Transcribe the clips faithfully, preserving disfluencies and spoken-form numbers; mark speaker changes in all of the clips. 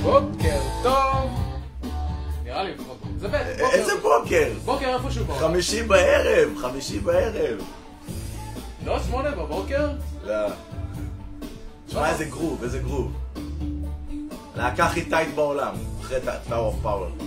Speaker 1: בוקר טוב. נראה לי לפחות. זה בית.
Speaker 2: איזה בוקר?
Speaker 1: בוקר איפשהו בוקר.
Speaker 2: חמישי בערב, חמישי בערב.
Speaker 1: לא שמונה בבוקר?
Speaker 2: לא. תשמע איזה גרוב, איזה גרוב. להקה הכי טייט בעולם, אחרי Tower of Power.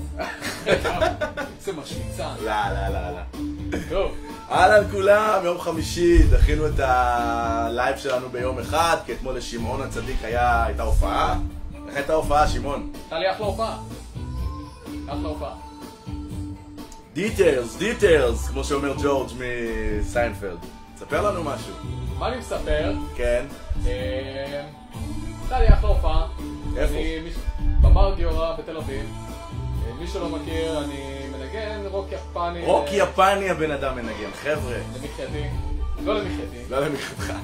Speaker 1: זה משמיצה.
Speaker 2: לא, לא, לא, לא.
Speaker 1: טוב.
Speaker 2: אהלן כולם, יום חמישי, דחינו את הלייב שלנו ביום אחד, כי אתמול לשמעון הצדיק היה, הייתה הופעה. איך הייתה הופעה, שמעון?
Speaker 1: הייתה לי אחלה הופעה. אחלה הופעה.
Speaker 2: דיטיילס, דיטיילס, כמו שאומר ג'ורג' מסיינפלד. תספר לנו משהו.
Speaker 1: מה אני מספר?
Speaker 2: כן.
Speaker 1: הייתה לי אחלה הופעה.
Speaker 2: איפה?
Speaker 1: בבר גיורא בתל אביב. מי שלא מכיר, אני מנגן רוק יפני.
Speaker 2: רוק יפני הבן אדם מנגן, חבר'ה.
Speaker 1: למחייתי. לא למחייתי.
Speaker 2: לא למחייתך.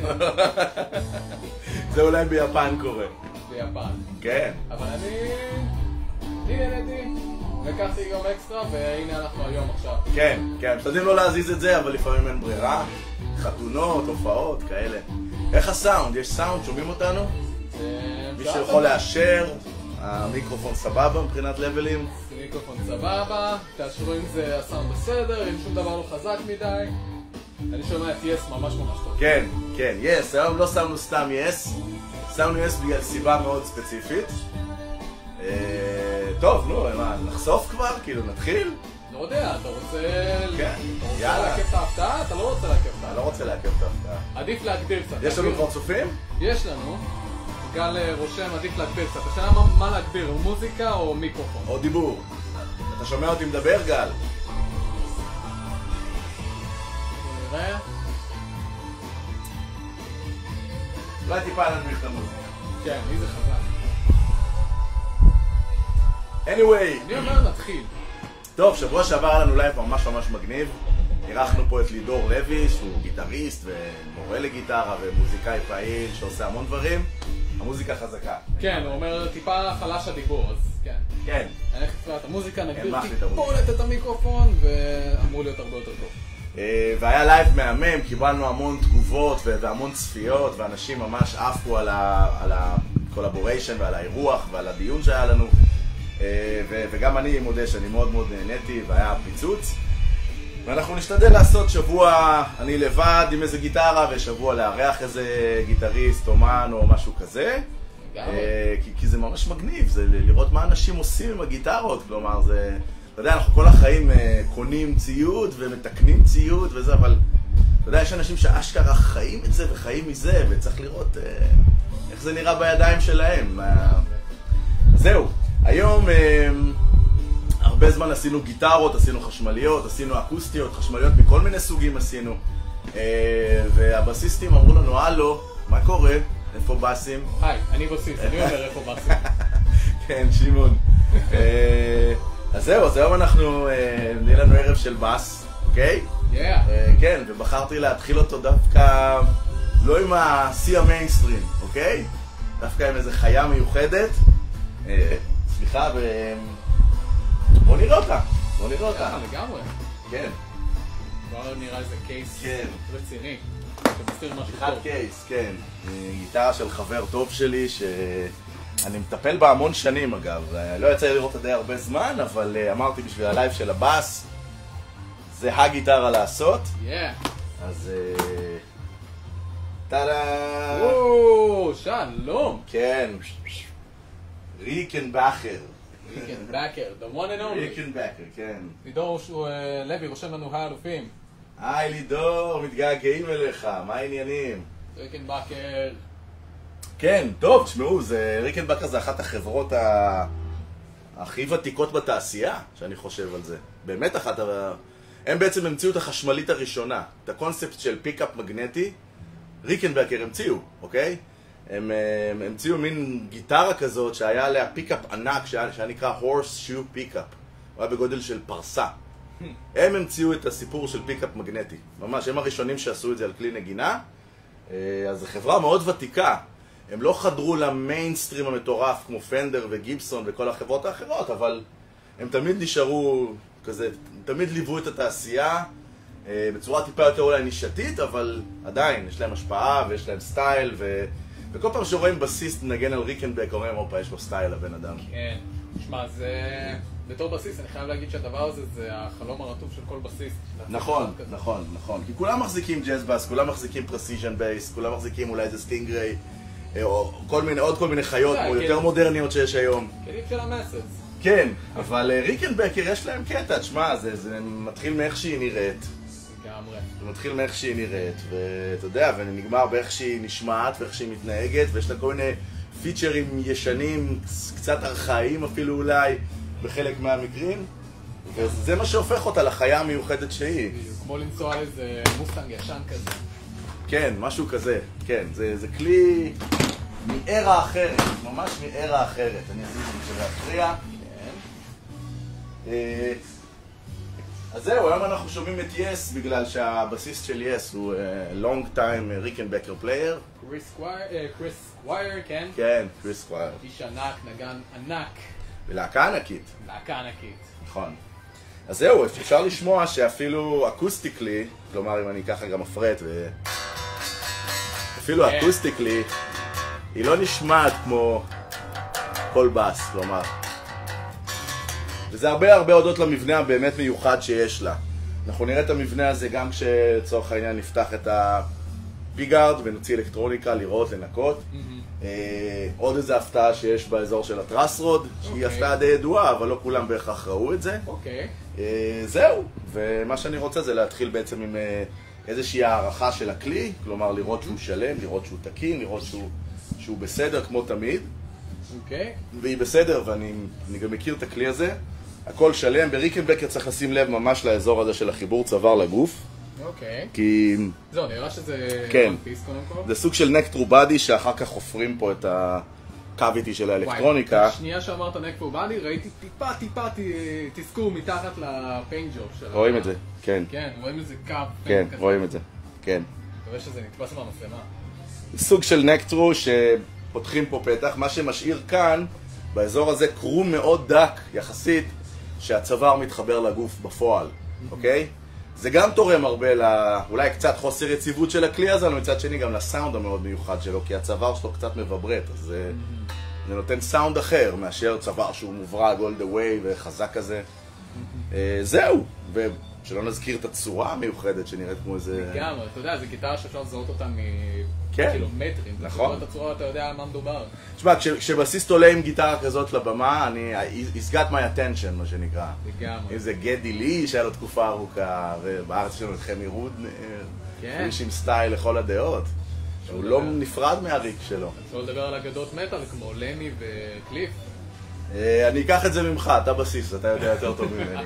Speaker 2: זה אולי ביפן קורה.
Speaker 1: ביפן.
Speaker 2: כן.
Speaker 1: אבל אני... אני נהניתי. לקחתי יום אקסטרה, והנה אנחנו היום עכשיו.
Speaker 2: כן, כן. משתדלים לא להזיז את זה, אבל לפעמים אין ברירה. חתונות, הופעות, כאלה. איך הסאונד? יש סאונד? שומעים אותנו? מי שיכול לאשר. המיקרופון סבבה מבחינת לבלים?
Speaker 1: מיקרופון סבבה, תאשרו אם זה הסאונד בסדר, אם שום דבר לא חזק מדי. אני שומע את יס ממש ממש טוב.
Speaker 2: כן, כן, יס, היום לא שמנו סתם יס, שמנו יס בגלל סיבה מאוד ספציפית. טוב, נו, מה, נחשוף כבר? כאילו, נתחיל?
Speaker 1: לא יודע, אתה רוצה...
Speaker 2: כן,
Speaker 1: אתה
Speaker 2: יאללה.
Speaker 1: רוצה לעכב את ההפתעה? אתה לא רוצה לעכב את ההפתעה.
Speaker 2: אני לא רוצה לעכב את ההפתעה.
Speaker 1: עדיף להגביר קצת.
Speaker 2: יש לנו כבר צופים?
Speaker 1: יש לנו. גל רושם, עדיף להגביר קצת. השאלה מה, מה להגביר, מוזיקה או מיקרופון?
Speaker 2: או דיבור. אתה שומע אותי מדבר, גל?
Speaker 1: נראה.
Speaker 2: אולי טיפה נדמיך את המוזיקה.
Speaker 1: כן, מי זה חזק.
Speaker 2: anyway.
Speaker 1: אני אומר נתחיל.
Speaker 2: טוב, שבוע שעבר היה לנו לייב ממש ממש מגניב. אירחנו פה את לידור לוי, שהוא גיטריסט ומורה לגיטרה ומוזיקאי פעיל שעושה המון דברים. המוזיקה חזקה.
Speaker 1: כן, הוא אומר טיפה חלש הדיבור, אז כן.
Speaker 2: כן.
Speaker 1: אני הולך לצפות את המוזיקה, נגביר
Speaker 2: מחליט את המוזיקה.
Speaker 1: טיפולת את המיקרופון, ואמור להיות הרבה יותר טוב.
Speaker 2: והיה לייב מהמם, קיבלנו המון תגובות והמון צפיות, ואנשים ממש עפו על הקולבוריישן ועל האירוח ועל הדיון שהיה לנו. וגם אני מודה שאני מאוד מאוד נהניתי, והיה פיצוץ. ואנחנו נשתדל לעשות שבוע אני לבד עם איזה גיטרה, ושבוע לארח איזה גיטריסט, אומן או משהו כזה. כי, כי זה ממש מגניב, זה לראות מה אנשים עושים עם הגיטרות. כלומר, זה, אתה יודע, אנחנו כל החיים קונים ציוד ומתקנים ציוד וזה, אבל אתה יודע, יש אנשים שאשכרה חיים את זה וחיים מזה, וצריך לראות איך זה נראה בידיים שלהם. זהו, היום... הרבה זמן עשינו גיטרות, עשינו חשמליות, עשינו אקוסטיות, חשמליות מכל מיני סוגים עשינו. והבסיסטים אמרו לנו, הלו, מה קורה? איפה בסים?
Speaker 1: היי, אני בסיסט, אני אומר איפה בסים.
Speaker 2: כן, שמעון. אז זהו, אז היום אנחנו, נהיה לנו ערב של בס, אוקיי? כן, ובחרתי להתחיל אותו דווקא, לא עם השיא המיינסטרים, אוקיי? דווקא עם איזה חיה מיוחדת. סליחה, ו... בוא נראה אותה, בוא נראה אותה.
Speaker 1: יאללה, לגמרי.
Speaker 2: כן.
Speaker 1: כבר נראה איזה קייס רציני. שמסתיר משהו
Speaker 2: אחד
Speaker 1: טוב.
Speaker 2: קייס, כן. גיטרה של חבר טוב שלי, שאני מטפל בה המון שנים אגב. לא יצא לי לראות את זה הרבה זמן, אבל אמרתי בשביל הלייב של הבאס, זה הגיטרה לעשות.
Speaker 1: כן.
Speaker 2: אז... טאדה!
Speaker 1: וואו, שלום.
Speaker 2: כן. ריקנבכר.
Speaker 1: ריקנבכר, the one and only.
Speaker 2: ריקנבכר, כן.
Speaker 1: לידור לוי רושם לנו האלופים.
Speaker 2: היי לידור, מתגעגעים אליך, מה העניינים?
Speaker 1: ריקנבכר.
Speaker 2: כן, טוב, תשמעו, ריקנבכר זה אחת החברות ה... הכי ותיקות בתעשייה, שאני חושב על זה. באמת אחת ה... הם בעצם המציאו את החשמלית הראשונה, את הקונספט של פיקאפ מגנטי, ריקנבכר המציאו, אוקיי? הם המציאו מין גיטרה כזאת שהיה עליה פיקאפ ענק שהיה נקרא horse shoe פיקאפ. הוא היה בגודל של פרסה. הם המציאו את הסיפור של פיקאפ מגנטי. ממש, הם הראשונים שעשו את זה על כלי נגינה. אז זו חברה מאוד ותיקה. הם לא חדרו למיינסטרים המטורף כמו פנדר וגיבסון וכל החברות האחרות, אבל הם תמיד נשארו כזה, תמיד ליוו את התעשייה בצורה טיפה יותר אולי נישתית, אבל עדיין יש להם השפעה ויש להם סטייל, וכל פעם שרואים בסיסט נגן על ריקנבק, אומרים, אופה, יש לו סטייל לבן אדם.
Speaker 1: כן, תשמע, זה... בתור בסיסט, אני חייב להגיד שהדבר הזה זה החלום הרטוב של כל בסיסט.
Speaker 2: נכון, נכון, נכון. כי כולם מחזיקים ג'אז בס, כולם מחזיקים פרסיז'ן בייס, כולם מחזיקים אולי איזה סטינגריי, או כל מיני, עוד כל מיני חיות, או יותר מודרניות שיש היום.
Speaker 1: כלים של המסס.
Speaker 2: כן, אבל ריקנבקר יש להם קטע, תשמע, זה מתחיל מאיך שהיא נראית.
Speaker 1: לגמרי.
Speaker 2: זה מתחיל מאיך שהיא נראית, ואתה יודע, ונגמר באיך שהיא נשמעת ואיך שהיא מתנהגת, ויש לה כל מיני פיצ'רים ישנים, קצת ארכאיים אפילו אולי, בחלק מהמקרים, וזה מה שהופך אותה לחיה המיוחדת שהיא.
Speaker 1: כמו לנסוע על איזה מוסטנג ישן כזה.
Speaker 2: כן, משהו כזה, כן, זה, זה כלי מארה אחרת, ממש מארה אחרת. אני אעשה את זה להפריע.
Speaker 1: כן.
Speaker 2: אז זהו, היום אנחנו שומעים את יס בגלל שהבסיסט של יס הוא long time ריקנבקר פלייר.
Speaker 1: קריס סקווייר, כן?
Speaker 2: כן, קריס סקווייר.
Speaker 1: איש ענק, נגן ענק.
Speaker 2: ולהקה ענקית.
Speaker 1: להקה ענקית.
Speaker 2: נכון. אז זהו, אפשר לשמוע שאפילו אקוסטיקלי, כלומר אם אני ככה גם אפרט ו... אפילו
Speaker 1: כן.
Speaker 2: אקוסטיקלי, היא לא נשמעת כמו כל בס, כלומר. וזה הרבה הרבה הודות למבנה הבאמת מיוחד שיש לה. אנחנו נראה את המבנה הזה גם כשצורך העניין נפתח את הפיגארד ונוציא אלקטרוניקה, לראות, לנקות. Mm-hmm. אה, עוד איזו הפתעה שיש באזור של הטרסרוד, שהיא okay. הפתעה די ידועה, אבל לא כולם בהכרח ראו את זה.
Speaker 1: אוקיי.
Speaker 2: Okay. אה, זהו, ומה שאני רוצה זה להתחיל בעצם עם אה, איזושהי הערכה של הכלי, כלומר לראות שהוא שלם, לראות שהוא תקין, לראות שהוא, שהוא בסדר כמו תמיד.
Speaker 1: אוקיי. Okay.
Speaker 2: והיא בסדר, ואני גם מכיר את הכלי הזה. הכל שלם, בריקנבקר צריך לשים לב ממש לאזור הזה של החיבור צוואר לגוף.
Speaker 1: אוקיי.
Speaker 2: כי...
Speaker 1: זהו, נראה שזה...
Speaker 2: כן.
Speaker 1: פיס, קודם כל.
Speaker 2: זה סוג של נק טרו בדי שאחר כך חופרים פה את הקוויטי של האלקטרוניקה.
Speaker 1: וואי, השנייה שאמרת נק טרו בדי, ראיתי טיפה טיפה תזכור מתחת לפיינט ג'וב של...
Speaker 2: רואים את זה, כן.
Speaker 1: כן, רואים איזה קו.
Speaker 2: כן, רואים את זה, כן.
Speaker 1: אתה רואה שזה נתפס מהמצלמה.
Speaker 2: סוג של נק טרו שפותחים פה פתח, מה שמשאיר כאן, באזור הזה קרום מאוד דק יחסית, שהצוואר מתחבר לגוף בפועל, אוקיי? זה גם תורם הרבה לאולי קצת חוסר יציבות של הכלי הזה, אבל מצד שני גם לסאונד המאוד מיוחד שלו, כי הצוואר שלו קצת מבברט, אז זה, זה נותן סאונד אחר מאשר צוואר שהוא מוברג all the way וחזק כזה. זהו, ושלא נזכיר את הצורה המיוחדת שנראית כמו איזה...
Speaker 1: גם, אתה יודע, זו גיטרה שאפשר לזהות אותה
Speaker 2: כן.
Speaker 1: מקילומטרים.
Speaker 2: נכון.
Speaker 1: אתה הצורה, אתה יודע על מה מדובר.
Speaker 2: תשמע, כשבסיסט עולה עם גיטרה כזאת לבמה, אני... It's got my attention, מה שנקרא.
Speaker 1: לגמרי.
Speaker 2: אם זה גדי לי, שהיה לו תקופה ארוכה, ובארץ שלנו את חמי רודנר,
Speaker 1: כן.
Speaker 2: איש עם סטייל לכל הדעות. הוא לא נפרד מהריק שלו.
Speaker 1: אפשר לדבר על אגדות מטאל כמו למי וקליף.
Speaker 2: אני אקח את זה ממך, אתה בסיס, אתה יודע יותר טוב ממני.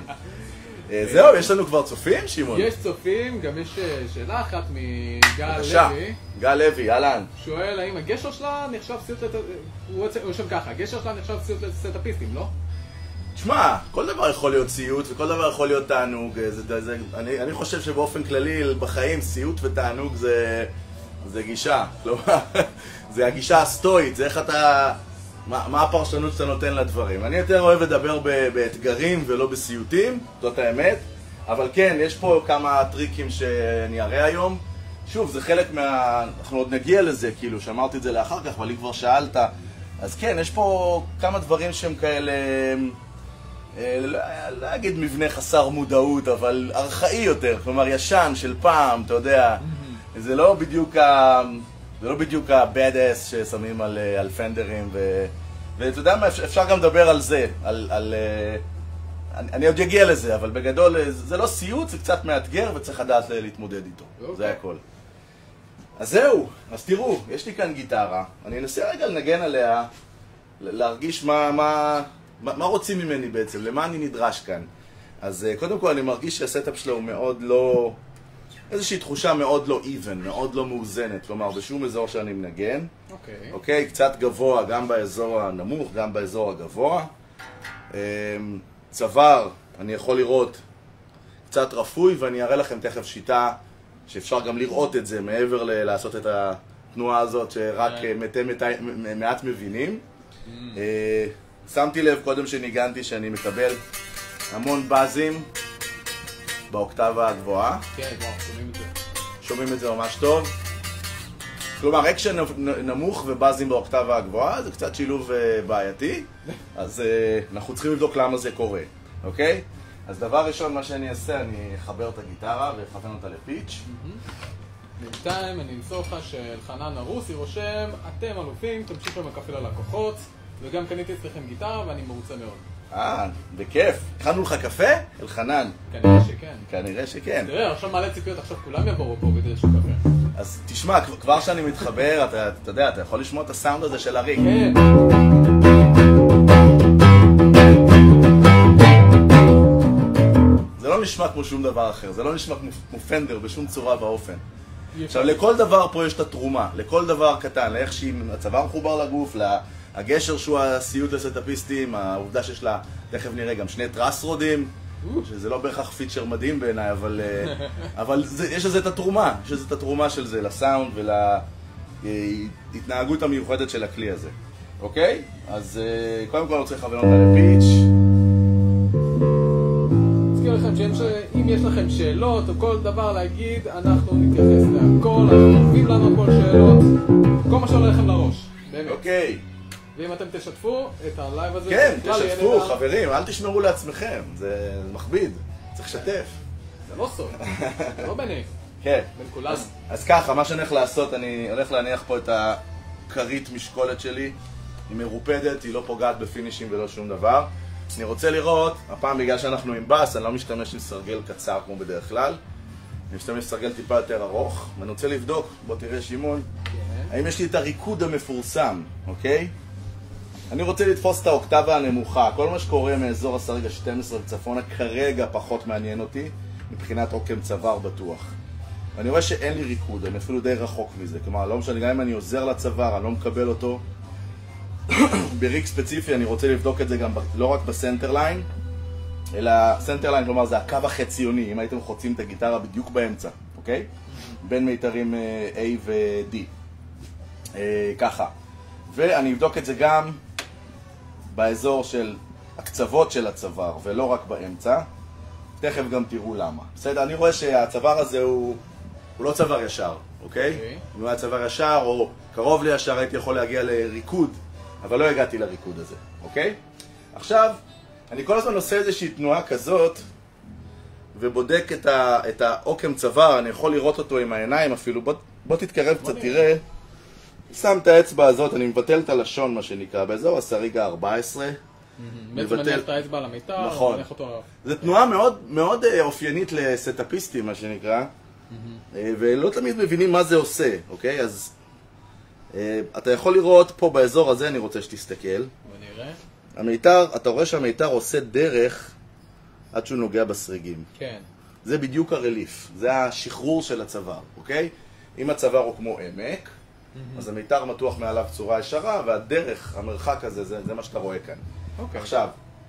Speaker 2: זהו, יש לנו כבר צופים, שמעון?
Speaker 1: יש צופים, גם יש שאלה אחת מגל
Speaker 2: בבקשה.
Speaker 1: לוי.
Speaker 2: גל לוי, אהלן.
Speaker 1: שואל האם הגשר שלה נחשב סיוט לת... הוא יושב ככה, הגשר שלה נחשב סיוט לסטאפיסטים, לא?
Speaker 2: תשמע, כל דבר יכול להיות סיוט וכל דבר יכול להיות תענוג. זה, זה, אני, אני חושב שבאופן כללי בחיים סיוט ותענוג זה, זה גישה. כלומר, זה הגישה הסטואית, זה איך אתה... מה, מה הפרשנות שאתה נותן לדברים. אני יותר אוהב לדבר ב, באתגרים ולא בסיוטים, זאת האמת. אבל כן, יש פה כמה טריקים שאני אראה היום. שוב, זה חלק מה... אנחנו עוד נגיע לזה, כאילו, שאמרתי את זה לאחר כך, אבל אם כבר שאלת. אז כן, יש פה כמה דברים שהם כאלה... לא אגיד מבנה חסר מודעות, אבל ארכאי יותר, כלומר ישן של פעם, אתה יודע, זה לא בדיוק ה... זה לא בדיוק ה-badass ששמים על, על פנדרים, ו... ואתה יודע מה, אפשר גם לדבר על זה, על... על אני, אני עוד אגיע לזה, אבל בגדול זה לא סיוט, זה קצת מאתגר וצריך לדעת להתמודד איתו, okay. זה הכל. אז זהו, אז תראו, יש לי כאן גיטרה, אני אנסה רגע לנגן עליה, להרגיש מה... מה... מה רוצים ממני בעצם? למה אני נדרש כאן? אז קודם כל אני מרגיש שהסטאפ שלו הוא מאוד לא... איזושהי תחושה מאוד לא even, מאוד לא מאוזנת. כלומר, בשום אזור שאני מנגן. אוקיי. אוקיי, קצת גבוה, גם באזור הנמוך, גם באזור הגבוה. צוואר, אני יכול לראות קצת רפוי, ואני אראה לכם תכף שיטה שאפשר גם לראות את זה, מעבר ל- לעשות את התנועה הזאת שרק מתי מתי מעט מבינים. שמתי לב קודם שניגנתי שאני מקבל המון בזים באוקטבה הגבוהה.
Speaker 1: כן, וואו, שומעים את זה.
Speaker 2: שומעים את זה ממש טוב. כלומר, אקשן נמוך ובאזים באוקטבה הגבוהה, זה קצת שילוב בעייתי, אז אנחנו צריכים לבדוק למה זה קורה, אוקיי? אז דבר ראשון, מה שאני אעשה, אני אחבר את הגיטרה ואכוון אותה לפיץ'.
Speaker 1: בינתיים אני אמצוא לך שאלחנן הרוסי רושם, אתם אלופים, תמשיכו מקפל הלקוחות, וגם קניתי אצלכם גיטרה ואני מרוצה מאוד.
Speaker 2: אה, בכיף. הכנו לך קפה? אלחנן.
Speaker 1: כנראה שכן.
Speaker 2: כנראה שכן.
Speaker 1: תראה, עכשיו מעלה ציפיות, עכשיו כולם יבואו פה כדי לשוק קפה.
Speaker 2: אז תשמע, כבר שאני מתחבר, אתה, אתה יודע, אתה יכול לשמוע את הסאונד הזה של הריק.
Speaker 1: כן.
Speaker 2: זה לא נשמע כמו שום דבר אחר, זה לא נשמע כמו פנדר בשום צורה ואופן. עכשיו, לכל דבר פה יש את התרומה, לכל דבר קטן, לאיך שהצוואר מחובר לגוף, הגשר שהוא הסיוט לסטאפיסטים, העובדה שיש לה, תכף נראה, גם שני טרסרודים, שזה לא בהכרח פיצ'ר מדהים בעיניי, אבל, אבל זה, יש לזה את התרומה, יש לזה את התרומה של זה לסאונד ולהתנהגות המיוחדת של הכלי הזה. אוקיי? אז קודם כל אני רוצה לכוון אותה לפיץ'.
Speaker 1: אזכיר לכם שאם יש לכם שאלות או כל דבר להגיד, אנחנו נתייחס להכל, אנחנו חושבים לנו הכל שאלות, כל מה שעולה לכם לראש, באמת.
Speaker 2: אוקיי.
Speaker 1: ואם אתם תשתפו את הלייב הזה...
Speaker 2: כן, תשתפו, חברים, אל תשמרו לעצמכם, זה מכביד, צריך לשתף.
Speaker 1: זה לא סוד, זה לא ביני,
Speaker 2: כן.
Speaker 1: בין כולנו.
Speaker 2: אז ככה, מה שאני הולך לעשות, אני הולך להניח פה את הכרית משקולת שלי, היא מרופדת, היא לא פוגעת בפינישים ולא שום דבר. אני רוצה לראות, הפעם בגלל שאנחנו עם בס, אני לא משתמש עם סרגל קצר כמו בדרך כלל, אני משתמש סרגל טיפה יותר ארוך, ואני רוצה לבדוק, בוא תראה שימון, האם יש לי את הריקוד המפורסם, אוקיי? אני רוצה לתפוס את האוקטבה הנמוכה, כל מה שקורה מאזור הסרג ה-שתים עשרה וצפונה כרגע פחות מעניין אותי, מבחינת עוקם צוואר בטוח. ואני רואה שאין לי ריקוד, אני אפילו די רחוק מזה, כלומר, לא משנה, גם אם אני עוזר לצוואר, אני לא מקבל אותו. בריק ספציפי אני רוצה לבדוק את זה גם לא רק בסנטר ליין, אלא סנטר ליין, כלומר זה הקו החציוני, אם הייתם חוצים את הגיטרה בדיוק באמצע, אוקיי? בין מיתרים A ו-D. ככה. ואני אבדוק את זה גם באזור של הקצוות של הצוואר, ולא רק באמצע. תכף גם תראו למה. בסדר, אני רואה שהצוואר הזה הוא, הוא לא צוואר ישר, אוקיי? Okay. אם הוא היה צוואר ישר או קרוב לישר, הייתי יכול להגיע לריקוד, אבל לא הגעתי לריקוד הזה, אוקיי? עכשיו, אני כל הזמן עושה איזושהי תנועה כזאת, ובודק את, ה, את העוקם צוואר, אני יכול לראות אותו עם העיניים אפילו, בוא, בוא תתקרב קצת, תראה. שם את האצבע הזאת, אני מבטל את הלשון, מה שנקרא, באזור הסריג ה-ארבע עשרה.
Speaker 1: בעצם מניח את האצבע על המיתר,
Speaker 2: נכון. זו תנועה מאוד, מאוד אופיינית לסטאפיסטים, מה שנקרא, ולא תמיד מבינים מה זה עושה, אוקיי? אז אתה יכול לראות פה באזור הזה, אני רוצה שתסתכל.
Speaker 1: ונראה.
Speaker 2: המיתר, אתה רואה שהמיתר עושה דרך עד שהוא נוגע בסריגים.
Speaker 1: כן. זה
Speaker 2: בדיוק הרליף, זה השחרור של הצוואר, אוקיי? אם הצוואר הוא כמו עמק, אז המיתר מתוח מעליו צורה ישרה, והדרך, המרחק הזה, זה, זה מה שאתה רואה כאן. Okay. עכשיו,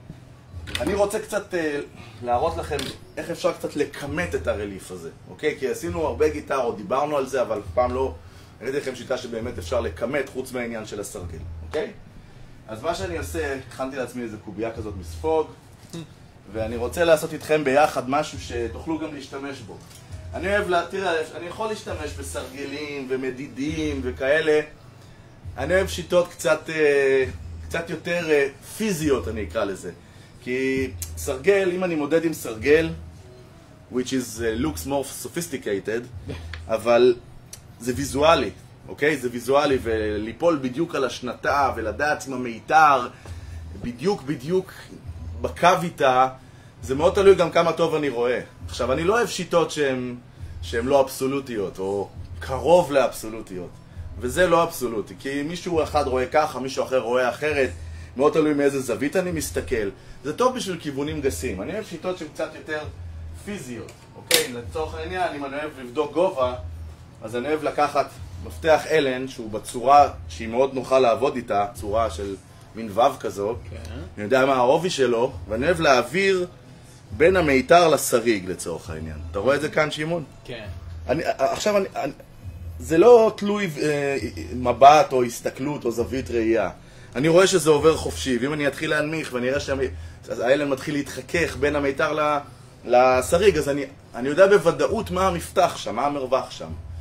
Speaker 2: אני רוצה קצת uh, להראות לכם איך אפשר קצת לקמת את הרליף הזה, אוקיי? כי עשינו הרבה גיטרות, דיברנו על זה, אבל פעם לא הראיתי לכם שיטה שבאמת אפשר לקמת חוץ מהעניין של הסרגל, אוקיי? אז מה שאני עושה, הכנתי לעצמי איזו קובייה כזאת מספוג, ואני רוצה לעשות איתכם ביחד משהו שתוכלו גם להשתמש בו. אני אוהב, לה, תראה, אני יכול להשתמש בסרגלים ומדידים וכאלה. אני אוהב שיטות קצת, קצת יותר פיזיות, אני אקרא לזה. כי סרגל, אם אני מודד עם סרגל, which is looks more sophisticated, אבל זה ויזואלי, אוקיי? זה ויזואלי, וליפול בדיוק על השנתה ולדעת עם המיתר, בדיוק בדיוק בקו איתה, זה מאוד תלוי גם כמה טוב אני רואה. עכשיו, אני לא אוהב שיטות שהן, שהן לא אבסולוטיות, או קרוב לאבסולוטיות. וזה לא אבסולוטי, כי מישהו אחד רואה ככה, מישהו אחר רואה אחרת, מאוד תלוי מאיזה זווית אני מסתכל. זה טוב בשביל כיוונים גסים. אני אוהב שיטות שהן קצת יותר פיזיות, אוקיי? לצורך העניין, אם אני אוהב לבדוק גובה, אז אני אוהב לקחת מפתח אלן, שהוא בצורה שהיא מאוד נוחה לעבוד איתה, צורה של מין וו כזו. Okay. אני יודע מה העובי שלו, ואני אוהב להעביר בין המיתר לסריג לצורך העניין. אתה רואה את זה כאן, שימון? כן. אני, עכשיו, אני, אני, זה לא תלוי אה, מבט או הסתכלות או זווית ראייה. אני רואה שזה עובר חופשי, ואם אני אתחיל להנמיך ואני אראה שהאלן מתחיל להתחכך בין המיתר לסריג, אז אני, אני יודע בוודאות מה המפתח שם, מה המרווח שם.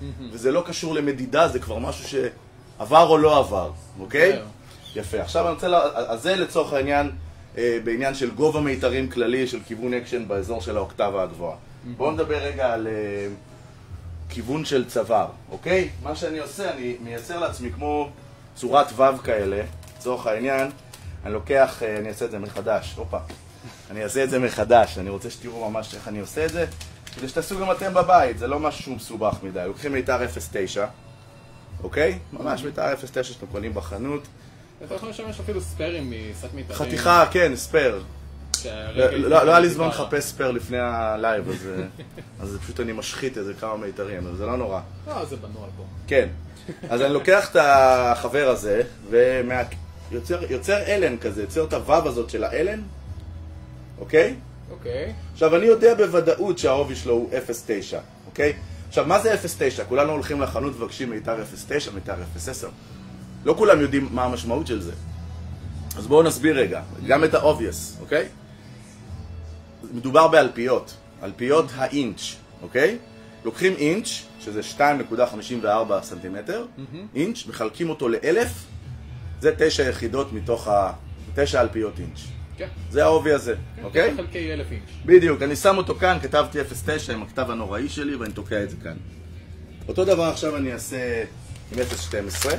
Speaker 2: וזה לא קשור למדידה, זה כבר משהו שעבר או לא עבר, אוקיי? יפה. עכשיו אני רוצה, לה... אז זה לצורך העניין, אה, בעניין של גובה מיתרים כללי של כיוון אקשן באזור של האוקטבה הגבוהה. בואו נדבר רגע על אה, כיוון של צוואר, אוקיי? מה שאני עושה, אני מייצר לעצמי כמו צורת וו כאלה, לצורך העניין, אני לוקח, אה, אני אעשה את זה מחדש, הופה. אני אעשה את זה מחדש, אני רוצה שתראו ממש איך אני עושה את זה, כדי שתעשו גם אתם בבית, זה לא משהו מסובך מדי. לוקחים מיתר אפס תשע, אוקיי? ממש מיתר אפס תשע שאתם קונים בחנות.
Speaker 1: אתה יכול לשמש אפילו ספרים מסט מיתרים.
Speaker 2: חתיכה, כן, ספר. לא היה לי זמן לחפש ספר לפני הלייב, אז פשוט אני משחית איזה כמה מיתרים, אבל זה לא נורא.
Speaker 1: לא, זה בנוע פה.
Speaker 2: כן. אז אני לוקח את החבר הזה, ויוצר אלן כזה, יוצר את הוו הזאת של האלן. אוקיי?
Speaker 1: אוקיי.
Speaker 2: עכשיו, אני יודע בוודאות שהעובי שלו הוא אפס תשע, אוקיי? עכשיו, מה זה אפס תשע? כולנו הולכים לחנות ובקשים מיתר אפס תשע, מיתר אפס עשר. לא כולם יודעים מה המשמעות של זה. אז בואו נסביר רגע, גם את ה-obvious, אוקיי? מדובר באלפיות, אלפיות האינץ', אוקיי? לוקחים אינץ', שזה שתיים נקודה חמישים וארבע סנטימטר, אינץ', מחלקים אותו לאלף, זה תשע יחידות מתוך ה... תשע אלפיות אינץ'. זה העובי הזה, אוקיי?
Speaker 1: תשע חלקי אלף אינץ'.
Speaker 2: בדיוק, אני שם אותו כאן, כתבתי אפס תשע עם הכתב הנוראי שלי ואני תוקע את זה כאן. אותו דבר עכשיו אני אעשה עם אפס שתים עשרה.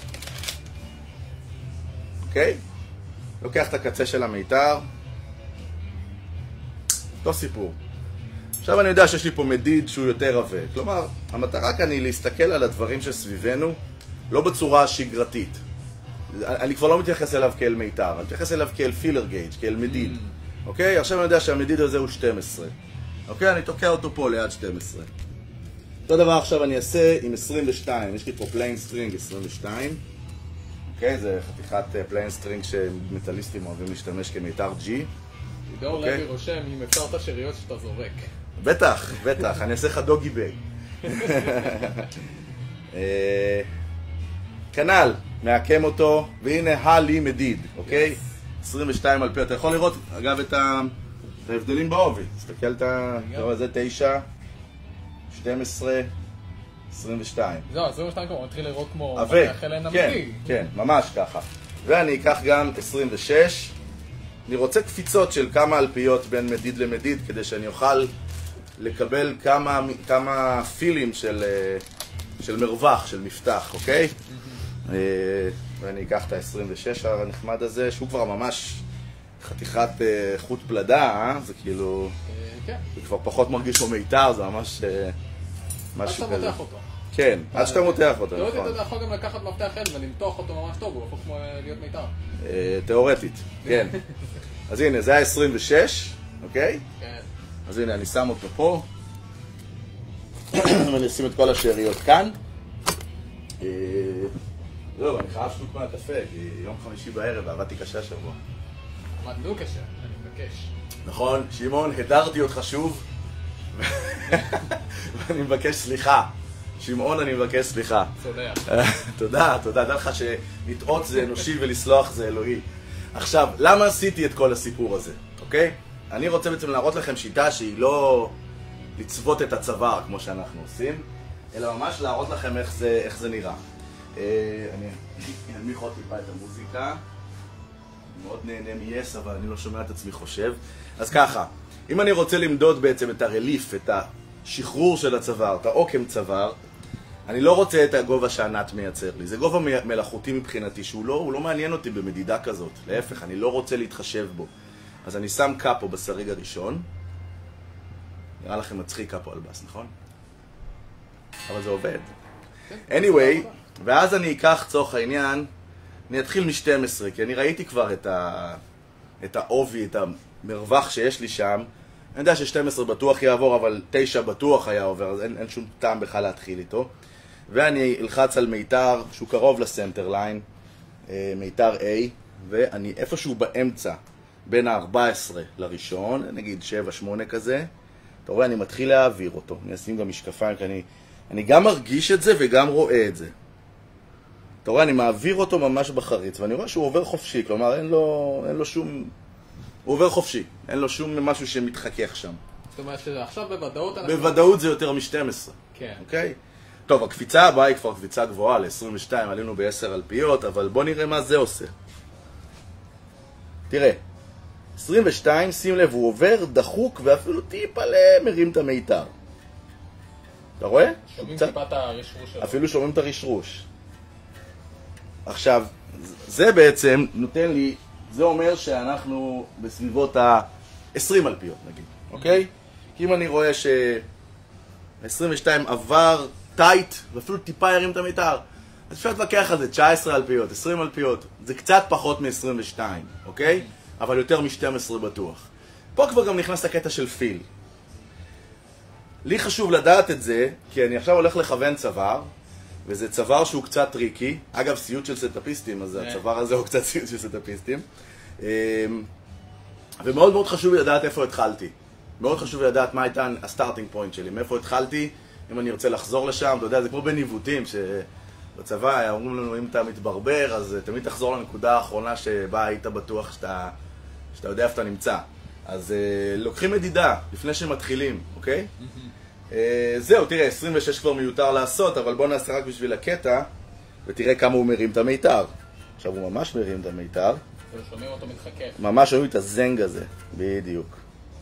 Speaker 2: אוקיי? לוקח את הקצה של המיתר. אותו סיפור. עכשיו אני יודע שיש לי פה מדיד שהוא יותר עבה. כלומר, המטרה כאן היא להסתכל על הדברים שסביבנו לא בצורה שגרתית. אני כבר לא מתייחס אליו כאל מיתר, אני מתייחס אליו כאל פילר גייג', כאל מדיד. אוקיי? עכשיו אני יודע שהמדיד הזה הוא שתים עשרה. אוקיי? אני תוקע אותו פה ליד שתים עשרה. אותו דבר עכשיו אני אעשה עם עשרים ושתיים. יש לי פה פליין סטרינג עשרים ושתיים. אוקיי? זה חתיכת פליין סטרינג שמטליסטים אוהבים להשתמש כמיתר G.
Speaker 1: לידור לוי רושם, אם אפשר את השאריות שאתה זורק.
Speaker 2: בטח, בטח. אני אעשה לך דוגי ביי. כנ"ל, מעקם אותו, והנה הלי מדיד, אוקיי? עשרים ושתיים על פי, אתה יכול לראות, אגב, את ההבדלים בעובי. תסתכל את ה... תראה, זה תשע, שתים עשרה, עשרים ושתיים.
Speaker 1: זהו, עשרים ושתיים כמו, מתחיל לראות כמו...
Speaker 2: עבה, כן, כן, ממש ככה. ואני אקח גם עשרים ושש. אני רוצה קפיצות של כמה אלפיות בין מדיד למדיד, כדי שאני אוכל לקבל כמה, כמה פילים של, של מרווח, של מפתח, אוקיי? ואני אקח את ה-עשרים ושש הנחמד הזה, שהוא כבר ממש חתיכת חוט פלדה, זה כאילו... זה כבר פחות מרגיש כמו מיתר, זה ממש משהו כזה.
Speaker 1: עד שאתה מותח אותו.
Speaker 2: כן, עד שאתה מותח אותו, נכון.
Speaker 1: תיאורטית אתה יכול גם לקחת מפתח אל ולמתוח אותו ממש טוב, הוא הופך כמו להיות מיתר.
Speaker 2: תיאורטית, כן. אז הנה, זה ה-עשרים ושש, אוקיי?
Speaker 1: כן.
Speaker 2: אז הנה, אני שם אותו פה. ואני אשים את כל השאריות כאן. לא, אני חייב שטות מהקפה, כי יום חמישי בערב עבדתי קשה שבוע.
Speaker 1: עמדנו קשה, אני מבקש.
Speaker 2: נכון, שמעון, הדרתי אותך שוב. ואני מבקש סליחה. שמעון, אני מבקש סליחה.
Speaker 1: צודק.
Speaker 2: תודה, תודה. תדע לך שלטעות זה אנושי ולסלוח זה אלוהי. עכשיו, למה עשיתי את כל הסיפור הזה, אוקיי? אני רוצה בעצם להראות לכם שיטה שהיא לא לצוות את הצוואר כמו שאנחנו עושים, אלא ממש להראות לכם איך זה, איך זה נראה. אני אנמיך עוד טיפה את המוזיקה. אני מאוד נהנה מ-yes, אבל אני לא שומע את עצמי חושב. אז ככה, אם אני רוצה למדוד בעצם את הרליף, את השחרור של הצוואר, את העוקם צוואר, אני לא רוצה את הגובה שהענת מייצר לי. זה גובה מלאכותי מבחינתי, שהוא לא, הוא לא מעניין אותי במדידה כזאת. להפך, אני לא רוצה להתחשב בו. אז אני שם קאפו בשריג הראשון. נראה לכם מצחיק קאפו על בס, נכון? אבל זה עובד. anyway, ואז אני אקח צורך העניין, אני אתחיל מ-שתים עשרה, כי אני ראיתי כבר את, ה... את העובי, את המרווח שיש לי שם. אני יודע ש-שתים עשרה בטוח יעבור, אבל תשע בטוח היה עובר, אז אין, אין שום טעם בכלל להתחיל איתו. ואני אלחץ על מיתר שהוא קרוב לסנטר ליין, מיתר A, ואני איפשהו באמצע, בין ה-ארבע עשרה לראשון, נגיד שבע שמונה כזה, אתה רואה, אני מתחיל להעביר אותו. אני אשים גם משקפיים, כי אני, אני גם מרגיש את זה וגם רואה את זה. אתה רואה, אני מעביר אותו ממש בחריץ, ואני רואה שהוא עובר חופשי, כלומר, אין לו, אין לו שום... הוא עובר חופשי, אין לו שום משהו שמתחכך שם.
Speaker 1: זאת אומרת שעכשיו בוודאות...
Speaker 2: בוודאות זה יותר מ-שתים עשרה.
Speaker 1: כן.
Speaker 2: אוקיי? טוב, הקפיצה הבאה היא כבר קפיצה גבוהה, ל-עשרים ושתיים עלינו ב-עשר אלפיות, אבל בוא נראה מה זה עושה. תראה, עשרים ושתיים, שים לב, הוא עובר דחוק ואפילו טיפה מרים את המיתר. אתה רואה?
Speaker 1: שומעים
Speaker 2: קצת...
Speaker 1: טיפה את הרשרוש שלו.
Speaker 2: אפילו שומעים את הרשרוש. עכשיו, זה בעצם נותן לי, זה אומר שאנחנו בסביבות ה-עשרים אלפיות נגיד, אוקיי? כי אם אני רואה ש-עשרים ושתיים עבר טייט ואפילו טיפה ירים את המיתר, אז אפשר להתווכח על זה, תשע עשרה אלפיות, עשרים אלפיות, זה קצת פחות מ-עשרים ושתיים, אוקיי? אבל יותר מ-שתים עשרה בטוח. פה כבר גם נכנס הקטע של פיל. לי חשוב לדעת את זה, כי אני עכשיו הולך לכוון צוואר, וזה צוואר שהוא קצת טריקי. אגב, סיוט של סטאפיסטים, אז הצוואר הזה הוא קצת סיוט של סטאפיסטים. ומאוד מאוד חשוב לי לדעת איפה התחלתי. מאוד חשוב לי לדעת מה הייתה הסטארטינג פוינט שלי, מאיפה התחלתי, אם אני רוצה לחזור לשם. אתה יודע, זה כמו בניווטים, שבצבא אומרים לנו, אם אתה מתברבר, אז תמיד תחזור לנקודה האחרונה שבה היית בטוח שאתה, שאתה יודע איפה אתה נמצא. אז לוקחים מדידה לפני שמתחילים, אוקיי? זהו, תראה, עשרים ושש כבר מיותר לעשות, אבל בוא נעשה רק בשביל הקטע, ותראה כמה הוא מרים את המיתר. עכשיו הוא ממש מרים את המיתר.
Speaker 1: ושומעים אותו מתחכך.
Speaker 2: ממש שומעים את הזנג הזה, בדיוק.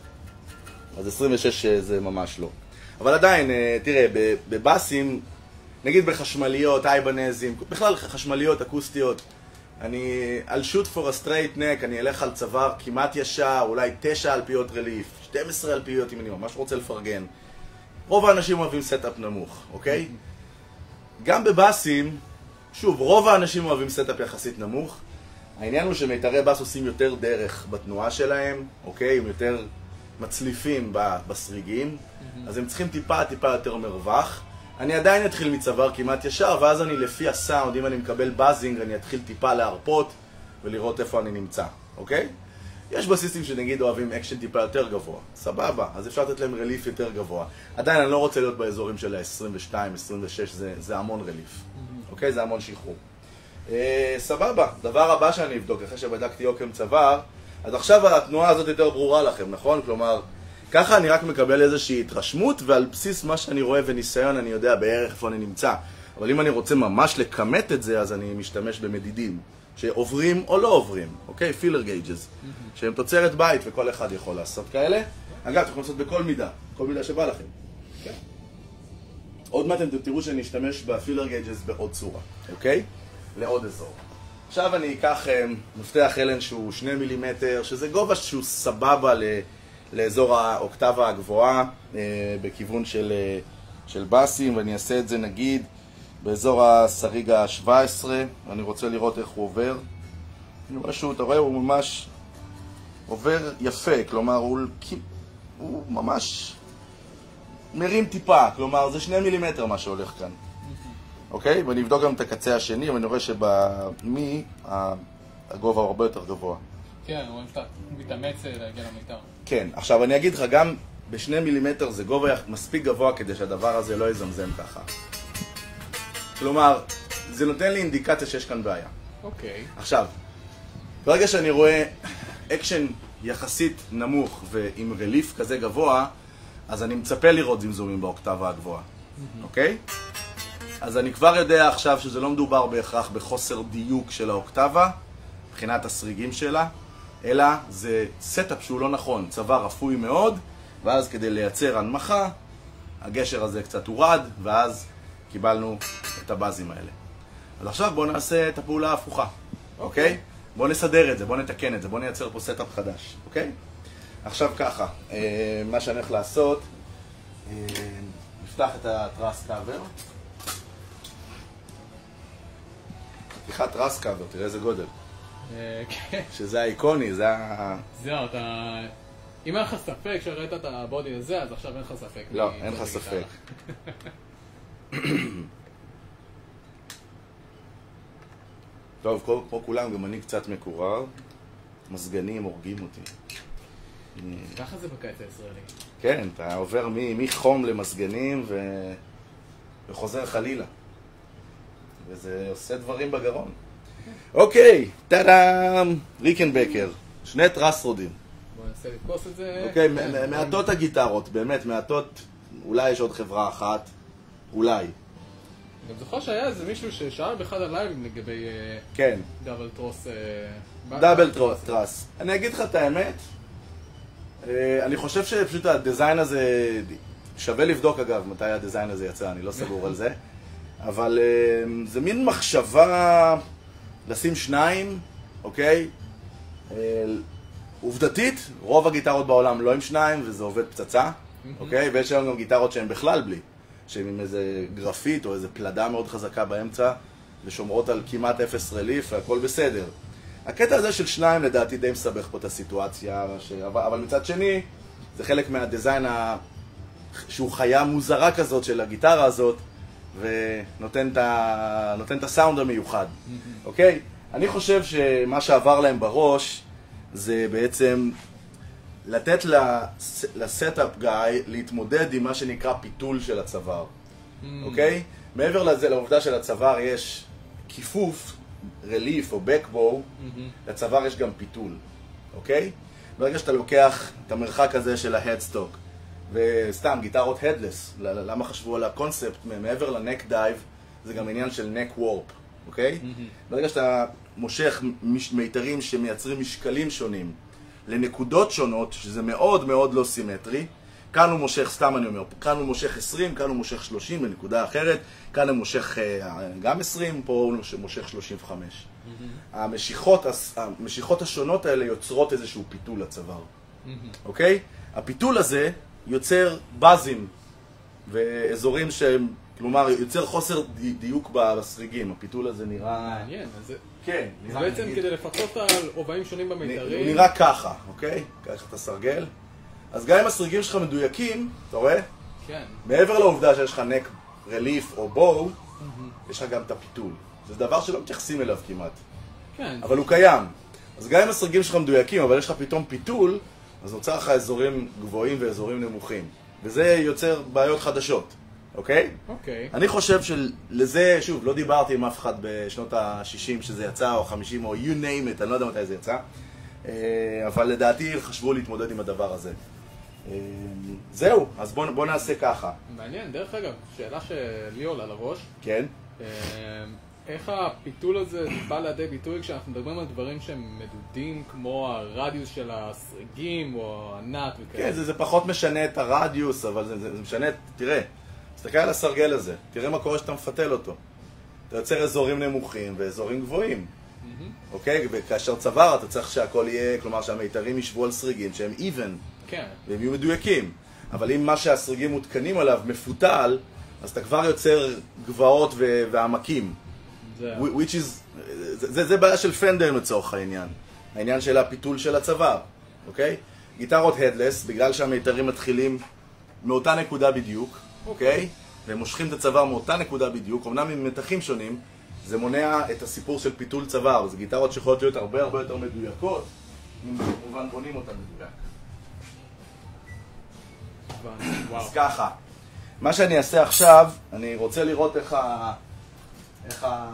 Speaker 2: אז עשרים ושש זה ממש לא. אבל עדיין, תראה, בבאסים, נגיד בחשמליות, אייבנזים, בכלל חשמליות, אקוסטיות, אני, על שוט פור הסטרייט נק, אני אלך על צוואר כמעט ישר, אולי תשע אלפיות רליף, שתים עשרה אלפיות אם אני ממש רוצה לפרגן. רוב האנשים אוהבים סטאפ נמוך, אוקיי? גם בבאסים, שוב, רוב האנשים אוהבים סטאפ יחסית נמוך. העניין הוא שמיתרי באס עושים יותר דרך בתנועה שלהם, אוקיי? הם יותר מצליפים בסריגים, אז הם צריכים טיפה טיפה יותר מרווח. אני עדיין אתחיל מצוואר כמעט ישר, ואז אני לפי הסאונד, אם אני מקבל בזינג, אני אתחיל טיפה להרפות ולראות איפה אני נמצא, אוקיי? יש בסיסטים שנגיד אוהבים אקשן טיפה יותר גבוה, סבבה, אז אפשר לתת להם רליף יותר גבוה. עדיין אני לא רוצה להיות באזורים של ה-עשרים ושתיים עשרים ושש, זה, זה המון רליף, אוקיי? זה המון שחרור. אה, סבבה, דבר הבא שאני אבדוק, אחרי שבדקתי עוקם צוואר, אז עכשיו התנועה הזאת יותר ברורה לכם, נכון? כלומר, ככה אני רק מקבל איזושהי התרשמות, ועל בסיס מה שאני רואה וניסיון אני יודע בערך איפה אני נמצא. אבל אם אני רוצה ממש לכמת את זה, אז אני משתמש במדידים שעוברים או לא עוברים, אוקיי? פילר גייג'ז, שהם תוצרת בית וכל אחד יכול לעשות כאלה. אגב, אתם יכולים לעשות בכל מידה, כל מידה שבא לכם. כן. עוד מעט אתם תראו שאני אשתמש בפילר גייג'ז בעוד צורה, אוקיי? לעוד אזור. עכשיו אני אקח מפתח אלן שהוא שני מילימטר, שזה גובה שהוא סבבה ל... לאזור האוקטבה הגבוהה בכיוון של, של בסים, ואני אעשה את זה נגיד באזור הסריג ה-שבע עשרה, ואני רוצה לראות איך הוא עובר. אני רואה שהוא, אתה רואה, הוא ממש עובר יפה, כלומר הוא, הוא ממש מרים טיפה, כלומר זה שני מילימטר מה שהולך כאן. אוקיי? ואני אבדוק גם את הקצה השני, ואני רואה שבמי הגובה הוא הרבה יותר גבוה.
Speaker 1: כן, רואים שאתה מתאמץ להגיע למיתר.
Speaker 2: כן, עכשיו אני אגיד לך, גם בשני מילימטר זה גובה מספיק גבוה כדי שהדבר הזה לא יזמזם ככה. כלומר, זה נותן לי אינדיקציה שיש כאן בעיה.
Speaker 1: אוקיי.
Speaker 2: עכשיו, ברגע שאני רואה אקשן יחסית נמוך ועם רליף כזה גבוה, אז אני מצפה לראות זמזומים באוקטבה הגבוהה. אוקיי? אז אני כבר יודע עכשיו שזה לא מדובר בהכרח בחוסר דיוק של האוקטבה, מבחינת הסריגים שלה, אלא זה סטאפ שהוא לא נכון, צוואר רפוי מאוד, ואז כדי לייצר הנמכה, הגשר הזה קצת הורד, ואז קיבלנו את הבאזים האלה. אז עכשיו בואו נעשה את הפעולה ההפוכה, אוקיי? בואו נסדר את זה, בואו נתקן את זה, בואו נייצר פה סטאפ חדש, אוקיי? עכשיו ככה, מה שאני הולך לעשות, נפתח את הטרס קאבר. פתיחת טרס קאבר, תראה איזה גודל.
Speaker 1: כן.
Speaker 2: שזה האיקוני, זה ה...
Speaker 1: זהו, אתה... אם אין לך ספק שראית את הבודי הזה, אז עכשיו אין לך ספק.
Speaker 2: לא, אין לך ספק. טוב, פה כולם, גם אני קצת מקורר. מזגנים הורגים אותי.
Speaker 1: ככה זה בקיץ הישראלי.
Speaker 2: כן, אתה עובר מחום למזגנים וחוזר חלילה. וזה עושה דברים בגרון. אוקיי, טאדאם, ריקנבקר, שני טרסרודים.
Speaker 1: בוא ננסה לתפוס את זה.
Speaker 2: אוקיי, מעטות הגיטרות, באמת, מעטות, אולי יש עוד חברה אחת, אולי.
Speaker 1: גם זוכר שהיה איזה מישהו ששאל באחד הלייבים לגבי
Speaker 2: כן.
Speaker 1: דאבל טרוס.
Speaker 2: דאבל טרוס. אני אגיד לך את האמת, אני חושב שפשוט הדיזיין הזה, שווה לבדוק אגב מתי הדיזיין הזה יצא, אני לא סגור על זה, אבל זה מין מחשבה לשים שניים, אוקיי? עובדתית, רוב הגיטרות בעולם לא עם שניים וזה עובד פצצה, אוקיי? ויש היום גם גיטרות שהן בכלל בלי, שהן עם איזה גרפית או איזה פלדה מאוד חזקה באמצע ושומרות על כמעט אפס רליף והכל בסדר. הקטע הזה של שניים לדעתי די מסבך פה את הסיטואציה, ש... אבל מצד שני זה חלק מהדיזיין ה... שהוא חיה מוזרה כזאת של הגיטרה הזאת ונותן את, ה... נותן את הסאונד המיוחד, אוקיי? אני חושב שמה שעבר להם בראש זה בעצם לתת לסטאפ גאי להתמודד עם מה שנקרא פיתול של הצוואר, אוקיי? מעבר לזה, לעובדה של הצוואר יש כיפוף, רליף או בקבו, לצוואר יש גם פיתול, אוקיי? ברגע שאתה לוקח את המרחק הזה של ההדסטוק, וסתם גיטרות הדלס, למה חשבו על הקונספט, מעבר לנק דייב, זה גם עניין של נק וורפ, אוקיי? ברגע שאתה מושך מיתרים שמייצרים משקלים שונים לנקודות שונות, שזה מאוד מאוד לא סימטרי, כאן הוא מושך, סתם אני אומר, כאן הוא מושך עשרים, כאן הוא מושך שלושים בנקודה אחרת, כאן הוא מושך גם עשרים, פה הוא מושך שלושים וחמש. המשיכות, המשיכות השונות האלה יוצרות איזשהו פיתול לצוואר, אוקיי? הפיתול הזה יוצר בזים ואזורים שהם, כלומר, יוצר חוסר דיוק בסריגים. הפיתול הזה נראה...
Speaker 1: מעניין, אז זה...
Speaker 2: כן.
Speaker 1: זה בעצם כדי לפצות על רובעים שונים במיתרים.
Speaker 2: הוא נראה ככה, אוקיי? ככה אתה סרגל. אז גם אם הסריגים שלך מדויקים, אתה רואה?
Speaker 1: כן.
Speaker 2: מעבר לעובדה שיש לך נק רליף או בואו, יש לך גם את הפיתול. זה דבר שלא מתייחסים אליו כמעט.
Speaker 1: כן.
Speaker 2: אבל הוא קיים. אז גם אם הסריגים שלך מדויקים, אבל יש לך פתאום פיתול, אז נוצר לך אזורים גבוהים ואזורים נמוכים. וזה יוצר בעיות חדשות. אוקיי?
Speaker 1: אוקיי.
Speaker 2: אני חושב שלזה, שוב, לא דיברתי עם אף אחד בשנות ה-שישים שזה יצא, או ה-חמישים, או you name it, אני לא יודע מתי זה יצא. אבל לדעתי חשבו להתמודד עם הדבר הזה. זהו, אז בוא, בוא נעשה ככה.
Speaker 1: מעניין, דרך אגב, שאלה שלי עולה לראש.
Speaker 2: כן.
Speaker 1: איך הפיתול הזה בא לידי ביטוי כשאנחנו מדברים על דברים שהם מדודים כמו הרדיוס של הסריגים או הנט וכאלה?
Speaker 2: כן, זה, זה פחות משנה את הרדיוס, אבל זה, זה משנה, תראה, תסתכל על הסרגל הזה, תראה מה קורה שאתה מפתל אותו. אתה יוצר אזורים נמוכים ואזורים גבוהים. Mm-hmm. אוקיי? וכאשר צוואר אתה צריך שהכל יהיה, כלומר שהמיתרים ישבו על סריגים שהם even.
Speaker 1: כן. והם
Speaker 2: יהיו מדויקים. אבל אם מה שהסריגים מותקנים עליו מפותל, אז אתה כבר יוצר גבעות ועמקים. which is, זה, זה בעיה של פנדר לצורך העניין. העניין של הפיתול של הצוואר, אוקיי? גיטרות הדלס, בגלל שהמיתרים מתחילים מאותה נקודה בדיוק, אוקיי? והם מושכים את הצוואר מאותה נקודה בדיוק, אמנם עם מתחים שונים, זה מונע את הסיפור של פיתול צוואר. זה גיטרות שיכולות להיות הרבה הרבה יותר מדויקות, אם כמובן בונים אותן מדויק. אז ככה, מה שאני אעשה עכשיו, אני רוצה לראות איך ה... איך ה...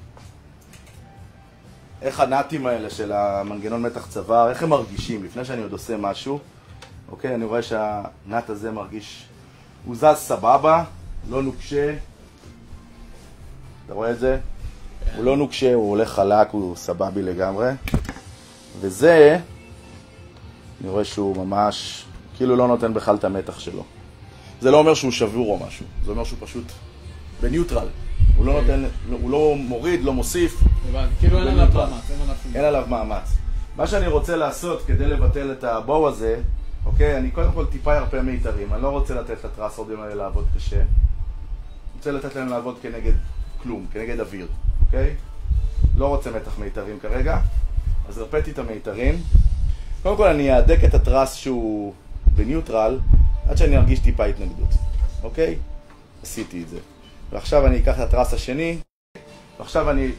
Speaker 2: איך הנאטים האלה של המנגנון מתח צוואר, איך הם מרגישים, לפני שאני עוד עושה משהו. אוקיי, אני רואה שהנאט הזה מרגיש, הוא זז סבבה, לא נוקשה. אתה רואה את זה? כן. הוא לא נוקשה, הוא הולך חלק, הוא סבבי לגמרי. וזה, אני רואה שהוא ממש, כאילו לא נותן בכלל את המתח שלו. זה לא אומר שהוא שבור או משהו, זה אומר שהוא פשוט בניוטרל. הוא לא נותן, הוא לא מוריד, לא מוסיף.
Speaker 1: הבנתי, כאילו אין עליו מאמץ,
Speaker 2: אין עליו מאמץ. מה שאני רוצה לעשות כדי לבטל את הבואו הזה, אוקיי, אני קודם כל טיפה ירפה מיתרים, אני לא רוצה לתת לטרסורדים האלה לעבוד קשה. אני רוצה לתת להם לעבוד כנגד כלום, כנגד אוויר, אוקיי? לא רוצה מתח מיתרים כרגע, אז הרפאתי את המיתרים. קודם כל אני אעדק את הטרס שהוא בניוטרל, עד שאני ארגיש טיפה התנגדות, אוקיי? עשיתי את זה. ועכשיו אני אקח את הטרס השני, ועכשיו אני...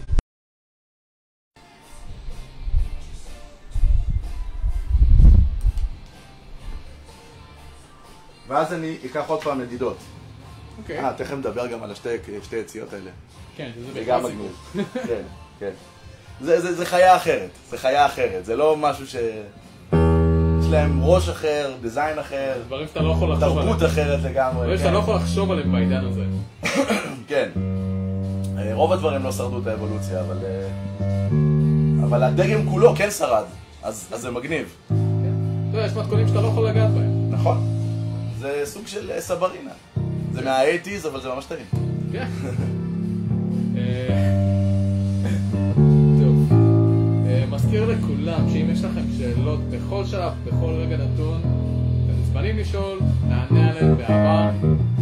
Speaker 2: ואז אני אקח עוד פעם מדידות.
Speaker 1: אוקיי.
Speaker 2: אה, תכף נדבר גם על השתי יציאות האלה.
Speaker 1: כן,
Speaker 2: זה גם מגניב. כן, כן. זה, זה, זה חיה אחרת, זה חיה אחרת, זה לא משהו ש... יש להם ראש אחר, דיזיין אחר,
Speaker 1: דברים שאתה לא יכול לחשוב עליהם.
Speaker 2: תרבות אחרת לגמרי.
Speaker 1: דברים שאתה לא יכול לחשוב עליהם בעידן הזה.
Speaker 2: כן. רוב הדברים לא שרדו את האבולוציה, אבל... אבל הדגם כולו כן שרד, אז זה מגניב.
Speaker 1: כן. אתה יודע, יש מתכונים שאתה לא יכול לגעת בהם.
Speaker 2: נכון. זה סוג של סברינה. זה מה-שמונים, אבל זה ממש טעים.
Speaker 1: כן. טוב. מזכיר לכולם שאם יש לכם שאלות בכל שלב, בכל רגע נתון, אתם מוזמנים לשאול, נענה עליהם באהבה.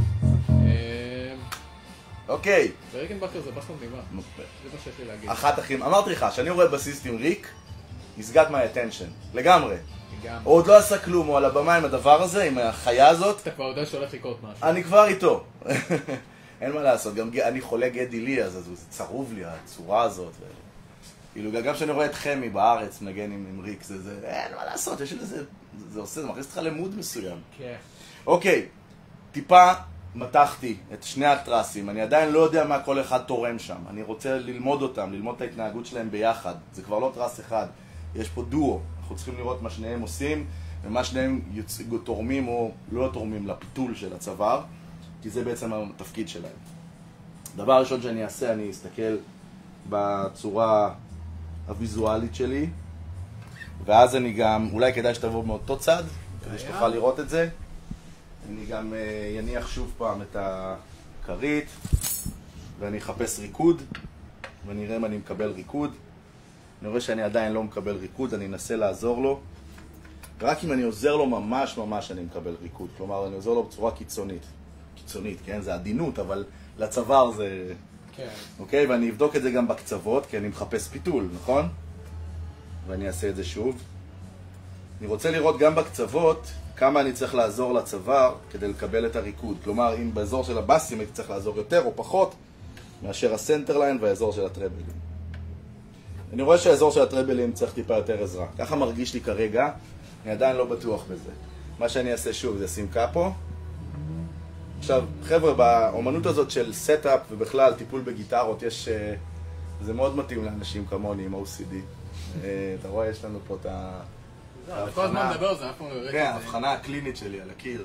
Speaker 2: אוקיי.
Speaker 1: וריקנבכר זה בסט מגניבה. זה מה שיש לי להגיד.
Speaker 2: אחת אחים. אמרתי לך, שאני רואה בסיסט עם ריק, he's got my attention. לגמרי. הוא עוד לא עשה כלום, הוא על הבמה עם הדבר הזה, עם החיה הזאת.
Speaker 1: אתה כבר יודע שהולך לקרות משהו.
Speaker 2: אני כבר איתו. אין מה לעשות, גם אני חולה גדי לי, אז זה צרוב לי, הצורה הזאת. כאילו, גם כשאני רואה את חמי בארץ, מנגן עם ריק, זה, אין מה לעשות, יש לזה, זה עושה, זה מכניס אותך למוד מסוים.
Speaker 1: כן.
Speaker 2: אוקיי, טיפה מתחתי את שני הטרסים, אני עדיין לא יודע מה כל אחד תורם שם. אני רוצה ללמוד אותם, ללמוד את ההתנהגות שלהם ביחד. זה כבר לא טרס אחד, יש פה דואו. אנחנו צריכים לראות מה שניהם עושים, ומה שניהם יוצגו, תורמים או לא תורמים לפיתול של הצוואר, כי זה בעצם התפקיד שלהם. דבר ראשון שאני אעשה, אני אסתכל בצורה הוויזואלית שלי, ואז אני גם, אולי כדאי שתבוא מאותו צד, כדי שתוכל לראות את זה. אני גם יניח שוב פעם את הכרית, ואני אחפש ריקוד, ונראה אם אני מקבל ריקוד. אני רואה שאני עדיין לא מקבל ריקוד, אני אנסה לעזור לו. רק אם אני עוזר לו ממש ממש אני מקבל ריקוד. כלומר, אני עוזר לו בצורה קיצונית. קיצונית, כן? זה עדינות, אבל לצוואר זה...
Speaker 1: כן.
Speaker 2: אוקיי? ואני אבדוק את זה גם בקצוות, כי אני מחפש פיתול, נכון? ואני אעשה את זה שוב. אני רוצה לראות גם בקצוות כמה אני צריך לעזור לצוואר כדי לקבל את הריקוד. כלומר, אם באזור של הבאסים הייתי צריך לעזור יותר או פחות מאשר הסנטרליין והאזור של הטרבלים. אני רואה שהאזור של הטרבלים צריך טיפה יותר עזרה. ככה מרגיש לי כרגע, אני עדיין לא בטוח בזה. מה שאני אעשה שוב זה אשים קאפו. עכשיו, חבר'ה, באומנות הזאת של סטאפ ובכלל טיפול בגיטרות, יש... זה מאוד מתאים לאנשים כמוני עם או סי די. אתה רואה, יש לנו פה את ה...
Speaker 1: זה כל הזמן מדבר על זה, אף פעם לא יראה את זה.
Speaker 2: כן, ההבחנה הקלינית שלי על הקיר.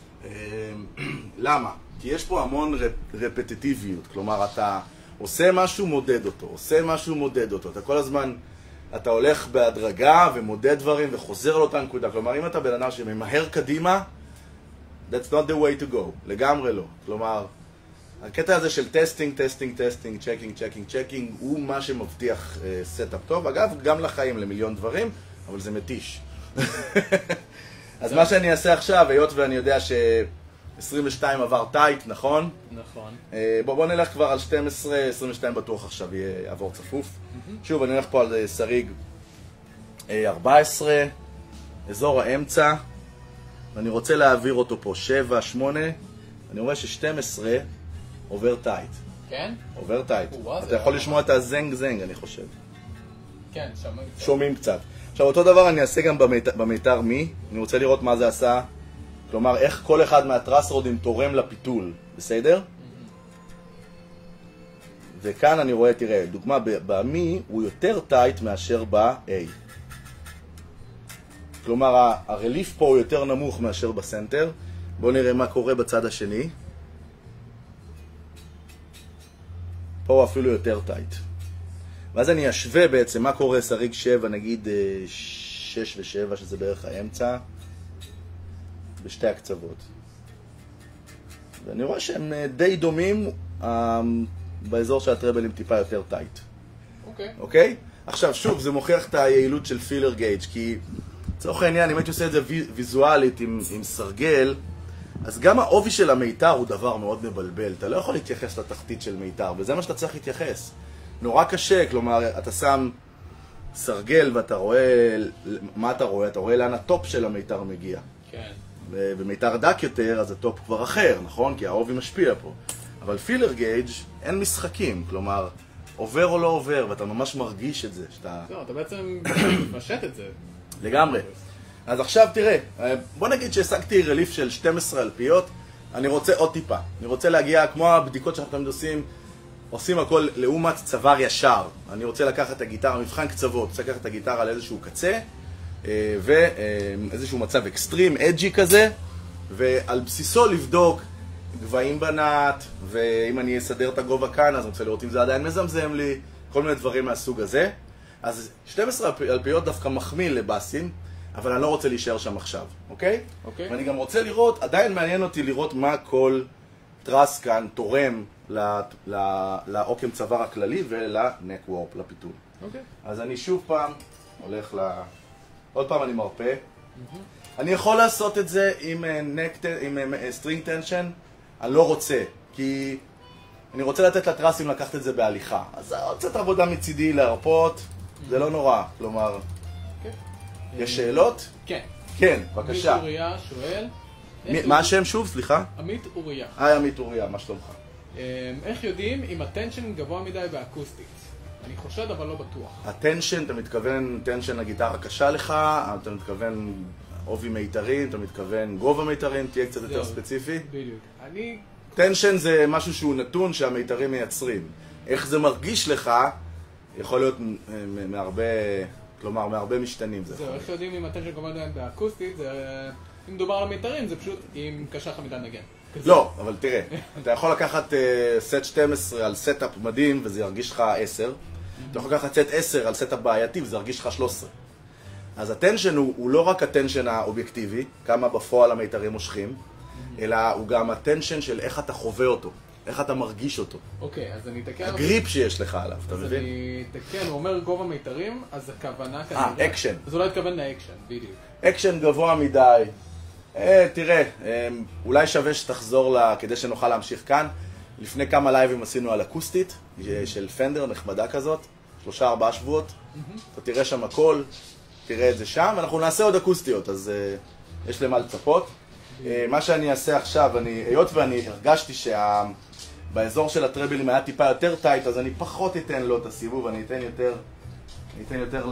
Speaker 2: למה? כי יש פה המון רפטיטיביות, כלומר, אתה... עושה משהו, מודד אותו, עושה משהו, מודד אותו. אתה כל הזמן, אתה הולך בהדרגה ומודד דברים וחוזר לאותה נקודה. כלומר, אם אתה בן אדם שממהר קדימה, that's not the way to go. לגמרי לא. כלומר, הקטע הזה של טסטינג, טסטינג, טסטינג, צ'קינג, צ'קינג, צ'קינג, הוא מה שמבטיח סטאפ טוב. אגב, גם לחיים, למיליון דברים, אבל זה מתיש. אז מה שאני אעשה עכשיו, היות ואני יודע ש... עשרים ושתיים עבר טייט, נכון?
Speaker 1: נכון.
Speaker 2: בוא, בוא נלך כבר על שתים עשרה, עשרים ושתיים בטוח עכשיו יהיה עבור צפוף. שוב, אני הולך פה על שריג ארבע עשרה, אזור האמצע, ואני רוצה להעביר אותו פה שבע, שמונה, אני רואה ש-שתים עשרה עובר טייט.
Speaker 1: כן?
Speaker 2: עובר טייט. אתה יכול לשמוע את הזנג זנג, אני חושב.
Speaker 1: כן, שומעים קצת.
Speaker 2: שומעים קצת. עכשיו, אותו דבר אני אעשה גם במיתר מי, אני רוצה לראות מה זה עשה. כלומר, איך כל אחד מהטרסרודים תורם לפיתול, בסדר? וכאן אני רואה, תראה, דוגמה, במי הוא יותר טייט מאשר ב-A. כלומר, הרליף פה הוא יותר נמוך מאשר בסנטר. בואו נראה מה קורה בצד השני. פה הוא אפילו יותר טייט. ואז אני אשווה בעצם מה קורה שריג שבע, נגיד שש ושבע, שזה בערך האמצע. בשתי הקצוות. ואני רואה שהם די דומים באזור של הטרבלים טיפה יותר טייט.
Speaker 1: אוקיי.
Speaker 2: אוקיי? עכשיו, שוב, זה מוכיח את היעילות של פילר גייג', כי לצורך העניין, אם הייתי עושה את זה ויזואלית עם, עם סרגל, אז גם העובי של המיתר הוא דבר מאוד מבלבל. אתה לא יכול להתייחס לתחתית של מיתר, וזה מה שאתה צריך להתייחס. נורא קשה, כלומר, אתה שם סרגל ואתה רואה, מה אתה רואה? אתה רואה לאן הטופ של המיתר מגיע.
Speaker 1: כן.
Speaker 2: ובמיתר דק יותר, אז הטופ כבר אחר, נכון? כי העובי משפיע פה. אבל פילר גייג' אין משחקים, כלומר, עובר או לא עובר, ואתה ממש מרגיש את זה, שאתה...
Speaker 1: לא, אתה בעצם משת את זה.
Speaker 2: לגמרי. אז עכשיו תראה, בוא נגיד שהשגתי רליף של שתים עשרה אלפיות, אני רוצה עוד טיפה. אני רוצה להגיע, כמו הבדיקות שאנחנו תמיד עושים, עושים הכל לעומת צוואר ישר. אני רוצה לקחת את הגיטרה, מבחן קצוות, רוצה לקחת את הגיטרה על איזשהו קצה, ואיזשהו מצב אקסטרים, אג'י כזה, ועל בסיסו לבדוק גבהים בנט, ואם אני אסדר את הגובה כאן, אז אני רוצה לראות אם זה עדיין מזמזם לי, כל מיני דברים מהסוג הזה. אז שתים עשרה אלפיות דווקא מחמיא לבאסים, אבל אני לא רוצה להישאר שם עכשיו, אוקיי?
Speaker 1: אוקיי.
Speaker 2: ואני גם רוצה לראות, עדיין מעניין אותי לראות מה כל טרס כאן תורם לעוקם צוואר הכללי ולנק וורפ, לפיתול.
Speaker 1: אוקיי.
Speaker 2: אז אני שוב פעם הולך ל... עוד פעם אני מרפא. אני יכול לעשות את זה עם סטרינג טנשן, אני לא רוצה, כי אני רוצה לתת לטרסים לקחת את זה בהליכה. אז עוד קצת עבודה מצידי להרפות, זה לא נורא, כלומר... יש שאלות?
Speaker 1: כן.
Speaker 2: כן, בבקשה.
Speaker 1: עמית אוריה שואל...
Speaker 2: מה השם שוב? סליחה?
Speaker 1: עמית אוריה.
Speaker 2: היי עמית אוריה, מה שלומך?
Speaker 1: איך יודעים אם הטנשן גבוה מדי באקוסטית? אני חושד אבל לא בטוח.
Speaker 2: הטנשן, אתה מתכוון טנשן לגיטרה קשה לך, אתה מתכוון עובי מיתרים, אתה מתכוון גובה מיתרים, תהיה קצת יותר ספציפי?
Speaker 1: בדיוק. אני...
Speaker 2: טנשן זה משהו שהוא נתון שהמיתרים מייצרים. איך זה מרגיש לך, יכול להיות מהרבה, כלומר, מהרבה משתנים.
Speaker 1: זהו, איך יודעים אם הטנשן גבוה מדי באקוסטית? אם מדובר על המיתרים, זה פשוט אם קשה לך מדי נגן.
Speaker 2: לא, אבל תראה, אתה יכול לקחת סט שתים עשרה על סטאפ מדהים וזה ירגיש לך עשר. אתה יכול לקחת סט עשר על סטאפ בעייתי וזה ירגיש לך שלוש עשרה. אז הטנשן הוא, הוא לא רק הטנשן האובייקטיבי, כמה בפועל המיתרים מושכים, אלא הוא גם הטנשן של איך אתה חווה אותו, איך אתה מרגיש אותו.
Speaker 1: אוקיי, אז אני אתקן...
Speaker 2: הגריפ שיש לך עליו, אתה מבין?
Speaker 1: אז אני אתקן, הוא אומר גובה מיתרים, אז הכוונה כאן...
Speaker 2: אה, אקשן.
Speaker 1: אז אולי תכוון לאקשן, בדיוק.
Speaker 2: אקשן גבוה מדי. אה, תראה, אה, אולי שווה שתחזור לה, כדי שנוכל להמשיך כאן. לפני כמה לייבים עשינו על אקוסטית, של פנדר נחמדה כזאת, שלושה ארבעה שבועות. אתה תראה שם הכל, תראה את זה שם, ואנחנו נעשה עוד אקוסטיות, אז אה, יש למה לצפות. אה, מה שאני אעשה עכשיו, אני, היות ואני הרגשתי שבאזור של הטרבלים היה טיפה יותר טייט, אז אני פחות אתן לו את הסיבוב, אני אתן יותר, אני אתן יותר ל...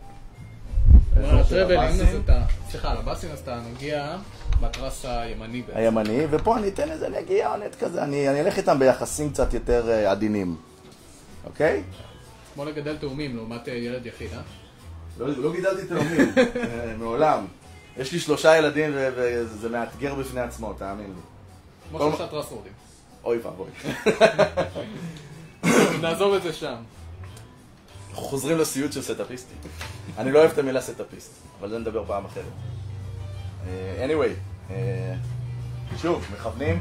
Speaker 1: סליחה, לבאסים אז אתה נוגע בטרס הימני בעצם.
Speaker 2: הימני, ופה אני אתן איזה נגיעה עונית כזה, אני אלך איתם ביחסים קצת יותר עדינים, אוקיי?
Speaker 1: כמו לגדל תאומים לעומת ילד יחיד, אה?
Speaker 2: לא גידלתי תאומים, מעולם. יש לי שלושה ילדים וזה מאתגר בפני עצמו, תאמין לי.
Speaker 1: כמו שלושה טרס רודים.
Speaker 2: אוי ואבוי.
Speaker 1: נעזוב את זה שם.
Speaker 2: אנחנו חוזרים לסיוט של סטאפיסטי. אני לא אוהב את המילה סטאפיסט, אבל זה נדבר פעם אחרת. anyway, שוב, מכוונים.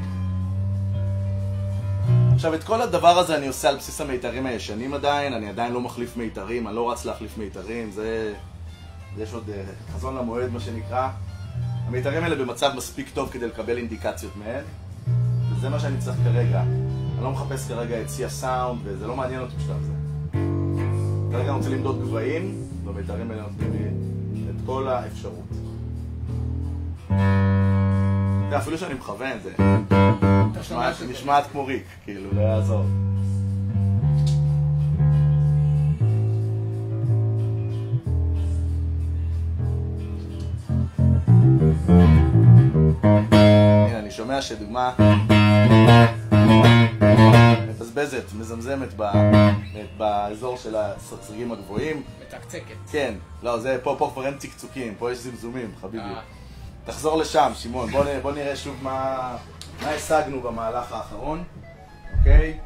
Speaker 2: עכשיו, את כל הדבר הזה אני עושה על בסיס המיתרים הישנים עדיין, אני עדיין לא מחליף מיתרים, אני לא רץ להחליף מיתרים, זה... יש עוד חזון למועד, מה שנקרא. המיתרים האלה במצב מספיק טוב כדי לקבל אינדיקציות מהם, וזה מה שאני צריך כרגע. אני לא מחפש כרגע את שיא הסאונד, וזה לא מעניין אותי בשלב זה. כרגע אני רוצה למדוד גבהים, והמיתרים האלה נותנים לי את כל האפשרות. אפילו שאני מכוון, זה נשמעת כמו ריק, כאילו, לא יעזור. הנה, אני שומע שדוגמה מבזבזת, מזמזמת באזור של הסצרגים הגבוהים.
Speaker 1: מתקצקת.
Speaker 2: כן, לא, זה פה, פה כבר אין צקצוקים, פה יש זמזומים, חביבי. תחזור לשם, שמעון, בוא, בוא נראה שוב מה, מה השגנו במהלך האחרון, אוקיי?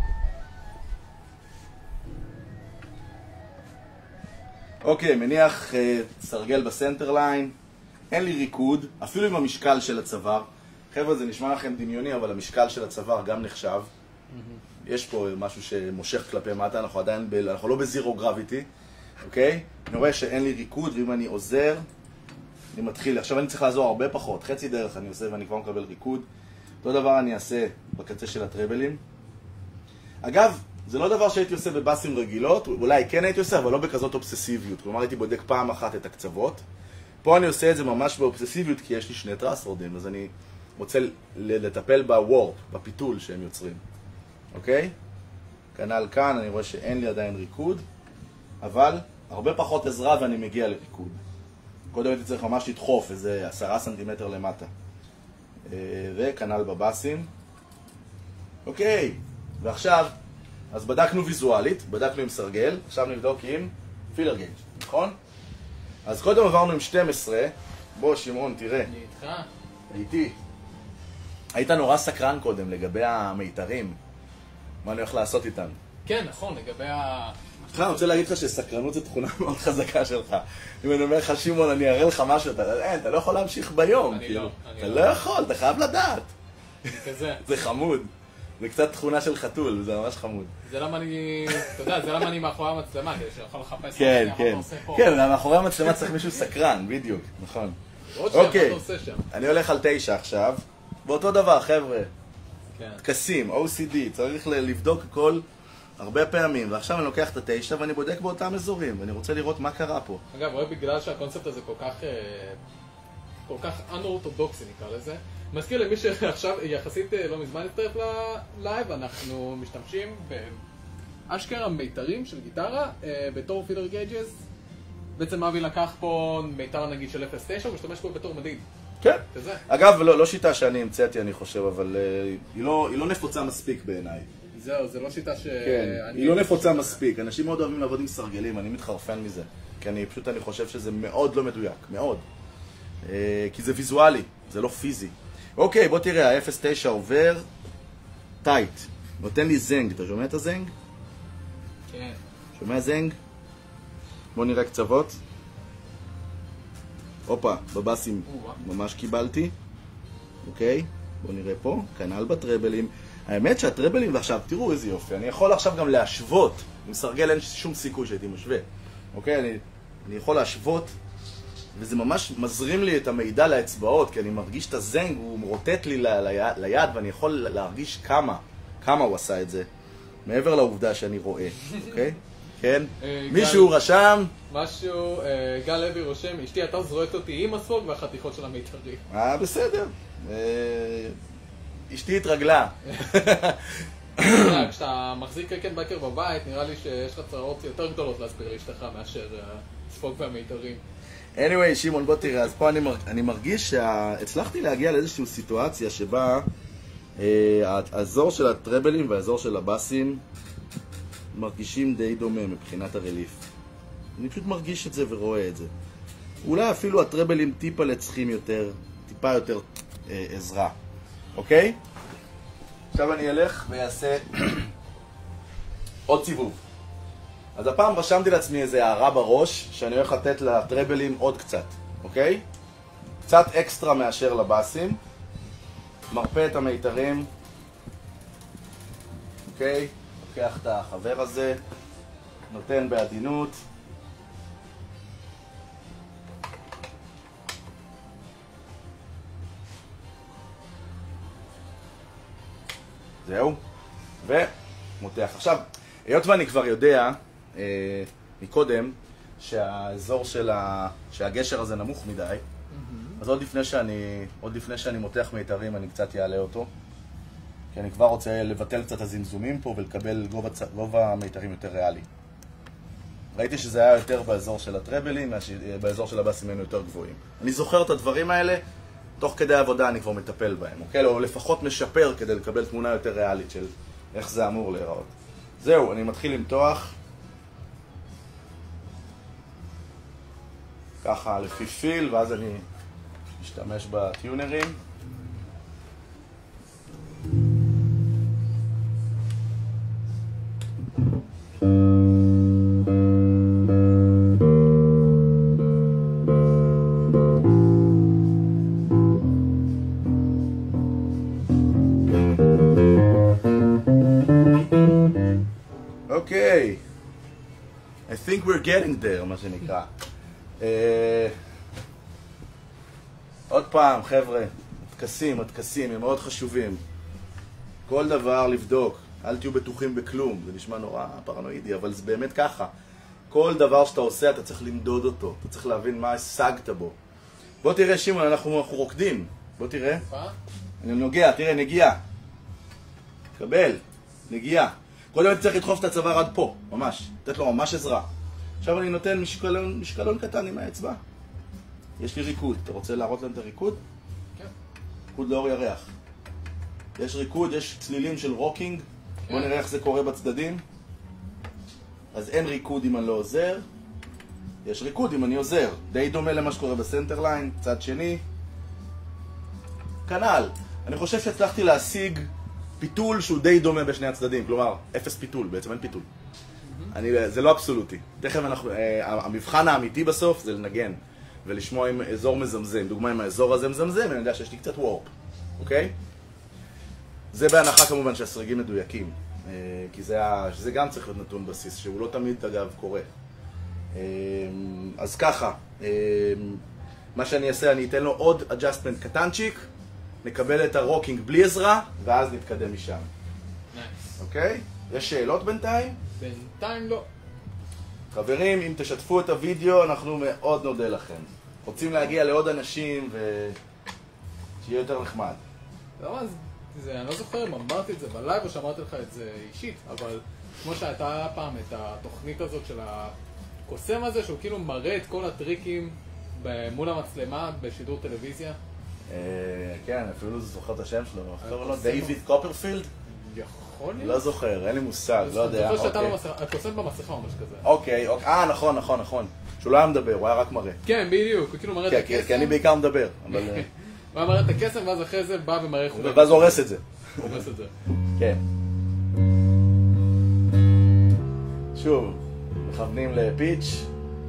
Speaker 2: אוקיי, מניח אה, סרגל בסנטר ליין, אין לי ריקוד, אפילו עם המשקל של הצוואר. חבר'ה, זה נשמע לכם דמיוני, אבל המשקל של הצוואר גם נחשב. Mm-hmm. יש פה משהו שמושך כלפי מטה, אנחנו עדיין, ב, אנחנו לא בזירו גרביטי, אוקיי? אני רואה שאין לי ריקוד, ואם אני עוזר, אני מתחיל, עכשיו אני צריך לעזור הרבה פחות, חצי דרך אני עושה ואני כבר מקבל ריקוד. אותו דבר אני אעשה בקצה של הטרבלים. אגב, זה לא דבר שהייתי עושה בבאסים רגילות, אולי כן הייתי עושה, אבל לא בכזאת אובססיביות. כלומר, הייתי בודק פעם אחת את הקצוות. פה אני עושה את זה ממש באובססיביות, כי יש לי שני טרסורדים, אז אני רוצה לטפל בוורפ, בפיתול שהם יוצרים. אוקיי? כנ"ל כאן, אני רואה שאין לי עדיין ריקוד, אבל הרבה פחות עזרה ואני מגיע לריקוד. קודם הייתי צריך ממש לדחוף איזה עשרה סנטימטר למטה. וכנ"ל בבאסים. אוקיי, ועכשיו, אז בדקנו ויזואלית, בדקנו עם סרגל, עכשיו נבדוק עם פילר גייג', נכון? אז קודם עברנו עם שתים עשרה, בוא שמעון תראה.
Speaker 1: אני איתך.
Speaker 2: איתי. היית נורא סקרן קודם לגבי המיתרים. מה אני הולך לעשות איתם?
Speaker 1: כן, נכון, לגבי ה...
Speaker 2: אני רוצה להגיד לך שסקרנות זו תכונה מאוד חזקה שלך. אם אני אומר לך, שמעון, אני אראה לך משהו, אתה, אין, אתה לא יכול להמשיך ביום.
Speaker 1: אני
Speaker 2: כאילו.
Speaker 1: לא.
Speaker 2: אתה לא יכול, אתה חייב לדעת.
Speaker 1: כזה.
Speaker 2: זה חמוד. זה קצת תכונה של חתול, וזה ממש חמוד.
Speaker 1: זה למה אני... אתה יודע, זה למה אני מאחורי המצלמה, כדי שיכול לחפש
Speaker 2: כן,
Speaker 1: מה
Speaker 2: כן.
Speaker 1: אתה עושה פה.
Speaker 2: כן, מאחורי המצלמה צריך מישהו סקרן, בדיוק, נכון.
Speaker 1: עוד שנייה, מה
Speaker 2: אוקיי,
Speaker 1: אתה עושה שם?
Speaker 2: אני הולך על תשע עכשיו. באותו דבר, חבר'ה.
Speaker 1: כן.
Speaker 2: טקסים, או סי די, צריך ל- לבדוק הכל הרבה פעמים. ועכשיו אני לוקח את התשע ואני בודק באותם אזורים, ואני רוצה לראות מה קרה פה.
Speaker 1: אגב, רואה בגלל שהקונספט הזה כל כך... אה, כל כך אנורתודוקסי נקרא לזה. מזכיר למי שעכשיו יחסית אה, לא מזמן הצטרף ללייב, אנחנו משתמשים באשכרה מיתרים של גיטרה אה, בתור פילר גייג'ס. בעצם אבי לקח פה מיתר נגיד של אפס תשע, הוא משתמש פה בתור מדיד.
Speaker 2: כן.
Speaker 1: כזה.
Speaker 2: אגב, לא, לא שיטה שאני המצאתי, אני חושב, אבל uh, היא, לא, היא לא נפוצה מספיק בעיניי.
Speaker 1: זהו, זה לא שיטה ש...
Speaker 2: כן, היא לא נפוצה מספיק. אנשים מאוד אוהבים לעבוד עם סרגלים, אני מתחרפן מזה. כי אני פשוט, אני חושב שזה מאוד לא מדויק, מאוד. Uh, כי זה ויזואלי, זה לא פיזי. אוקיי, בוא תראה, ה-אפס תשע עובר טייט. נותן לי זנג, אתה שומע את הזנג?
Speaker 1: כן.
Speaker 2: שומע זנג? בוא נראה קצוות. הופה, בבאסים ממש קיבלתי. אוקיי, בוא נראה פה, כנ"ל בטרבלים. האמת שהטרבלים, ועכשיו תראו איזה יופי, אני יכול עכשיו גם להשוות. עם סרגל אין שום סיכוי שהייתי משווה. אוקיי, אני, אני יכול להשוות, וזה ממש מזרים לי את המידע לאצבעות, כי אני מרגיש את הזנג, הוא מרוטט לי ל, ליד, ליד, ואני יכול להרגיש כמה, כמה הוא עשה את זה. מעבר לעובדה שאני רואה, אוקיי? כן? מישהו רשם?
Speaker 1: משהו, גל לוי רושם, אשתי אתה זרועקת אותי עם הספוג והחתיכות של המיתרים.
Speaker 2: אה, בסדר. אשתי התרגלה.
Speaker 1: כשאתה מחזיק ריקן בייקר בבית, נראה לי שיש לך צרות יותר גדולות להסביר לאשתך מאשר הספוג והמיתרים.
Speaker 2: anyway, שמעון, בוא תראה, אז פה אני, מרג... אני מרגיש שהצלחתי להגיע לאיזושהי סיטואציה שבה אה, האזור של הטרבלים והאזור של הבאסים מרגישים די דומה מבחינת הרליף. אני פשוט מרגיש את זה ורואה את זה. אולי אפילו הטרבלים טיפה לצחים יותר, טיפה יותר אה, עזרה. אוקיי? עכשיו אני אלך ויעשה עוד סיבוב. אז הפעם רשמתי לעצמי איזה הערה בראש שאני הולך לתת לטרבלים עוד קצת, אוקיי? קצת אקסטרה מאשר לבאסים. מרפא את המיתרים. אוקיי? לוקח את החבר הזה, נותן בעדינות. זהו. ומותח. עכשיו, היות ואני כבר יודע אה, מקודם שהאזור של ה... שהגשר הזה נמוך מדי, mm-hmm. אז עוד לפני שאני, עוד לפני שאני מותח מיתרים אני קצת יעלה אותו. כי אני כבר רוצה לבטל קצת הזמזומים פה ולקבל גובה, גובה מיתרים יותר ריאלי. ראיתי שזה היה יותר באזור של הטרבלים, באזור של הבאסים היינו יותר גבוהים. אני זוכר את הדברים האלה, תוך כדי העבודה אני כבר מטפל בהם, אוקיי? או לפחות משפר כדי לקבל תמונה יותר ריאלית של איך זה אמור להיראות. זהו, אני מתחיל למתוח. ככה לפי פיל, ואז אני משתמש בטיונרים. אוקיי. I think we're getting there, מה שנקרא. עוד פעם, חבר'ה, התקסים, התקסים, הם מאוד חשובים. כל דבר לבדוק, אל תהיו בטוחים בכלום, זה נשמע נורא פרנואידי, אבל זה באמת ככה. כל דבר שאתה עושה, אתה צריך למדוד אותו, אתה צריך להבין מה השגת בו. בוא תראה, שמעון, אנחנו, אנחנו רוקדים. בוא תראה. אני נוגע, תראה, נגיעה. קבל, נגיעה. קודם אני צריך לדחוף את הצוואר עד פה, ממש. לתת לו ממש עזרה. עכשיו אני נותן משקלון, משקלון קטן עם האצבע. יש לי ריקוד. אתה רוצה להראות להם את הריקוד?
Speaker 1: כן.
Speaker 2: ריקוד לאור ירח. יש ריקוד, יש צלילים של רוקינג. כן. בוא נראה איך זה קורה בצדדים. אז אין ריקוד אם אני לא עוזר. יש ריקוד אם אני עוזר. די דומה למה שקורה בסנטר ליין, צד שני. כנ"ל. אני חושב שהצלחתי להשיג פיתול שהוא די דומה בשני הצדדים, כלומר, אפס פיתול, בעצם אין פיתול. אני, זה לא אבסולוטי. תכף אנחנו, המבחן האמיתי בסוף זה לנגן ולשמוע אם אזור מזמזם. דוגמה, אם האזור הזה מזמזם, אני יודע שיש לי קצת וורפ, אוקיי? זה בהנחה כמובן שהסרגים מדויקים, כי זה, זה גם צריך להיות נתון בסיס, שהוא לא תמיד אגב קורה. אז ככה, מה שאני אעשה, אני אתן לו עוד אג'סטמנט קטנצ'יק, נקבל את הרוקינג בלי עזרה, ואז נתקדם משם.
Speaker 1: נייס.
Speaker 2: אוקיי? יש שאלות בינתיים?
Speaker 1: בינתיים לא.
Speaker 2: חברים, אם תשתפו את הוידאו, אנחנו מאוד נודה לכם. רוצים להגיע לעוד אנשים ושיהיה יותר נחמד.
Speaker 1: לא, אז זה, אני לא זוכר אם אמרתי את זה בלייב או שאמרתי לך את זה אישית, אבל כמו שהייתה פעם את התוכנית הזאת של הקוסם הזה, שהוא כאילו מראה את כל הטריקים מול המצלמה בשידור טלוויזיה.
Speaker 2: כן, אפילו זוכר את השם שלו, זוכר לו דיוויד קופרפילד?
Speaker 1: יכול להיות?
Speaker 2: לא זוכר, אין לי מושג, לא יודע.
Speaker 1: אני זוכר שאתה הקוסם במסכה ממש כזה.
Speaker 2: אוקיי, אה נכון, נכון, נכון. שהוא לא היה מדבר, הוא היה רק מראה.
Speaker 1: כן, בדיוק, הוא כאילו מראה את הקסם.
Speaker 2: כי אני בעיקר מדבר, אבל...
Speaker 1: הוא היה מראה את הקסם, ואז אחרי זה בא ומראה איך הוא...
Speaker 2: ואז הורס את זה.
Speaker 1: הורס את זה.
Speaker 2: כן. שוב, מכוונים לפיץ'.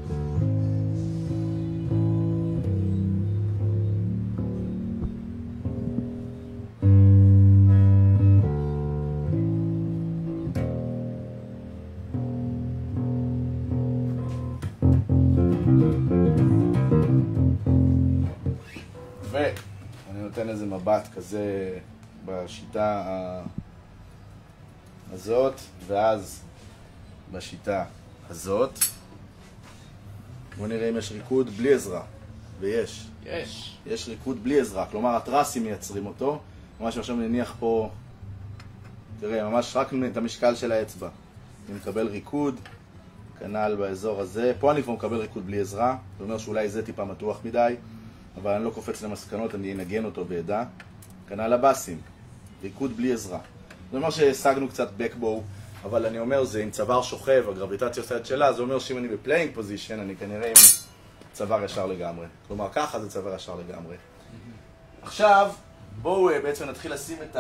Speaker 2: ואני נותן איזה מבט כזה בשיטה הזאת, ואז בשיטה הזאת. בואו נראה אם יש ריקוד בלי עזרה. ויש.
Speaker 1: יש.
Speaker 2: יש ריקוד בלי עזרה, כלומר הטרסים מייצרים אותו. ממש עכשיו נניח פה, תראה, ממש רק את המשקל של האצבע. אני מקבל ריקוד, כנ"ל באזור הזה. פה אני כבר מקבל ריקוד בלי עזרה. זה אומר שאולי זה טיפה מתוח מדי, אבל אני לא קופץ למסקנות, אני אנגן אותו בידע. כנ"ל הבאסים, ריקוד בלי עזרה. זה אומר שהשגנו קצת בקבואו, אבל אני אומר, זה עם צוואר שוכב, הגרביטציה עושה את שלה, זה אומר שאם אני בפליינג פוזישן, אני כנראה עם צוואר ישר לגמרי. כלומר, ככה זה צוואר ישר לגמרי. עכשיו, בואו בעצם נתחיל לשים את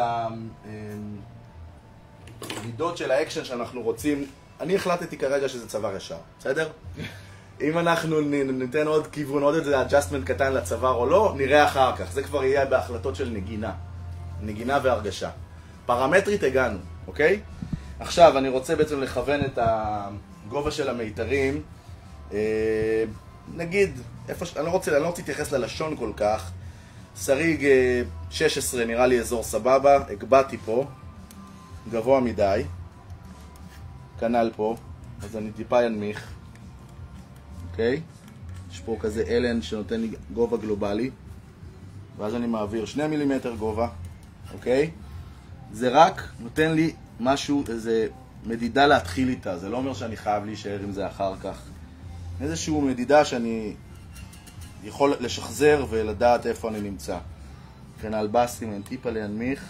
Speaker 2: המידות של האקשן שאנחנו רוצים. אני החלטתי כרגע שזה צוואר ישר, בסדר? אם אנחנו ניתן עוד כיוון, עוד איזה אג'סטמנט קטן לצוואר או לא, נראה אחר כך. זה כבר יהיה בהחלטות של נגינה. נגינה והרגשה. פרמטרית הגענו, אוקיי? עכשיו אני רוצה בעצם לכוון את הגובה של המיתרים. אה, נגיד, איפה ש... אני לא רוצה, אני לא רוצה להתייחס ללשון כל כך. שריג אה, שש עשרה נראה לי אזור סבבה. הגבעתי פה. גבוה מדי. כנ"ל פה. אז אני טיפה ינמיך. אוקיי? יש פה כזה אלן שנותן לי גובה גלובלי. ואז אני מעביר שני מילימטר גובה. אוקיי? זה רק נותן לי משהו, איזה מדידה להתחיל איתה. זה לא אומר שאני חייב להישאר עם זה אחר כך. איזושהי מדידה שאני יכול לשחזר ולדעת איפה אני נמצא. כנ"ל בסים, אני טיפה להנמיך.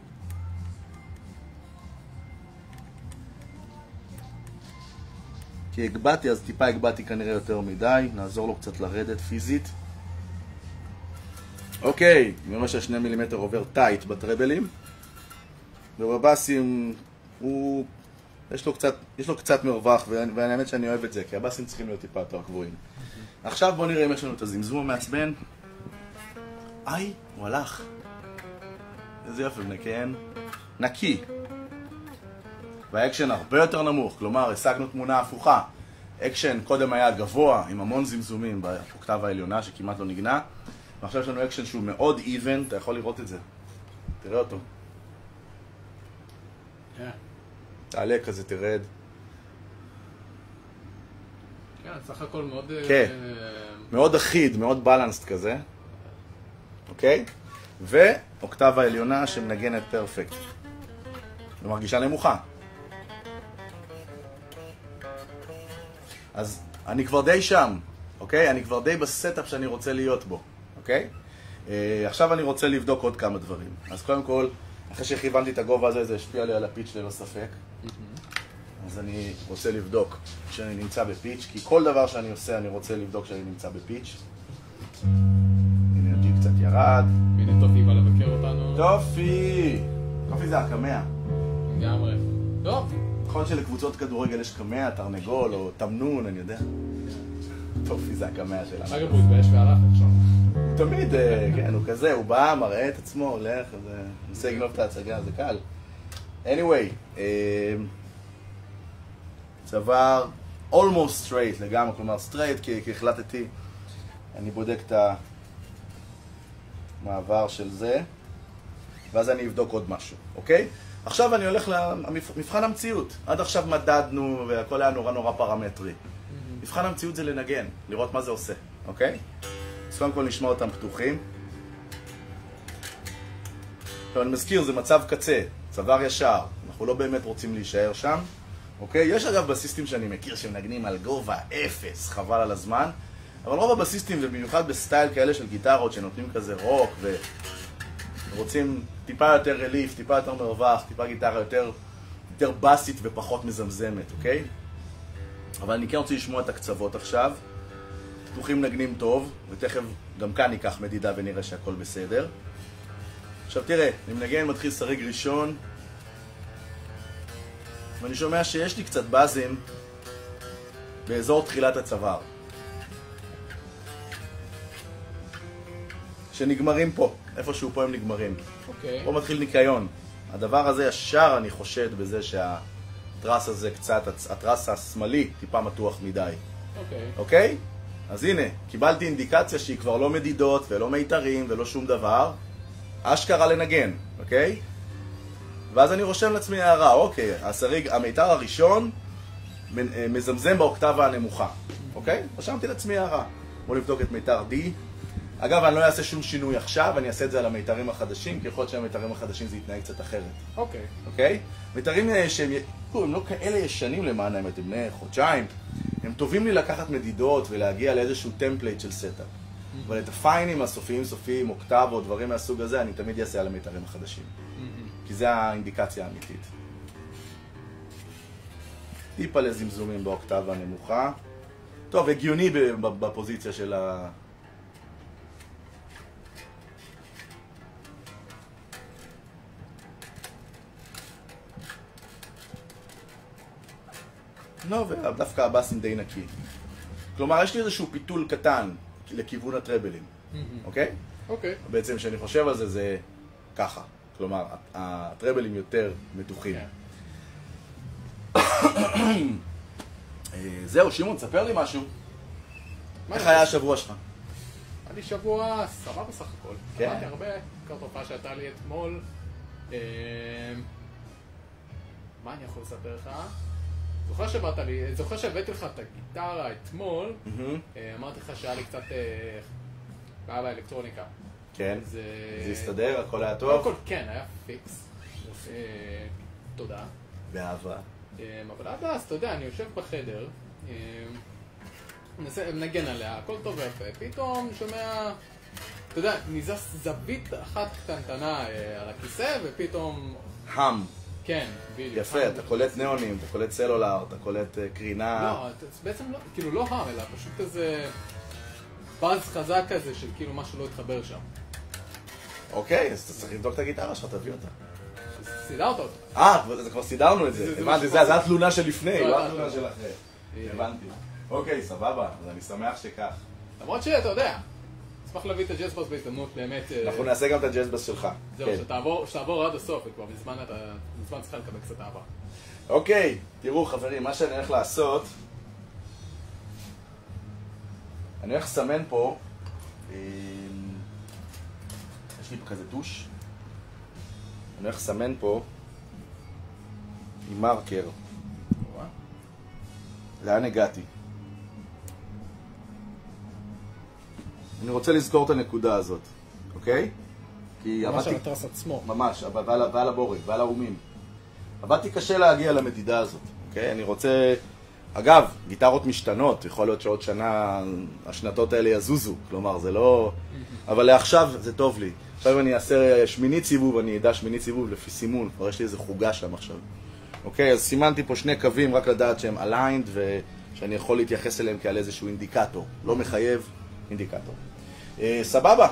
Speaker 2: כי הגבעתי, אז טיפה הגבעתי כנראה יותר מדי. נעזור לו קצת לרדת פיזית. אוקיי, אני אומר שהשני מילימטר עובר טייט בטרבלים. ובבאסים הוא... יש לו קצת, יש לו קצת מרווח, והאמת שאני אוהב את זה, כי הבאסים צריכים להיות טיפה יותר גבוהים. עכשיו בואו נראה אם יש לנו את הזמזום המעצבן. איי, הוא הלך. איזה יופי, כן? נקי. והאקשן הרבה יותר נמוך, כלומר, השגנו תמונה הפוכה. אקשן קודם היה גבוה, עם המון זמזומים באוקטבה העליונה, שכמעט לא נגנה. ועכשיו יש לנו אקשן שהוא מאוד איבן, אתה יכול לראות את זה. תראה אותו.
Speaker 1: כן.
Speaker 2: תעלה כזה, תרד.
Speaker 1: כן, סך הכל מאוד...
Speaker 2: כן. מאוד אחיד, מאוד בלנסט כזה. אוקיי? ואוקטבה העליונה שמנגנת פרפקט. ומרגישה נמוכה. אז אני כבר די שם, אוקיי? אני כבר די בסטאפ שאני רוצה להיות בו, אוקיי? אה, עכשיו אני רוצה לבדוק עוד כמה דברים. אז קודם כל, אחרי שכיוונתי את הגובה הזה, זה השפיע לי על הפיץ' ללא ספק. אז אני רוצה לבדוק שאני נמצא בפיץ', כי כל דבר שאני עושה אני רוצה לבדוק שאני נמצא בפיץ'. הנה הג'י קצת ירד.
Speaker 1: הנה טוב אימא לבקר אותנו.
Speaker 2: טופי! טופי זה הקמע.
Speaker 1: לגמרי. טוב.
Speaker 2: נכון שלקבוצות כדורגל יש קמע, תרנגול או תמנון, אני יודע. טופי זה הקמע שלנו.
Speaker 1: אגב, הוא התבייש והלך עכשיו.
Speaker 2: הוא תמיד, כן, הוא כזה, הוא בא, מראה את עצמו, הולך, נסה לגנוב את ההצגה, זה קל. anyway, צוואר almost straight לגמרי, כלומר straight, כי החלטתי, אני בודק את המעבר של זה, ואז אני אבדוק עוד משהו, אוקיי? עכשיו אני הולך למבחן המציאות. עד עכשיו מדדנו והכל היה נורא נורא פרמטרי. מבחן המציאות זה לנגן, לראות מה זה עושה, אוקיי? אז קודם כל נשמע אותם פתוחים. עכשיו אני מזכיר, זה מצב קצה, צוואר ישר, אנחנו לא באמת רוצים להישאר שם, אוקיי? יש אגב בסיסטים שאני מכיר שמנגנים על גובה אפס, חבל על הזמן, אבל רוב הבסיסטים, ובמיוחד בסטייל כאלה של גיטרות שנותנים כזה רוק ורוצים טיפה יותר רליף, טיפה יותר מרווח, טיפה גיטרה יותר, יותר בסית ופחות מזמזמת, אוקיי? אבל אני כן רוצה לשמוע את הקצוות עכשיו. פתוחים נגנים טוב, ותכף גם כאן ניקח מדידה ונראה שהכל בסדר. עכשיו תראה, אני מנגן מתחיל סריג ראשון, ואני שומע שיש לי קצת בזים באזור תחילת הצוואר. שנגמרים פה, איפשהו פה הם נגמרים.
Speaker 1: אוקיי.
Speaker 2: פה מתחיל ניקיון. הדבר הזה ישר אני חושד בזה שהטרס הזה קצת, הטרס השמאלי טיפה מתוח מדי.
Speaker 1: אוקיי.
Speaker 2: אוקיי? אז הנה, קיבלתי אינדיקציה שהיא כבר לא מדידות ולא מיתרים ולא שום דבר. אשכרה לנגן, אוקיי? ואז אני רושם לעצמי הערה, אוקיי, הסריג, המיתר הראשון מזמזם באוקטבה הנמוכה, אוקיי? רשמתי לעצמי הערה. בואו לבדוק את מיתר D. אגב, אני לא אעשה שום שינוי עכשיו, אני אעשה את זה על המיתרים החדשים, כי יכול להיות שהמיתרים החדשים זה יתנהג קצת אחרת.
Speaker 1: אוקיי.
Speaker 2: אוקיי? מיתרים שהם, הם לא כאלה ישנים למען האמת, הם בני חודשיים. הם טובים לי לקחת מדידות ולהגיע לאיזשהו טמפלייט של סטאפ. אבל את הפיינים הסופיים סופיים, אוקטבות, דברים מהסוג הזה, אני תמיד אעשה על המיתרים החדשים. כי זה האינדיקציה האמיתית. טיפה לזמזומים באוקטבה הנמוכה. טוב, הגיוני בפוזיציה של ה... לא, ודווקא הבאסים די נקי. כלומר, יש לי איזשהו פיתול קטן לכיוון הטרבלים, אוקיי?
Speaker 1: אוקיי.
Speaker 2: בעצם, כשאני חושב על זה, זה ככה. כלומר, הטרבלים יותר מתוחים. זהו, שמעון, תספר לי משהו. איך היה השבוע שלך?
Speaker 1: היה לי שבוע סבבה בסך הכל.
Speaker 2: כן.
Speaker 1: עברתי הרבה, כל תופעה שהייתה לי אתמול. מה אני יכול לספר לך? זוכר שבאת לי, זוכר שהבאתי לך את הגיטרה אתמול, אמרתי לך שהיה לי קצת בעיה באלקטרוניקה.
Speaker 2: כן, זה הסתדר, הכל היה טוב?
Speaker 1: הכל כן, היה פיקס. תודה.
Speaker 2: באהבה.
Speaker 1: אבל עד אז, אתה יודע, אני יושב בחדר, מנגן עליה, הכל טוב ויפה, פתאום שומע, אתה יודע, ניזס זווית אחת קטנטנה על הכיסא, ופתאום...
Speaker 2: חם.
Speaker 1: כן, בדיוק.
Speaker 2: יפה, אתה קולט ניאונים, אתה קולט סלולר, אתה קולט קרינה.
Speaker 1: לא, בעצם לא, כאילו לא חם, אלא פשוט איזה באז חזק כזה של כאילו משהו לא התחבר שם.
Speaker 2: אוקיי, אז אתה צריך לבדוק את הגיטרה שלך, תביא אותה.
Speaker 1: סידרת אותה.
Speaker 2: אה, כבר סידרנו את זה. הבנתי, זה התלונה של לפני, לא התלונה של אחרי. הבנתי. אוקיי, סבבה, אז אני שמח שכך.
Speaker 1: למרות שאתה יודע, אשמח להביא את הג'אז בס בהזדמנות באמת...
Speaker 2: אנחנו נעשה גם את הג'אז בס שלך.
Speaker 1: זהו, שתעבור עד הסוף, וכבר מזמן אתה מזמן צריכה לקבל קצת אהבה.
Speaker 2: אוקיי, תראו חברים, מה שאני הולך לעשות, אני הולך לסמן פה, יש לי פה כזה טוש, אני הולך לסמן פה עם מרקר. לאן הגעתי? אני רוצה לזכור את הנקודה הזאת, אוקיי? כי
Speaker 1: ממש
Speaker 2: עבדתי...
Speaker 1: על הטרס עצמו.
Speaker 2: ממש, ועל, ועל הבורג, ועל האומים. עבדתי קשה להגיע למדידה הזאת, אוקיי? אני רוצה... אגב, גיטרות משתנות, יכול להיות שעוד שנה השנתות האלה יזוזו, כלומר, זה לא... אבל לעכשיו זה טוב לי. עכשיו אני אעשה שמינית סיבוב, אני אדע שמינית סיבוב לפי סימון, כבר יש לי איזה חוגה שם עכשיו. אוקיי, אז סימנתי פה שני קווים, רק לדעת שהם aligned, ושאני יכול להתייחס אליהם כעל איזשהו אינדיקטור. לא מחייב, אינדיקטור. אה, סבבה.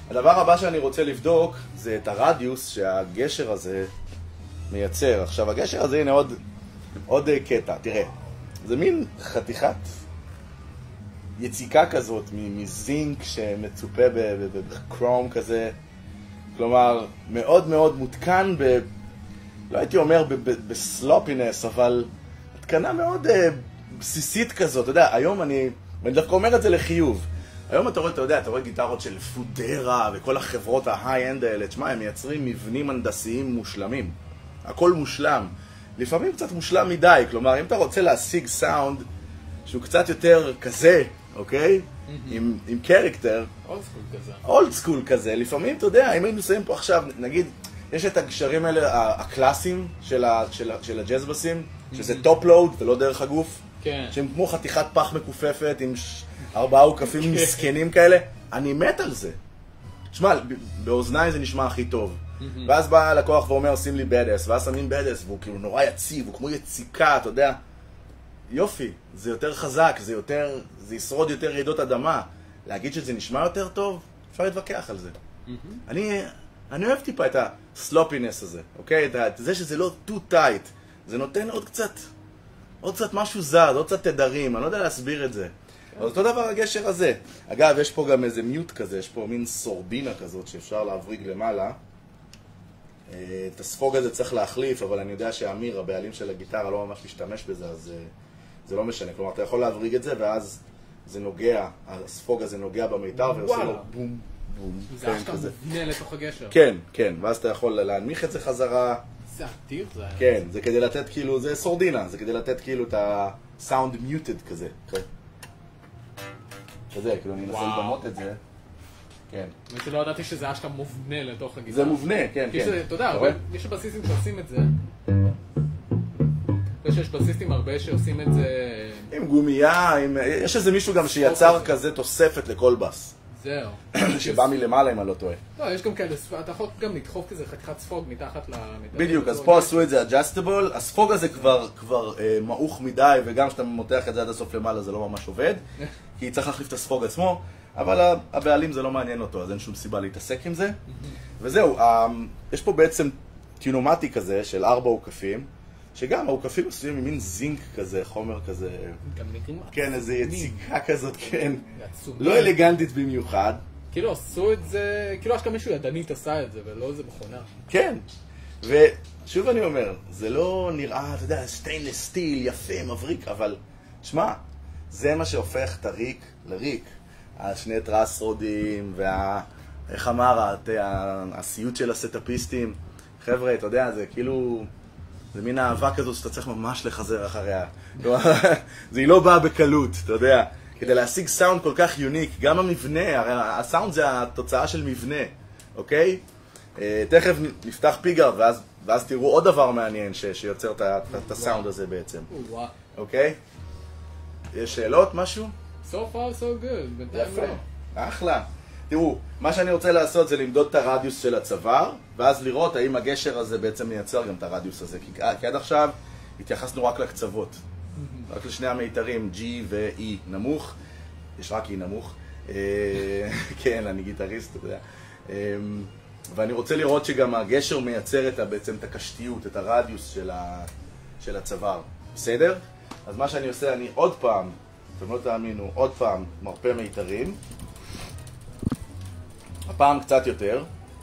Speaker 2: הדבר הבא שאני רוצה לבדוק זה את הרדיוס שהגשר הזה מייצר. עכשיו, הגשר הזה, הנה עוד, עוד קטע, תראה. זה מין חתיכת יציקה כזאת מזינק שמצופה בקרום כזה. כלומר, מאוד מאוד מותקן ב... לא הייתי אומר בסלופינס, אבל התקנה מאוד בסיסית כזאת. אתה יודע, היום אני... ואני דווקא אומר את זה לחיוב. היום אתה רואה, אתה יודע, אתה רואה גיטרות של פודרה וכל החברות ההיי-אנד האלה. תשמע, הם מייצרים מבנים הנדסיים מושלמים. הכל מושלם. לפעמים קצת מושלם מדי. כלומר, אם אתה רוצה להשיג סאונד שהוא קצת יותר כזה, אוקיי? עם, עם קרקטר.
Speaker 1: אולד סקול כזה.
Speaker 2: אולד סקול כזה. לפעמים, אתה יודע, אם היינו שמים פה עכשיו, נגיד, יש את הגשרים האלה, הקלאסיים של, ה, של, ה, של הג'זבסים, שזה טופ-לואוד ולא דרך הגוף.
Speaker 1: כן.
Speaker 2: שהם כמו חתיכת פח מקופפת עם ש... ארבעה עוקפים מסכנים כאלה. אני מת על זה. תשמע, באוזניי זה נשמע הכי טוב. ואז בא הלקוח ואומר, שים לי בדס, ואז שמים בדס, והוא כאילו נורא יציב, הוא כמו יציקה, אתה יודע. יופי, זה יותר חזק, זה יותר, זה ישרוד יותר רעידות אדמה. להגיד שזה נשמע יותר טוב, אפשר להתווכח על זה. אני, אני אוהב טיפה את הסלופינס הזה, אוקיי? את זה שזה לא too tight. זה נותן עוד קצת, עוד קצת משהו זר, עוד קצת תדרים, אני לא יודע להסביר את זה. אבל אותו דבר הגשר הזה. אגב, יש פה גם איזה מיוט כזה, יש פה מין סורבינה כזאת שאפשר להבריג למעלה. את הספוג הזה צריך להחליף, אבל אני יודע שאמיר, הבעלים של הגיטרה, לא ממש משתמש בזה, אז זה לא משנה. כלומר, אתה יכול להבריג את זה, ואז זה נוגע, הספוג הזה נוגע במיתר, ועושה לו בום, בום.
Speaker 1: זה אשכרה מובנה לתוך הגשר.
Speaker 2: כן, כן, ואז אתה יכול להנמיך את זה חזרה.
Speaker 1: זה אדיר זה היה.
Speaker 2: כן, זה כדי לתת כאילו, זה סורדינה, זה כדי לתת כאילו את הסאונד מיוטד כזה. כזה, כאילו אני אנסה לדמות את זה. כן.
Speaker 1: אני שלא ידעתי שזה אשכרה מובנה לתוך הגיטרה.
Speaker 2: זה מובנה, כן, כן.
Speaker 1: אתה יודע, יש בסיסטים שעושים את זה. יש בסיסטים הרבה שעושים את זה...
Speaker 2: עם גומייה, יש איזה מישהו גם שיצר כזה תוספת לכל בס.
Speaker 1: זהו.
Speaker 2: שבא מלמעלה אם אני לא טועה.
Speaker 1: לא, יש גם כאלה, אתה יכול גם לדחוף כזה חתיכת ספוג מתחת ל...
Speaker 2: בדיוק, אז פה עשו את זה adjustable, הספוג הזה כבר מעוך מדי, וגם כשאתה מותח את זה עד הסוף למעלה זה לא ממש עובד, כי צריך להחליף את הספוג עצמו, אבל הבעלים זה לא מעניין אותו, אז אין שום סיבה להתעסק עם זה. וזהו, יש פה בעצם טיונומטי כזה של ארבע עוקפים, שגם העוקפים עשויים ממין זינק כזה, חומר כזה, כן, איזה יציקה כזאת, כן, לא אלגנטית במיוחד.
Speaker 1: כאילו עשו את זה, כאילו אשכרה מישהו ידנית עשה את זה, ולא איזה מכונה.
Speaker 2: כן, ושוב אני אומר, זה לא נראה, אתה יודע, סטיינלס סטיל, יפה, מבריק, אבל, שמע, זה מה שהופך את הריק לריק. השני טרסרודים, וה... איך אמר, הסיוט של הסטאפיסטים. חבר'ה, אתה יודע, זה כאילו... זה מין אהבה כזאת שאתה צריך ממש לחזר אחריה. זה לא באה בקלות, אתה יודע. כדי להשיג סאונד כל כך יוניק, גם המבנה, הרי הסאונד זה התוצאה של מבנה, אוקיי? תכף נפתח פיגארד, ואז, ואז תראו עוד דבר מעניין ש, שיוצר את, את הסאונד הזה בעצם. אוקיי? יש שאלות, משהו?
Speaker 1: So far so good.
Speaker 2: יפה, אחלה. תראו, מה שאני רוצה לעשות זה למדוד את הרדיוס של הצוואר, ואז לראות האם הגשר הזה בעצם מייצר גם את הרדיוס הזה. כי, כי עד עכשיו התייחסנו רק לקצוות, רק לשני המיתרים, G ו-E נמוך. יש רק E נמוך. כן, אני גיטריסט, אתה יודע. ואני רוצה לראות שגם הגשר מייצר את, בעצם את הקשתיות, את הרדיוס של, ה, של הצוואר. בסדר? אז מה שאני עושה, אני עוד פעם, אתם לא תאמינו, עוד פעם מרפא מיתרים. הפעם קצת יותר.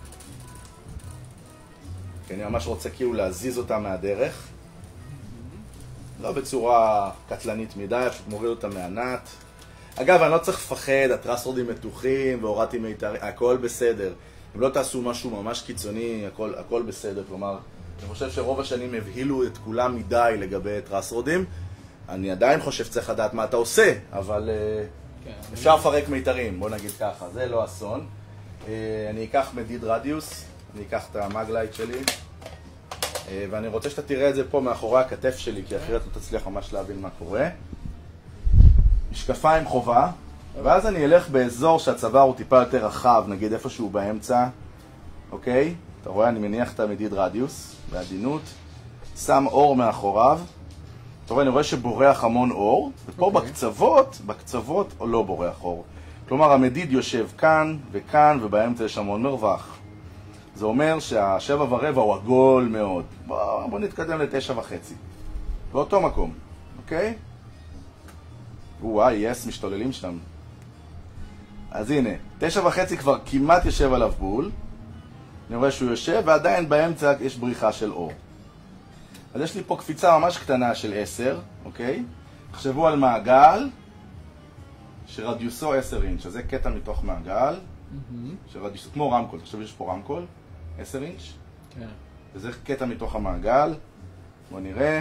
Speaker 2: כי אני ממש רוצה כאילו להזיז אותה מהדרך. לא בצורה קטלנית מדי, פשוט מוריד אותה מהנט. אגב, אני לא צריך לפחד, הטרסורדים מתוחים והורדתי מיתרים, הכל בסדר. אם לא תעשו משהו ממש קיצוני, הכל, הכל בסדר. כלומר, אני חושב שרוב השנים הבהילו את כולם מדי לגבי טרסורדים. אני עדיין חושב שצריך לדעת מה אתה עושה, אבל כן, אפשר לפרק מיתרים, בוא נגיד ככה, זה לא אסון. אני אקח מדיד רדיוס, אני אקח את המאגלייט שלי, ואני רוצה שאתה תראה את זה פה מאחורי הכתף שלי, כי אחרת לא תצליח ממש להבין מה קורה. משקפיים חובה, ואז אני אלך באזור שהצוואר הוא טיפה יותר רחב, נגיד איפשהו באמצע, אוקיי? אתה רואה, אני מניח את המדיד רדיוס, בעדינות, שם אור מאחוריו, אתה רואה, אני רואה שבורח המון אור, ופה okay. בקצוות, בקצוות או לא בורח אור. כלומר, המדיד יושב כאן וכאן, ובאמצע יש המון מרווח. זה אומר שהשבע ורבע הוא עגול מאוד. בואו בוא נתקדם לתשע וחצי. באותו מקום, אוקיי? וואי, יס, משתוללים שם. אז הנה, תשע וחצי כבר כמעט יושב עליו בול. אני רואה שהוא יושב, ועדיין באמצע יש בריחה של אור. אז יש לי פה קפיצה ממש קטנה של עשר, אוקיי? תחשבו על מעגל שרדיוסו עשר אינץ', אז זה קטע מתוך מעגל, שרדיוסו, כמו רמקול, תחשבו יש פה רמקול, עשר אינץ', כן. וזה קטע מתוך המעגל, בואו נראה,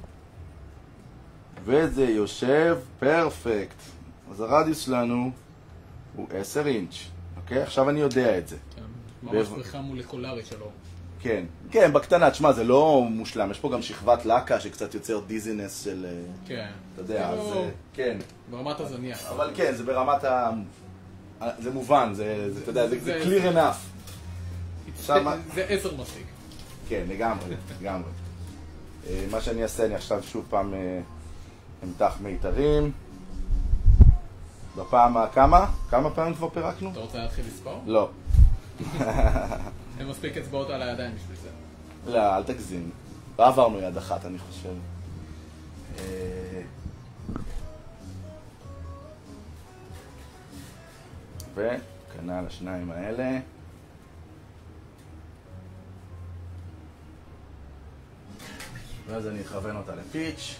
Speaker 2: וזה יושב פרפקט. אז הרדיוס שלנו הוא עשר אינץ', אוקיי? עכשיו אני יודע את זה.
Speaker 1: כן, ממש בריחה מולקולרית שלו.
Speaker 2: כן, כן, בקטנה, תשמע, זה לא מושלם, יש פה גם שכבת לקה שקצת יוצר דיזינס של...
Speaker 1: כן.
Speaker 2: אתה יודע, אז... כן.
Speaker 1: ברמת הזניח.
Speaker 2: אבל כן, זה ברמת ה... זה מובן, זה, אתה יודע, זה clear enough.
Speaker 1: זה עשר מספיק.
Speaker 2: כן, לגמרי, לגמרי. מה שאני אעשה, אני עכשיו שוב פעם אמתח מיתרים. בפעם כמה? כמה פעמים כבר פירקנו?
Speaker 1: אתה רוצה להתחיל לספור?
Speaker 2: לא.
Speaker 1: הם מספיק אצבעות על הידיים בשביל זה.
Speaker 2: לא, אל תגזים. לא עברנו יד אחת, אני חושב. וכנ"ל השניים האלה. ואז אני אכוון אותה לפיץ'.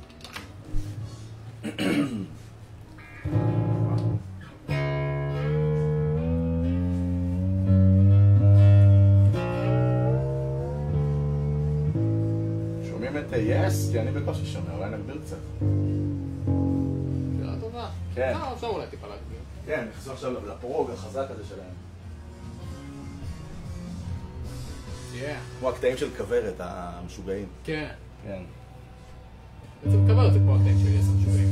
Speaker 2: שומעים את יס? כי אני בקושי שומע, אולי נגביר קצת.
Speaker 1: שאלה טובה.
Speaker 2: כן.
Speaker 1: לא, אפשר אולי טיפה להגביר.
Speaker 2: כן, נכנסו עכשיו לפרוג החזק הזה שלהם.
Speaker 1: כן.
Speaker 2: כמו הקטעים של כוורת, המשוגעים.
Speaker 1: כן.
Speaker 2: כן.
Speaker 1: בעצם כוורת זה כמו הקטעים של יס המשוגעים.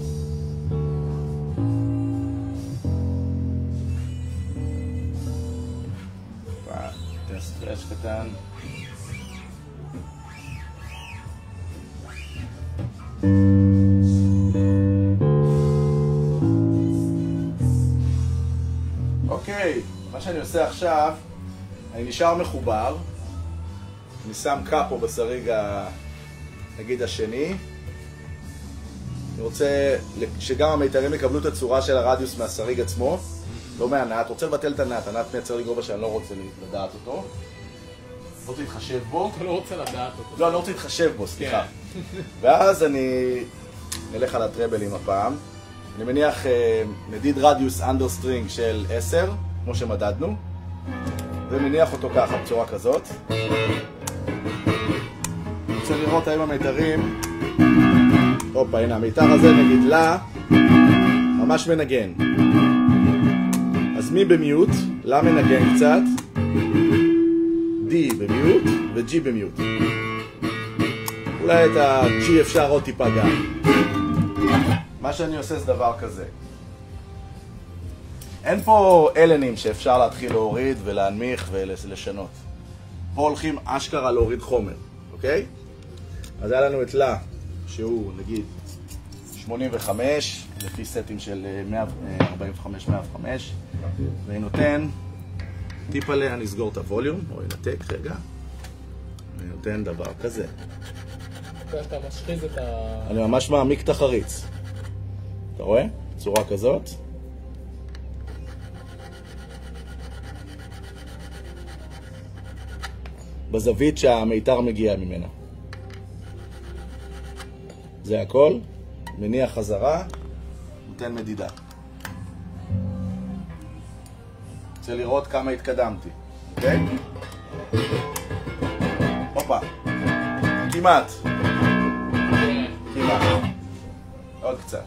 Speaker 2: תן סטרש קטן. אוקיי, מה שאני עושה עכשיו, אני נשאר מחובר. אני שם קאפו בסריג, נגיד השני. אני רוצה שגם המיתרים יקבלו את הצורה של הרדיוס מהסריג עצמו, לא מהנעת. רוצה לבטל את הנעת, הנעת מייצר לי גובה שאני לא רוצה לדעת אותו. רוצה להתחשב בו.
Speaker 1: אתה לא רוצה לדעת אותו.
Speaker 2: לא, אני לא רוצה להתחשב בו, סליחה. ואז אני נלך על הטרבלים הפעם. אני מניח מדיד רדיוס אנדר סטרינג של עשר, כמו שמדדנו, ומניח אותו ככה, בצורה כזאת. רוצה לראות האם המיתרים... הופה, הנה, המיתר הזה נגיד לה, ממש מנגן. אז מי במיוט? לה מנגן קצת. D במיוט ו-G במיוט. אולי את ה-G אפשר עוד טיפה גם. מה שאני עושה זה דבר כזה. אין פה אלנים שאפשר להתחיל להוריד ולהנמיך ולשנות. פה הולכים אשכרה להוריד חומר, אוקיי? אז היה לנו את לה, שהוא נגיד שמונים וחמש, לפי סטים של מאה ארבעים וחמש מאה וחמש, ואני נותן טיפה לה, אני אסגור את הווליום, או ינתק רגע, ואני נותן דבר כזה.
Speaker 1: אתה משחיז את ה...
Speaker 2: אני ממש מעמיק את החריץ. אתה רואה? צורה כזאת. בזווית שהמיתר מגיע ממנה. זה הכל. מניח חזרה, נותן מדידה. רוצה לראות כמה התקדמתי, אוקיי? הופה. כמעט. כמעט. עוד קצת.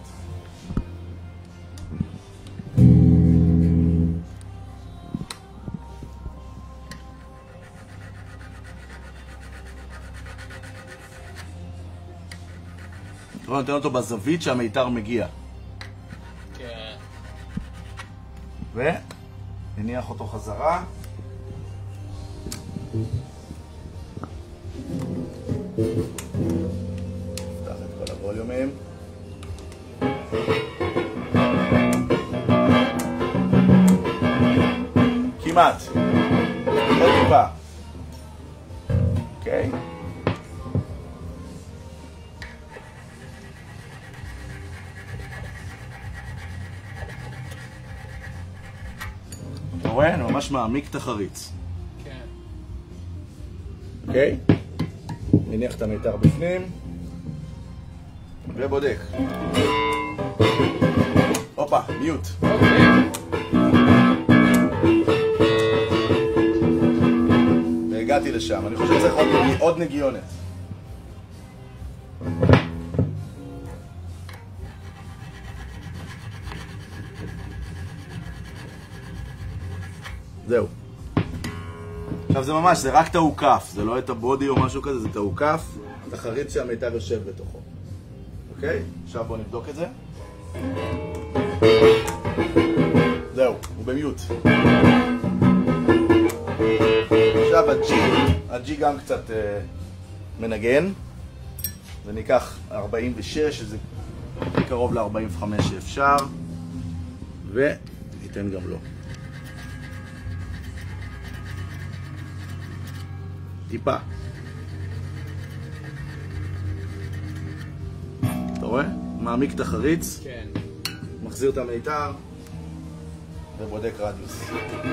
Speaker 2: אני נותן אותו בזווית שהמיתר מגיע.
Speaker 1: כן.
Speaker 2: ונניח אותו חזרה. נפתח את כל הווליומים. כמעט. עוד טיפה. אוקיי? אתה רואה? אני ממש מעמיק את החריץ.
Speaker 1: כן.
Speaker 2: אוקיי? מניח את המיתר בפנים. ובודק. הופה, מיוט.
Speaker 1: אוקיי.
Speaker 2: והגעתי לשם. אני חושב שצריך עוד, עוד נגיונת. זהו. עכשיו זה ממש, זה רק את העוקף, זה לא את הבודי או משהו כזה, זה את העוקף, את החריץ שהמיתר יושב בתוכו. אוקיי? עכשיו בואו נבדוק את זה. זהו, הוא במיוט. עכשיו הג'י, הג'י גם קצת אה, מנגן. וניקח ארבעים ושש, שזה קרוב ל-ארבעים וחמש שאפשר. וניתן גם לו. טיפה. אתה רואה? מעמיק את החריץ.
Speaker 1: כן.
Speaker 2: מחזיר את המיתר. ובודק רדיוס.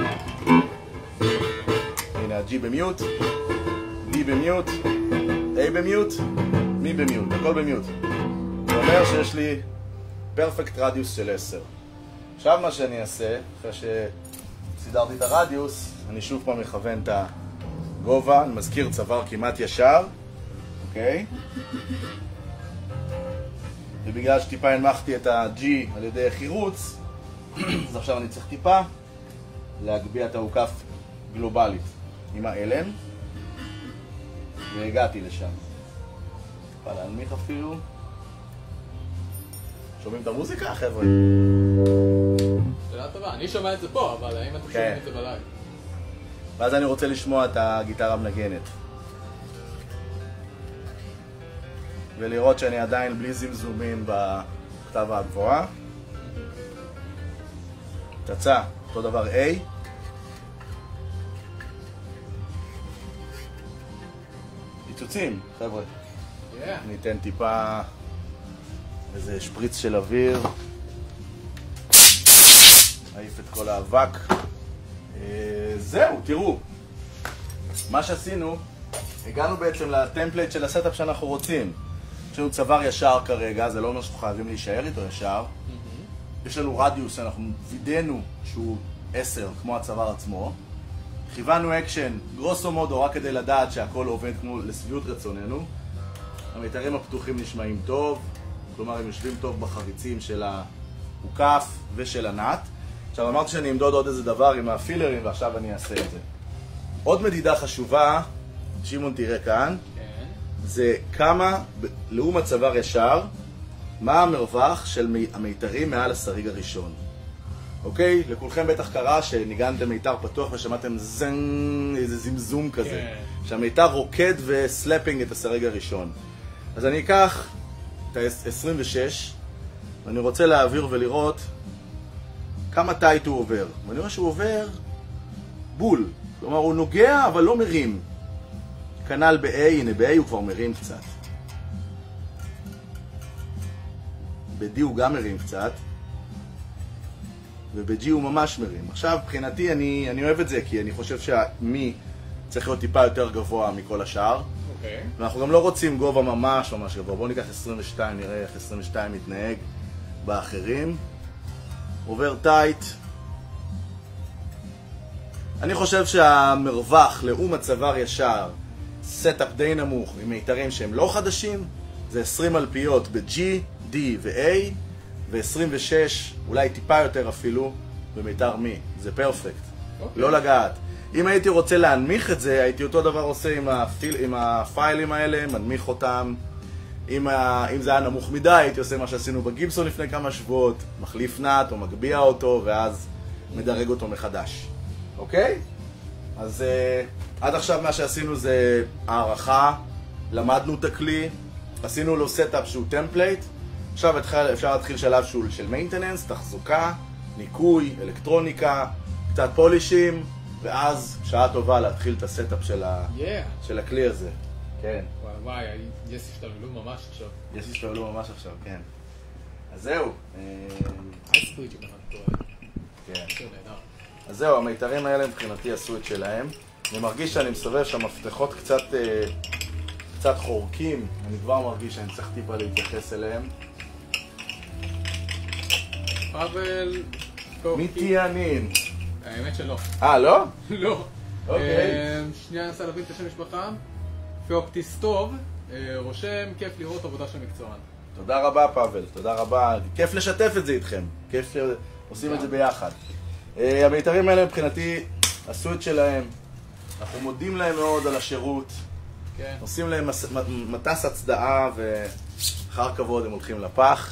Speaker 2: הנה ה-G במיוט. D במיוט. A במיוט. מי במיוט. הכל במיוט. זה אומר שיש לי פרפקט רדיוס של עשר. עכשיו מה שאני אעשה, אחרי שסידרתי את הרדיוס, אני שוב פעם מכוון את הגובה, אני מזכיר צוואר כמעט ישר, אוקיי? ובגלל שטיפה הנמכתי את ה-G על ידי חירוץ, אז עכשיו אני צריך טיפה להגביה את העוקף גלובלית עם האלן, והגעתי לשם. טיפה להנמיך אפילו. שומעים את המוזיקה, חבר'ה?
Speaker 1: שאלה טובה, אני שומע את זה פה, אבל האם אתם שומעים את זה בלייב?
Speaker 2: ואז אני רוצה לשמוע את הגיטרה המנגנת. ולראות שאני עדיין בלי זמזומים בכתב הגבוהה. תצא, אותו דבר A. פיצוצים, חבר'ה.
Speaker 1: Yeah.
Speaker 2: ניתן טיפה איזה שפריץ של אוויר. נעיף את כל האבק. זהו, תראו. מה שעשינו, הגענו בעצם לטמפלייט של הסטאפ שאנחנו רוצים. יש לנו צוואר ישר כרגע, זה לא אומר שאנחנו חייבים להישאר איתו ישר. Mm-hmm. יש לנו רדיוס, אנחנו וידאנו שהוא עשר, כמו הצוואר עצמו. כיוונו אקשן, גרוסו מודו, רק כדי לדעת שהכל עובד כמו לשביעות רצוננו. המיתרים הפתוחים נשמעים טוב, כלומר הם יושבים טוב בחריצים של העוקף ושל הנט. עכשיו אמרתי שאני אמדוד עוד איזה דבר עם הפילרים ועכשיו אני אעשה את זה. עוד מדידה חשובה, שימון תראה כאן, כן. זה כמה, לעומת צוואר ישר, מה המרווח של המיתרים מעל השריג הראשון. אוקיי? לכולכם בטח קרה שניגנתם מיתר פתוח ושמעתם זנג, איזה זמזום כזה. כן. שהמיתר רוקד וסלפינג את השריג הראשון. אז אני אקח את ה-עשרים ושש, ואני רוצה להעביר ולראות כמה טייט הוא עובר. ואני רואה שהוא עובר בול. כלומר, הוא נוגע אבל לא מרים. כנ"ל ב-A, הנה ב-A הוא כבר מרים קצת. ב-D הוא גם מרים קצת. וב-G הוא ממש מרים. עכשיו, מבחינתי, אני, אני אוהב את זה, כי אני חושב שהמי צריך להיות טיפה יותר גבוה מכל השאר.
Speaker 1: אוקיי.
Speaker 2: ואנחנו גם לא רוצים גובה ממש ממש גבוה. בואו ניקח עשרים ושתיים, נראה איך עשרים ושתיים מתנהג באחרים. עובר טייט. אני חושב שהמרווח לעומת צוואר ישר, סטאפ די נמוך עם מיתרים שהם לא חדשים, זה עשרים אלפיות ב-G, D ו-A, ו-עשרים ושש, אולי טיפה יותר אפילו, במיתר מי. זה פרפקט. Okay. לא לגעת. אם הייתי רוצה להנמיך את זה, הייתי אותו דבר עושה עם, הפיל, עם הפיילים האלה, מנמיך אותם. אם, ה, אם זה היה נמוך מדי, הייתי עושה מה שעשינו בגיבסון לפני כמה שבועות, מחליף נט או מגביה אותו, ואז מדרג אותו מחדש. אוקיי? אז uh, עד עכשיו מה שעשינו זה הערכה, למדנו את הכלי, עשינו לו סטאפ שהוא טמפלייט, עכשיו אפשר להתחיל שלב שהוא של מיינטננס, תחזוקה, ניקוי, אלקטרוניקה, קצת פולישים, ואז שעה טובה להתחיל את הסטאפ של, ה...
Speaker 1: Yeah.
Speaker 2: של הכלי הזה. כן.
Speaker 1: וואי וואי, יש השתוללו ממש עכשיו.
Speaker 2: יש השתוללו ממש עכשיו, כן. אז זהו.
Speaker 1: אייסברידג' אם אני טועה.
Speaker 2: כן.
Speaker 1: זה נהדר.
Speaker 2: אז זהו, המיתרים האלה מבחינתי עשו את שלהם. אני מרגיש שאני מסובב שהמפתחות קצת, קצת חורקים. אני כבר מרגיש שאני צריך טיפה להתייחס אליהם.
Speaker 1: פאבל...
Speaker 2: מי תיאנין?
Speaker 1: האמת שלא.
Speaker 2: אה, לא?
Speaker 1: לא.
Speaker 2: אוקיי.
Speaker 1: שנייה ננסה להבין את השם משפחה. פאופטיסטוב, רושם, כיף לראות עבודה של מקצוען.
Speaker 2: תודה רבה פאבל, תודה רבה. כיף לשתף את זה איתכם. כיף שעושים את זה ביחד. המיתרים האלה מבחינתי עשו את שלהם. אנחנו מודים להם מאוד על השירות.
Speaker 1: כן. עושים
Speaker 2: להם מטס הצדעה ואחר כבוד הם הולכים לפח.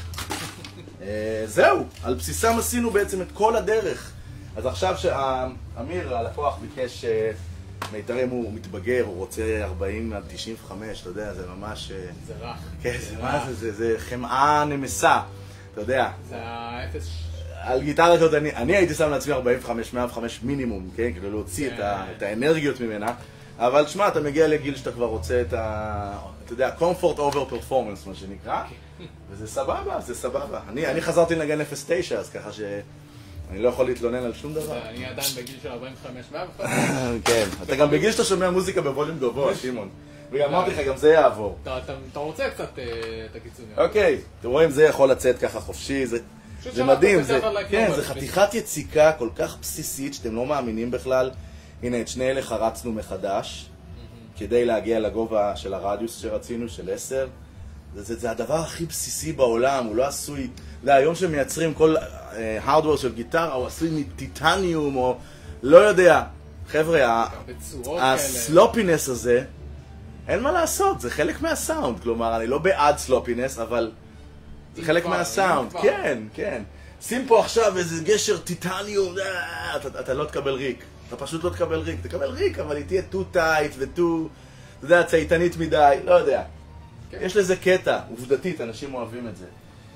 Speaker 2: זהו, על בסיסם עשינו בעצם את כל הדרך. אז עכשיו שאמיר, הלקוח, ביקש מיתרים, הוא מתבגר, הוא רוצה ארבעים עד תשעים וחמש, אתה יודע, זה ממש...
Speaker 1: זה רך.
Speaker 2: כן, זה מה זה, זה חמאה נמסה, אתה יודע.
Speaker 1: זה האפס...
Speaker 2: על גיטרה כזאת, אני הייתי שם לעצמי ארבעים וחמש, מאה וחמש מינימום, כן? כדי להוציא את האנרגיות ממנה. אבל שמע, אתה מגיע לגיל שאתה כבר רוצה את ה... אתה יודע, comfort over performance, מה שנקרא. וזה סבבה, זה סבבה. אני חזרתי לנגן אפס תשע, אז ככה שאני לא יכול להתלונן על שום דבר.
Speaker 1: אני עדיין בגיל של ארבעים וחמש, מאה וחמש.
Speaker 2: כן, אתה גם בגיל שאתה שומע מוזיקה בווליום גבוה, שימון. ואמרתי לך, גם זה יעבור.
Speaker 1: אתה רוצה קצת את הקיצוניות.
Speaker 2: אוקיי, אתם רואים, זה יכול לצאת ככה חופשי, זה מדהים, כן, זה חתיכת יציקה כל כך בסיסית שאתם לא מאמינים בכלל. הנה, את שני אלה חרצנו מחדש, כדי להגיע לגובה של הרדיוס שרצינו, של עשר. זה, זה הדבר הכי בסיסי בעולם, הוא לא עשוי... זה היום שמייצרים כל הארדוור של גיטרה, הוא עשוי מטיטניום, או לא יודע. חבר'ה, הסלופינס הזה, אין מה לעשות, זה חלק מהסאונד. כלומר, אני לא בעד סלופינס, אבל זה חלק מהסאונד. כן, כן. שים פה עכשיו איזה גשר טיטניום, אתה, אתה לא תקבל ריק. אתה פשוט לא תקבל ריק. תקבל ריק, אבל היא תהיה too tight ו-too, אתה יודע, צייתנית מדי, לא יודע. יש לזה קטע, עובדתית, אנשים אוהבים את זה.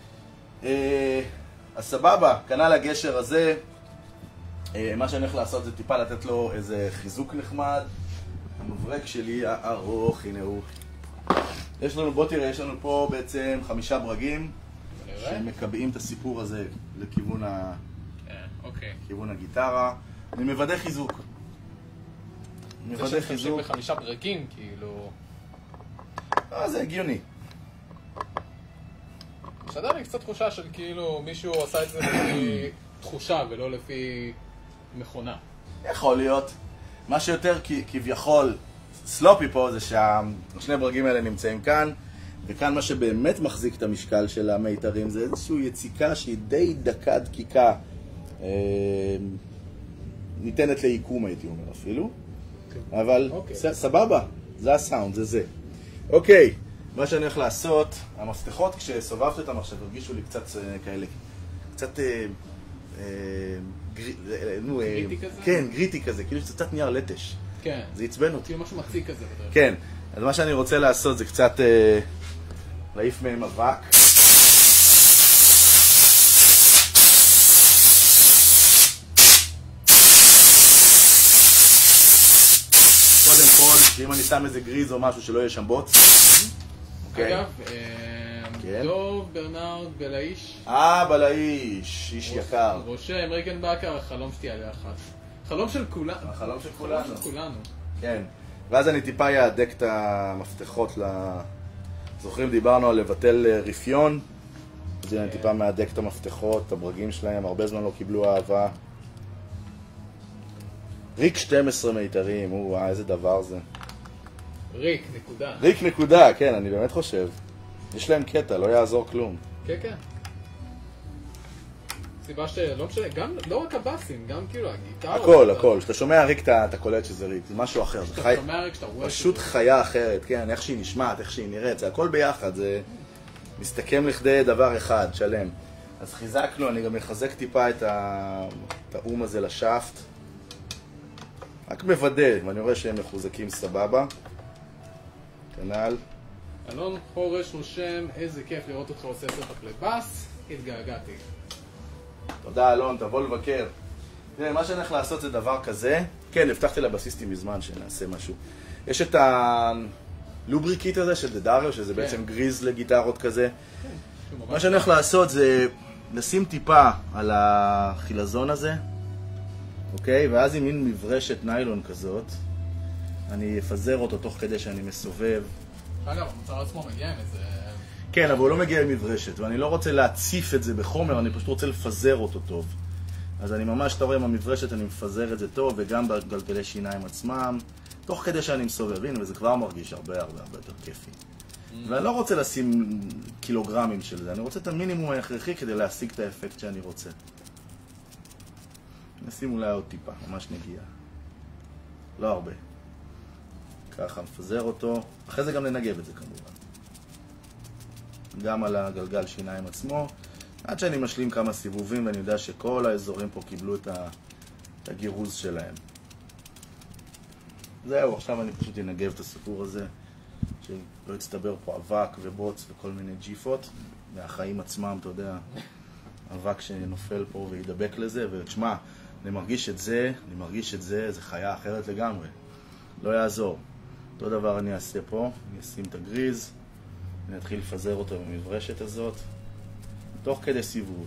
Speaker 2: אז סבבה, כנ"ל הגשר הזה, מה שאני הולך לעשות זה טיפה לתת לו איזה חיזוק נחמד. המברק שלי הארוך, הנה הוא. יש לנו, בוא תראה, יש לנו פה בעצם חמישה ברגים שמקבעים את הסיפור הזה לכיוון ה...
Speaker 1: אוקיי.
Speaker 2: כיוון הגיטרה. אני מוודא חיזוק.
Speaker 1: זה שתמשיך בחמישה ברגים, כאילו...
Speaker 2: אה, זה הגיוני.
Speaker 1: שדה לי קצת תחושה של כאילו מישהו עשה את זה לפי תחושה ולא לפי מכונה.
Speaker 2: יכול להיות. מה שיותר כביכול סלופי פה זה שהשני ברגים האלה נמצאים כאן, וכאן מה שבאמת מחזיק את המשקל של המיתרים זה איזושהי יציקה שהיא די דקה דקיקה. ניתנת לעיקום הייתי אומר אפילו. אבל סבבה, זה הסאונד, זה זה. אוקיי, מה שאני הולך לעשות, המפתחות כשסובבת אותם עכשיו הרגישו לי קצת כאלה, קצת
Speaker 1: גריטי כזה?
Speaker 2: כן, גריטי כזה, כאילו שזה קצת נייר לטש.
Speaker 1: כן.
Speaker 2: זה יצבן אותי.
Speaker 1: כאילו משהו מציג כזה.
Speaker 2: כן, אז מה שאני רוצה לעשות זה קצת להעיף מהם אבק. קודם כל, שאם אני שם איזה גריז או משהו שלא יהיה שם בוץ.
Speaker 1: אגב, דוב ברנרד בלאיש.
Speaker 2: אה, בלאיש, איש יקר.
Speaker 1: רושם, ריקנבקר, החלום שתהיה ביחד. חלום של כולנו.
Speaker 2: החלום של כולנו.
Speaker 1: חלום של כולנו.
Speaker 2: כן. ואז אני טיפה יעדק את המפתחות ל... זוכרים, דיברנו על לבטל רפיון. אז אני טיפה מעדק את המפתחות, את הברגים שלהם, הרבה זמן לא קיבלו אהבה. ריק שתים עשרה מיתרים, וואי, איזה דבר זה.
Speaker 1: ריק, נקודה.
Speaker 2: ריק נקודה, כן, אני באמת חושב. יש להם קטע, לא יעזור כלום.
Speaker 1: כן, כן. סיבה שלא משנה, גם, לא רק הבאסים, גם כאילו הגיטרה.
Speaker 2: הכל, הכל. כשאתה שומע ריק, אתה קולט שזה ריק, זה משהו אחר.
Speaker 1: כשאתה שומע ריק, שאתה רואה...
Speaker 2: פשוט חיה אחרת, כן, איך שהיא נשמעת, איך שהיא נראית, זה הכל ביחד, זה מסתכם לכדי דבר אחד, שלם. אז חיזקנו, אני גם מחזק טיפה את האום הזה לשאפט. רק מוודא, ואני רואה שהם מחוזקים סבבה. כנ"ל.
Speaker 1: אלון חורש נושם, איזה כיף לראות אותך עושה סרטק לבאס, התגעגעתי.
Speaker 2: תודה אלון, תבוא לבקר. תראה, מה שאני הולך לעשות זה דבר כזה. כן, הבטחתי לבסיסטים מזמן שנעשה משהו. יש את הלובריקיט הזה של דדריו, שזה בעצם גריז לגיטרות כזה. מה שאני הולך לעשות זה לשים טיפה על החילזון הזה, אוקיי? ואז עם מין מברשת ניילון כזאת, אני אפזר אותו תוך כדי שאני מסובב.
Speaker 1: אגב, המוצר עצמו מגיע עם איזה...
Speaker 2: כן, אבל הוא לא מגיע עם מברשת, ואני לא רוצה להציף את זה בחומר, אני פשוט רוצה לפזר אותו טוב. אז אני ממש, אתה רואה, עם המברשת אני מפזר את זה טוב, וגם בגלגלי שיניים עצמם, תוך כדי שאני מסובב, הנה, וזה כבר מרגיש הרבה הרבה הרבה יותר כיפי. ואני לא רוצה לשים קילוגרמים של זה, אני רוצה את המינימום ההכרחי כדי להשיג את האפקט שאני רוצה. נשים אולי עוד טיפה, ממש נגיע. לא הרבה. ככה, מפזר אותו. אחרי זה גם לנגב את זה כמובן. גם על הגלגל שיניים עצמו. עד שאני משלים כמה סיבובים ואני יודע שכל האזורים פה קיבלו את הגירוז שלהם. זהו, עכשיו אני פשוט אנגב את הסיפור הזה. שלא יצטבר פה אבק ובוץ וכל מיני ג'יפות. מהחיים עצמם, אתה יודע, אבק שנופל פה וידבק לזה. ותשמע, אני מרגיש את זה, אני מרגיש את זה, זה חיה אחרת לגמרי. לא יעזור. אותו דבר אני אעשה פה, אני אשים את הגריז, אני אתחיל לפזר אותו במברשת הזאת, תוך כדי סיבוב.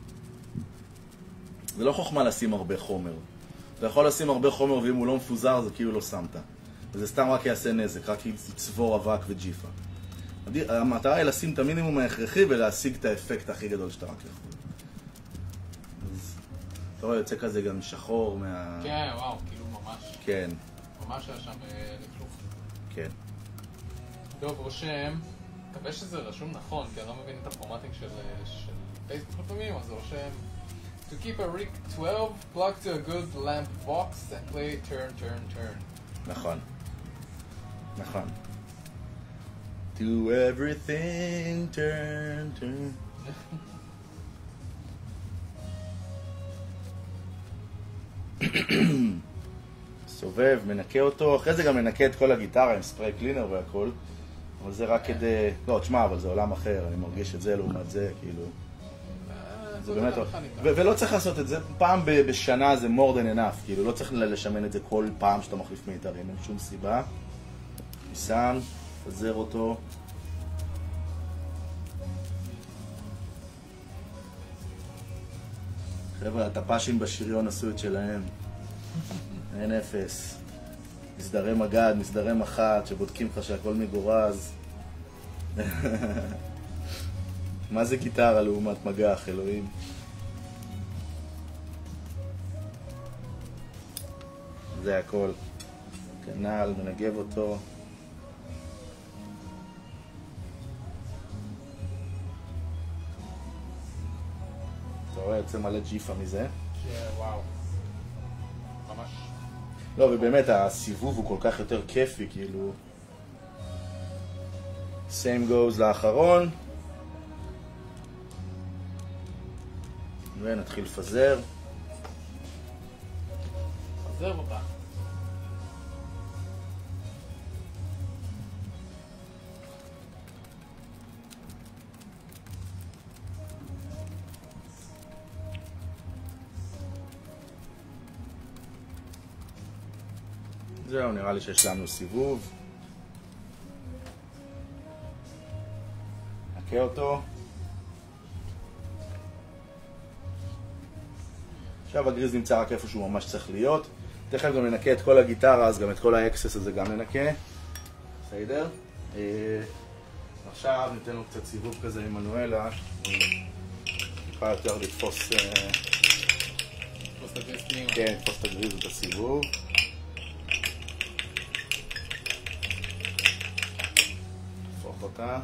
Speaker 2: זה לא חוכמה לשים הרבה חומר. אתה יכול לשים הרבה חומר ואם הוא לא מפוזר זה כאילו לא שמת. וזה סתם רק יעשה נזק, רק יצבור אבק וג'יפה. המטרה היא לשים את המינימום ההכרחי ולהשיג את האפקט הכי גדול שאתה רק יכול. אז אתה רואה, יוצא כזה גם שחור מה...
Speaker 1: כן, וואו, כאילו ממש.
Speaker 2: כן.
Speaker 1: ממש היה שם לכלוך.
Speaker 2: כן.
Speaker 1: טוב, רושם, מקווה שזה רשום נכון, כי אני לא מבין את הפורמטינג של פייסבוק לפעמים, אז זה רושם To keep a rig twelve, plug to a good lamp box and play turn, turn, turn.
Speaker 2: נכון. נכון. Do everything, turn, turn. סובב, מנקה אותו, אחרי זה גם מנקה את כל הגיטרה עם ספרי קלינר והכל, אבל זה רק כדי... לא, תשמע, אבל זה עולם אחר, אני מרגיש את זה לעומת זה, כאילו... זה באמת... ולא צריך לעשות את זה, פעם בשנה זה more than enough, כאילו, לא צריך לשמן את זה כל פעם שאתה מחליף מיתרים, אין שום סיבה. אני שם, פזר אותו. חבר'ה, הטפשים בשריון עשו את שלהם. אין אפס. מסדרי מגד, מסדרי מחט, שבודקים לך שהכל מגורז. מה זה גיטרה לעומת מגח, אלוהים? זה הכל. כנל, מנגב אותו. אתה רואה, יוצא מלא ג'יפה מזה.
Speaker 1: כן, וואו. ממש.
Speaker 2: לא, ובאמת, הסיבוב הוא כל כך יותר כיפי, כאילו... same goes לאחרון. ונתחיל לפזר.
Speaker 1: פזר אותה.
Speaker 2: זהו, נראה לי שהשלמנו סיבוב. נקה אותו. עכשיו הגריז נמצא רק איפה שהוא ממש צריך להיות. תכף גם ננקה את כל הגיטרה, אז גם את כל האקסס הזה גם ננקה. בסדר? עכשיו ניתן לו קצת סיבוב כזה עם מנואלה. טיפה יותר לתפוס...
Speaker 1: לתפוס את הגריז פנימה.
Speaker 2: כן, לתפוס את הגריז ואת הסיבוב. נפוך אותה.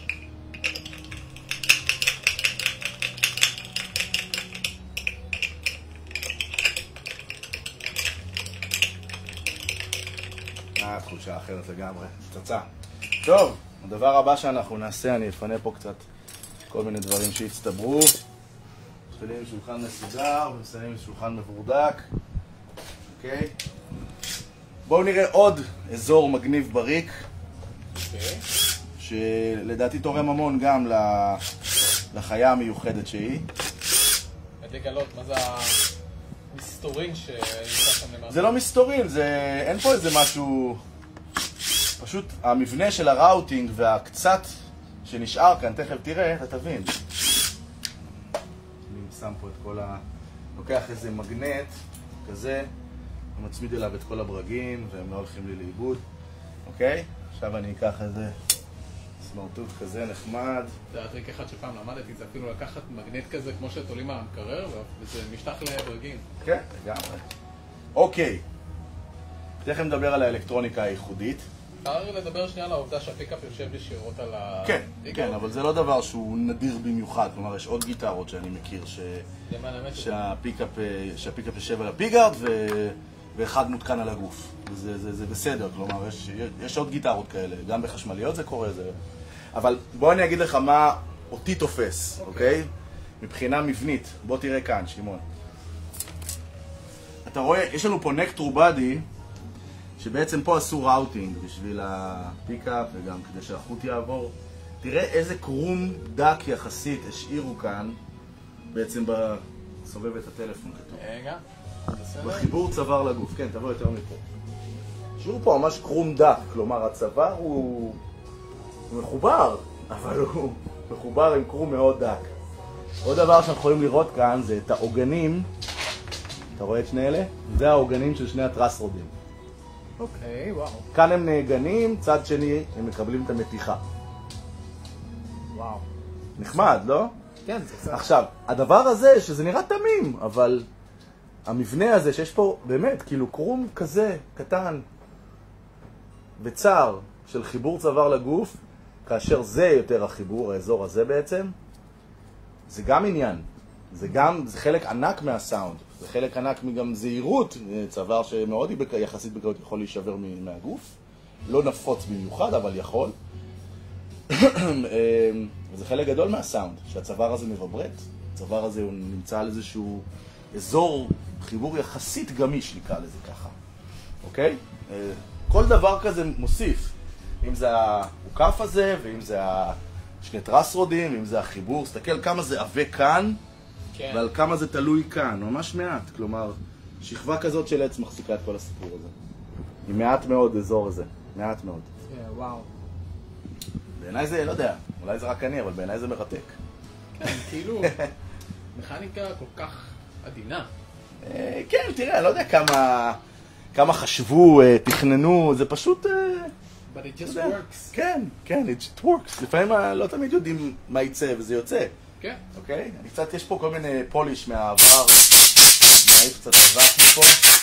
Speaker 2: אה, תחושה אחרת לגמרי. פצצה. טוב, הדבר הבא שאנחנו נעשה, אני אפנה פה קצת כל מיני דברים שהצטברו. מתחילים עם שולחן מסודר ומסיימים עם שולחן מבורדק. אוקיי? בואו נראה עוד אזור מגניב בריק.
Speaker 1: אוקיי.
Speaker 2: שלדעתי תורם המון גם לחיה המיוחדת שהיא.
Speaker 1: לגלות, מה זה מסתורין שנמצא שם למעלה.
Speaker 2: זה לא מסתורין, זה... אין פה איזה משהו... פשוט המבנה של הראוטינג והקצת שנשאר כאן, תכף תראה, אתה תבין. אני שם פה את כל ה... לוקח איזה מגנט כזה, ומצמיד אליו את כל הברגים, והם לא הולכים לי לאיבוד. אוקיי? עכשיו אני אקח איזה סמרטוט כזה נחמד.
Speaker 1: זה היה טריק אחד שפעם למדתי, זה אפילו לקחת מגנט כזה כמו שתולים מהמקרר, וזה משטח לברגים.
Speaker 2: כן, לגמרי. אוקיי. תכף נדבר על האלקטרוניקה הייחודית.
Speaker 1: אפשר לדבר שנייה על העובדה שהפיקאפ יושב ישירות על ה...
Speaker 2: כן, כן, אבל זה לא דבר שהוא נדיר במיוחד. כלומר, יש עוד גיטרות שאני מכיר שהפיקאפ יושב על הפיגארד ואחד מותקן על הגוף. זה בסדר, כלומר, יש עוד גיטרות כאלה. גם בחשמליות זה קורה. אבל בוא אני אגיד לך מה אותי תופס, אוקיי? מבחינה מבנית. בוא תראה כאן, שמעון. אתה רואה, יש לנו פה neck through body, שבעצם פה עשו ראוטינג בשביל הפיקאפ וגם כדי שהחוט יעבור. תראה איזה קרום דק יחסית השאירו כאן, בעצם בסובב את הטלפון כתוב.
Speaker 1: רגע,
Speaker 2: בחיבור צוואר לגוף, כן, תבוא יותר מפה. השאירו פה ממש קרום דק, כלומר הצוואר הוא, הוא מחובר, אבל הוא מחובר עם קרום מאוד דק. עוד דבר שאנחנו יכולים לראות כאן זה את העוגנים, אתה רואה את שני אלה? זה העוגנים של שני הטרסרודים.
Speaker 1: אוקיי, וואו.
Speaker 2: כאן הם נהגנים, צד שני הם מקבלים את המתיחה.
Speaker 1: וואו.
Speaker 2: נחמד, לא?
Speaker 1: כן, זה קצת.
Speaker 2: עכשיו, הדבר הזה, שזה נראה תמים, אבל המבנה הזה שיש פה באמת, כאילו קרום כזה, קטן, בצר של חיבור צוואר לגוף, כאשר זה יותר החיבור, האזור הזה בעצם, זה גם עניין. זה גם, זה חלק ענק מהסאונד. זה חלק ענק מגם זהירות, צוואר שמאוד יחסית בקלות יכול להישבר מהגוף. לא נפוץ במיוחד, אבל יכול. זה חלק גדול מהסאונד, שהצוואר הזה מבברט. הצוואר הזה הוא נמצא על איזשהו אזור חיבור יחסית גמיש, נקרא לזה ככה. אוקיי? כל דבר כזה מוסיף. אם זה העוקף הזה, ואם זה שני טרסרודים, ואם זה החיבור. סתכל כמה זה עווה כאן. כן. ועל כמה זה תלוי כאן, ממש מעט. כלומר, שכבה כזאת של עץ מחזיקה את כל הסיפור הזה. היא מעט מאוד אזור הזה, מעט מאוד.
Speaker 1: כן, וואו.
Speaker 2: בעיניי זה, לא יודע, אולי זה רק אני, אבל בעיניי זה מרתק.
Speaker 1: כן, כאילו, מכניקה כל כך עדינה.
Speaker 2: כן, תראה, אני לא יודע כמה, כמה חשבו, תכננו, זה פשוט...
Speaker 1: But it just works.
Speaker 2: כן, כן, it just works. לפעמים לא תמיד יודעים מה יצא וזה יוצא.
Speaker 1: כן.
Speaker 2: אוקיי? אני קצת, יש פה כל מיני פוליש מהעבר. מעיף קצת אבק מפה.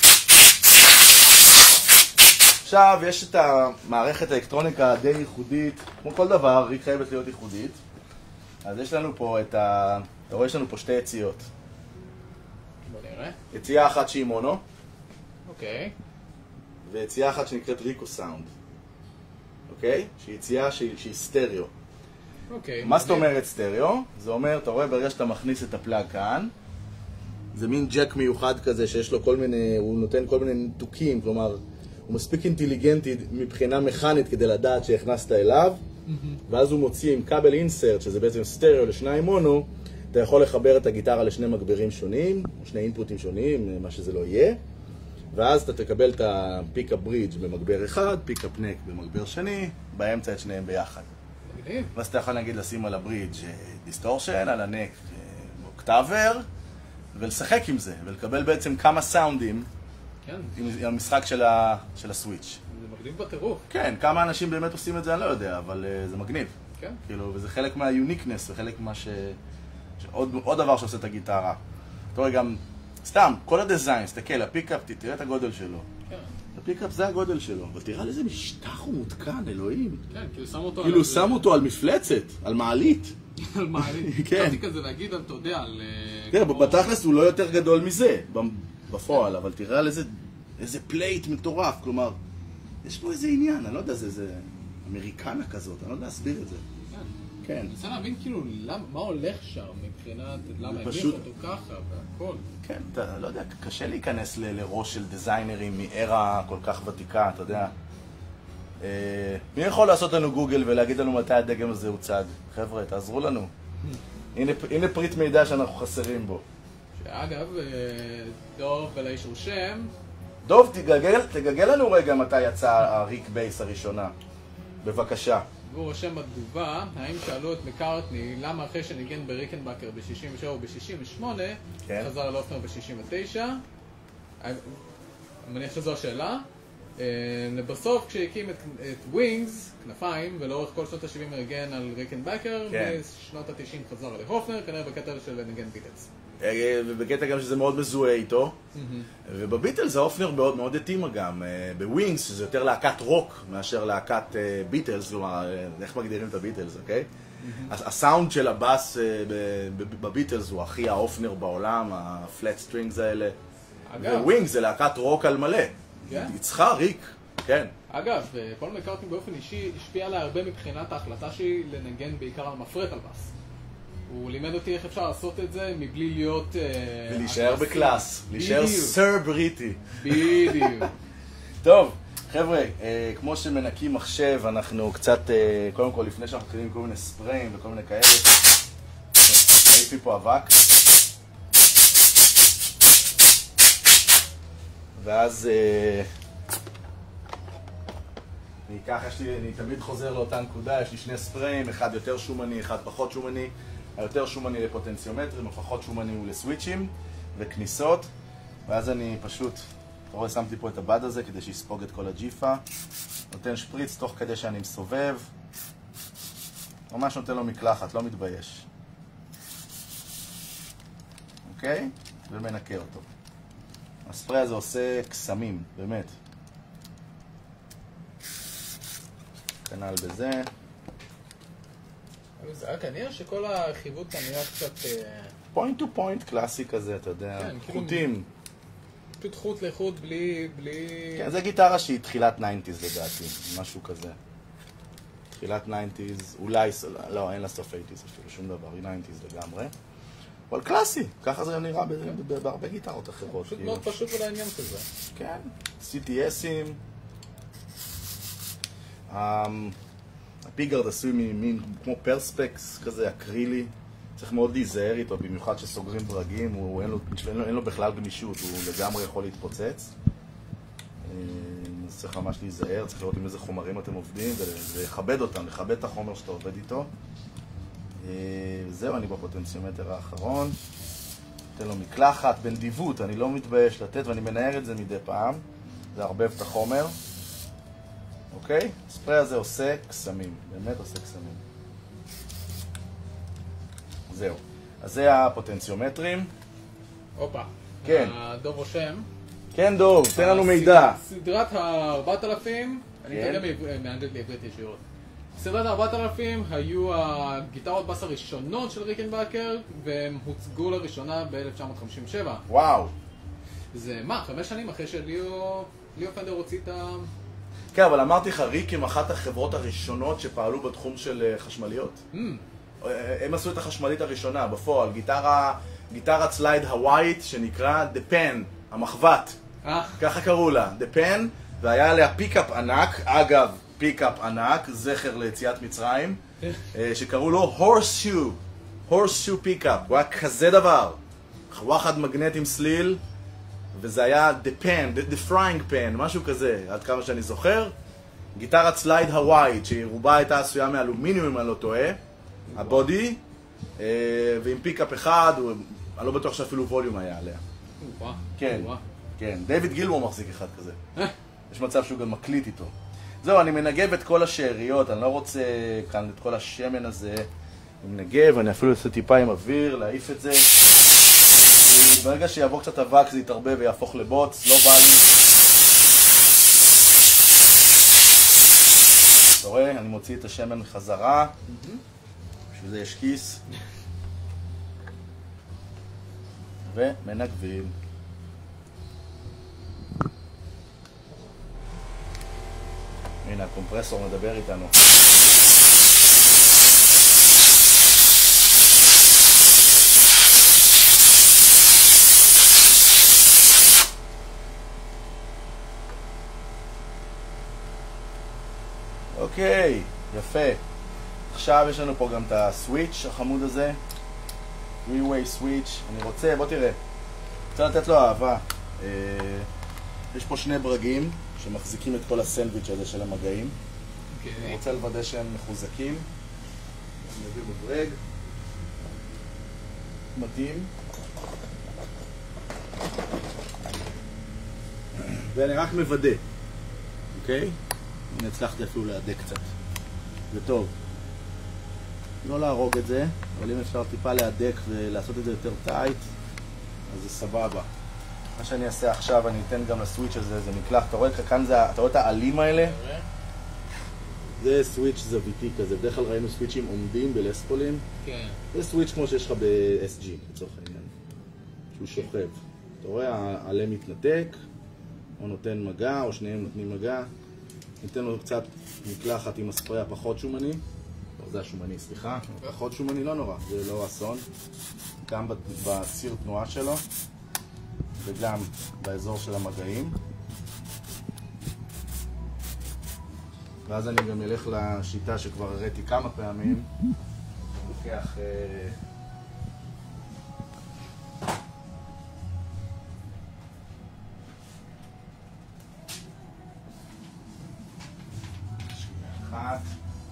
Speaker 2: עכשיו, יש את המערכת האלקטרוניקה הדי ייחודית. כמו כל דבר, היא חייבת להיות ייחודית. אז יש לנו פה את ה... אתה רואה, יש לנו פה שתי יציאות.
Speaker 1: בוא נראה.
Speaker 2: יציאה אחת שהיא מונו.
Speaker 1: אוקיי.
Speaker 2: ויציאה אחת שנקראת ריקו סאונד. אוקיי? שהיא יציאה שהיא, שהיא סטריאו.
Speaker 1: אוקיי.
Speaker 2: מה זאת אומרת סטריאו? זה אומר, אתה רואה ברגע שאתה מכניס את הפלאג כאן, זה מין ג'ק מיוחד כזה שיש לו כל מיני, הוא נותן כל מיני ניתוקים, כלומר, הוא מספיק אינטליגנטי מבחינה מכנית כדי לדעת שהכנסת אליו, ואז הוא מוציא עם כבל אינסרט, שזה בעצם סטריאו לשניים מונו, אתה יכול לחבר את הגיטרה לשני מגברים שונים, או שני אינפוטים שונים, מה שזה לא יהיה, ואז אתה תקבל את הפיקאפ ברידג' במגבר אחד, פיקאפ נק במגבר שני, באמצע את שניהם ביחד. ואז אתה יכול להגיד לשים על הברידג' דיסטורשן, על הנק אוקטאבר, ולשחק עם זה, ולקבל בעצם כמה סאונדים עם המשחק של הסוויץ'.
Speaker 1: זה מגניב בטירוף.
Speaker 2: כן, כמה אנשים באמת עושים את זה אני לא יודע, אבל זה מגניב.
Speaker 1: כן.
Speaker 2: כאילו, וזה חלק מהיוניקנס, וחלק מה ש... עוד דבר שעושה את הגיטרה. אתה רואה גם, סתם, כל הדיזיין, תסתכל, הפיקאפ, תראה את הגודל שלו.
Speaker 1: כן.
Speaker 2: הפיקאפ זה הגודל שלו, אבל תראה על איזה משטח הוא מותקן, אלוהים.
Speaker 1: כן, כאילו שם אותו...
Speaker 2: כאילו שם אותו על מפלצת, על מעלית.
Speaker 1: על מעלית.
Speaker 2: כן.
Speaker 1: חשבתי כזה להגיד, אתה יודע, על...
Speaker 2: כן, בתכלס הוא לא יותר גדול מזה, בפועל, אבל תראה על איזה פלייט מטורף, כלומר, יש פה איזה עניין, אני לא יודע, זה אמריקנה כזאת, אני לא יודע להסביר את זה. כן.
Speaker 1: אני רוצה להבין כאילו מה הולך שם מבחינת למה הביך אותו ככה והכל.
Speaker 2: כן, אתה לא יודע, קשה להיכנס לראש של דיזיינרים מארה כל כך ותיקה, אתה יודע. מי יכול לעשות לנו גוגל ולהגיד לנו מתי הדגם הזה הוצג? חבר'ה, תעזרו לנו. הנה פריט מידע שאנחנו חסרים בו.
Speaker 1: שאגב, דוב ולאיש הוא שם.
Speaker 2: דוב, תגגל, תגגל לנו רגע מתי יצא הריק בייס הראשונה. בבקשה.
Speaker 1: והוא רושם בתגובה, האם שאלו את מקארטני למה אחרי שניגן בריקנבקר ב-שישים ושבע וב-שישים ושמונה, כן. חזר לאופנר ב-שישים ותשע. אני מניח שזו השאלה. לבסוף, כשהקים את, את ווינגס, כנפיים, ולאורך כל שנות ה-שבעים ניגן על ריקנבקר, כן. בשנות ה-תשעים חזר להופנר, כנראה בקטע של ניגן ביטלס.
Speaker 2: ובקטע גם שזה מאוד מזוהה איתו. ובביטלס האופנר מאוד מאוד התאימה גם. בווינגס, שזה יותר להקת רוק מאשר להקת ביטלס, כלומר, איך מגדירים את הביטלס, אוקיי? הסאונד של הבאס בביטלס הוא הכי האופנר בעולם, הפלט סטרינגס האלה. ווינגס זה להקת רוק על מלא. היא צריכה ריק, כן.
Speaker 1: אגב, פול מקארטני באופן אישי השפיע עליי הרבה מבחינת ההחלטה שלי לנגן בעיקר על מפרט על בס. הוא לימד אותי איך אפשר לעשות את זה מבלי להיות...
Speaker 2: ולהישאר בקלאס, להישאר סר בריטי.
Speaker 1: בדיוק.
Speaker 2: טוב, חבר'ה, כמו שמנקים מחשב, אנחנו קצת, קודם כל לפני שאנחנו מתחילים כל מיני ספריים וכל מיני כאלה, ראיתי פה אבק. ואז אני אקח, יש לי, אני תמיד חוזר לאותה נקודה, יש לי שני ספריים, אחד יותר שומני, אחד פחות שומני. היותר שומני לפוטנציומטרים, הפחות שומני הוא לסוויצ'ים וכניסות. ואז אני פשוט, אתה רואה, שמתי פה את הבד הזה כדי שיספוג את כל הג'יפה. נותן שפריץ תוך כדי שאני מסובב. ממש נותן לו מקלחת, לא מתבייש. אוקיי? ומנקה אותו. הספרי הזה עושה קסמים, באמת. כנ"ל בזה.
Speaker 1: זה היה כנראה שכל החיווט כאן נראה קצת...
Speaker 2: פוינט טו פוינט קלאסי כזה, אתה יודע, חוטים.
Speaker 1: פשוט חוט לחוט בלי...
Speaker 2: כן, זה גיטרה שהיא תחילת ניינטיז לדעתי, משהו כזה. תחילת ניינטיז, אולי, לא, אין לה סוף אייטיז אפילו, שום דבר, היא ניינטיז לגמרי. אבל קלאסי, ככה זה נראה בהרבה גיטרות אחרות.
Speaker 1: פשוט מאוד פשוט ולעניין כזה.
Speaker 2: כן, סי טי אסים. הפיגרד עשוי ממין כמו פרספקס כזה אקרילי. צריך מאוד להיזהר איתו, במיוחד שסוגרים דרגים, הוא אין לו, אין לו, אין לו בכלל גמישות, הוא לגמרי יכול להתפוצץ. אז צריך ממש להיזהר, צריך לראות עם איזה חומרים אתם עובדים ולכבד אותם, לכבד את החומר שאתה עובד איתו. זהו, אני בפוטנציומטר האחרון. אתן לו מקלחת, בנדיבות, אני לא מתבייש לתת ואני מנער את זה מדי פעם. זה ערבב את החומר. אוקיי? הספרי הזה עושה קסמים, באמת עושה קסמים. זהו. אז זה הפוטנציומטרים.
Speaker 1: הופה.
Speaker 2: כן.
Speaker 1: דוב רושם.
Speaker 2: כן דוב, תן לנו מידע.
Speaker 1: סדרת ה-ארבעת אלפים, אני מתרגם מאנגלית לעברית ישירות. סדרת ה-ארבעת אלפים היו הגיטרות בס הראשונות של ריקנבקר, והם הוצגו לראשונה ב-אלף תשע מאות חמישים ושבע.
Speaker 2: וואו.
Speaker 1: זה מה, חמש שנים אחרי שליאו פנדר הוציא את ה...
Speaker 2: כן, אבל אמרתי לך, ריק עם אחת החברות הראשונות שפעלו בתחום של חשמליות. Mm. הם עשו את החשמלית הראשונה, בפועל, גיטרה, גיטרת סלייד הווייט שנקרא The Pen, המחבת. אה. ככה קראו לה, The Pen, והיה עליה פיקאפ ענק, אגב, פיקאפ ענק, זכר ליציאת מצרים, שקראו לו Horseshoe, Horseshoe פיקאפ, הוא היה כזה דבר, וואחד מגנט עם סליל, וזה היה The Pen, The, the Frying Pan, משהו כזה, עד כמה שאני זוכר. גיטרת סלייד הווייט, שהיא רובה הייתה עשויה מאלומיניום אם אני לא טועה, הבודי, ועם פיקאפ אחד, אני לא בטוח שאפילו ווליום היה עליה. כן, כן, דיוויד גילמור מחזיק אחד כזה. יש מצב שהוא גם מקליט איתו. זהו, אני מנגב את כל השאריות, אני לא רוצה כאן את כל השמן הזה. אני מנגב, אני אפילו עושה טיפה עם אוויר, להעיף את זה. ברגע שיעבור קצת אבק זה יתערבב ויהפוך לבוץ, לא בא לי. אתה רואה, אני מוציא את השמן חזרה. בשביל זה יש כיס. ומנגבים. הנה, הקומפרסור מדבר איתנו. אוקיי, יפה. עכשיו יש לנו פה גם את הסוויץ' החמוד הזה. three-way switch. אני רוצה, בוא תראה. רוצה לתת לו אהבה. יש פה שני ברגים שמחזיקים את כל הסנדוויץ' הזה של המגעים. אני רוצה לוודא שהם מחוזקים. אני מביא בברג. מתאים. ואני רק מוודא. אוקיי? אני הצלחתי אפילו להדק קצת. זה טוב. לא להרוג את זה, אבל אם אפשר טיפה להדק ולעשות את זה יותר טייט, אז זה סבבה. מה שאני אעשה עכשיו, אני אתן גם לסוויץ' הזה, זה מקלח. אתה רואה כאן, זה, אתה רואה את העלים האלה? זה סוויץ' זוויתי כזה. בדרך כלל ראינו סוויצ'ים עומדים בלספולים.
Speaker 1: כן.
Speaker 2: זה סוויץ' כמו שיש לך ב-אס ג'י, לצורך העניין. שהוא שוכב. אתה רואה, העלם מתנתק, או נותן מגע, או שניהם נותנים מגע. ניתן לו קצת מקלחת עם הספרי הפחות שומני. זה השומני, סליחה. פחות שומני, לא נורא, זה לא אסון. גם בציר תנועה שלו, וגם באזור של המגעים. ואז אני גם אלך לשיטה שכבר הראיתי כמה פעמים. לוקח... אחת.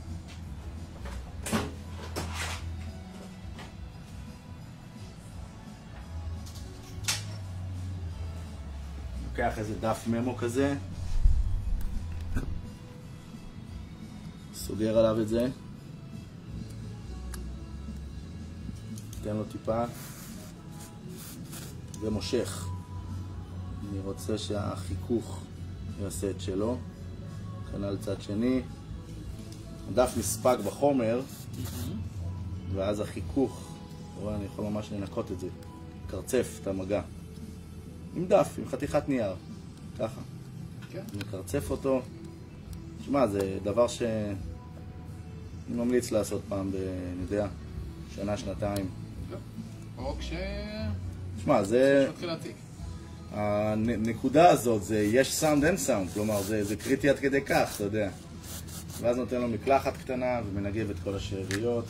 Speaker 2: לוקח איזה דף ממו כזה, סוגר עליו את זה, תן לו טיפה ומושך. אני רוצה שהחיכוך יעשה את שלו. כנ"ל צד שני. הדף נספג בחומר, ואז החיכוך, אני יכול ממש לנקות את זה, קרצף את המגע. עם דף, עם חתיכת נייר, ככה. כן. מקרצף אותו. שמע, זה דבר שאני ממליץ לעשות פעם, אני יודע, שנה, שנתיים.
Speaker 1: או כש...
Speaker 2: שמע, זה...
Speaker 1: כשמתחיל להציג.
Speaker 2: הנקודה הזאת, זה יש סאונד, אין סאונד, כלומר, זה, זה קריטי עד כדי כך, אתה יודע. ואז נותן לו מקלחת קטנה ומנגב את כל השאריות.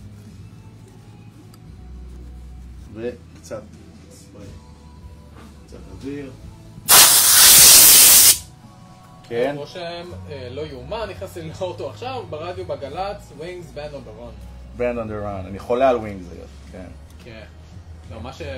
Speaker 2: וקצת ספרי. קצת אוויר. כן.
Speaker 1: רושם, לא יאומן, נכנסתי לאוטו עכשיו, ברדיו בגלץ, Wings Band on the Run.
Speaker 2: Band on the Run, אני חולה על Wings היום, כן.
Speaker 1: כן. לא, מה ש...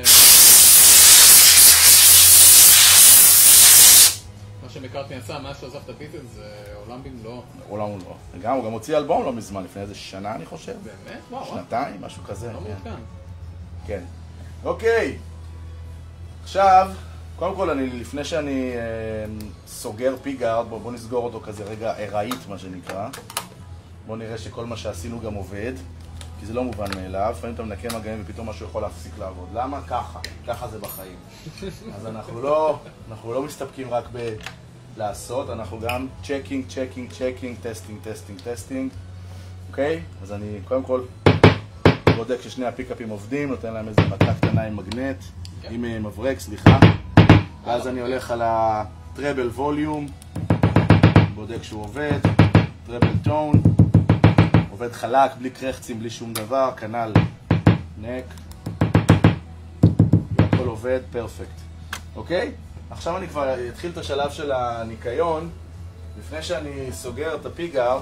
Speaker 1: מה שמקארטני עשה, מאז שעזב את הביטלס, זה עולם במלואו.
Speaker 2: עולם במלואו. גם, הוא גם הוציא אלבום לא מזמן, לפני איזה שנה אני חושב.
Speaker 1: באמת? וואו.
Speaker 2: שנתיים, משהו כזה.
Speaker 1: לא מעודכן.
Speaker 2: כן. אוקיי. עכשיו, קודם כל, אני, לפני שאני אה, סוגר פיגארד, בוא, בוא נסגור אותו כזה רגע ארעית, מה שנקרא. בוא נראה שכל מה שעשינו גם עובד, כי זה לא מובן מאליו. לפעמים אתה מנקה מגעים ופתאום משהו יכול להפסיק לעבוד. למה? ככה. ככה זה בחיים. אז אנחנו לא, אנחנו לא מסתפקים רק ב... לעשות, אנחנו גם צ'קינג, צ'קינג, צ'קינג, טסטינג, טסטינג, טסטינג. אוקיי? אז אני קודם כל בודק ששני הפיקאפים עובדים, נותן להם איזה מכה קטנה עם מגנט, עם מברק, סליחה. ואז אני הולך על הטראבל ווליום, בודק שהוא עובד, טראבל טון, עובד חלק, בלי קרחצים, בלי שום דבר, כנ"ל נק, הכל עובד, פרפקט. אוקיי? עכשיו אני כבר אתחיל את השלב של הניקיון. לפני שאני סוגר את הפיגארד.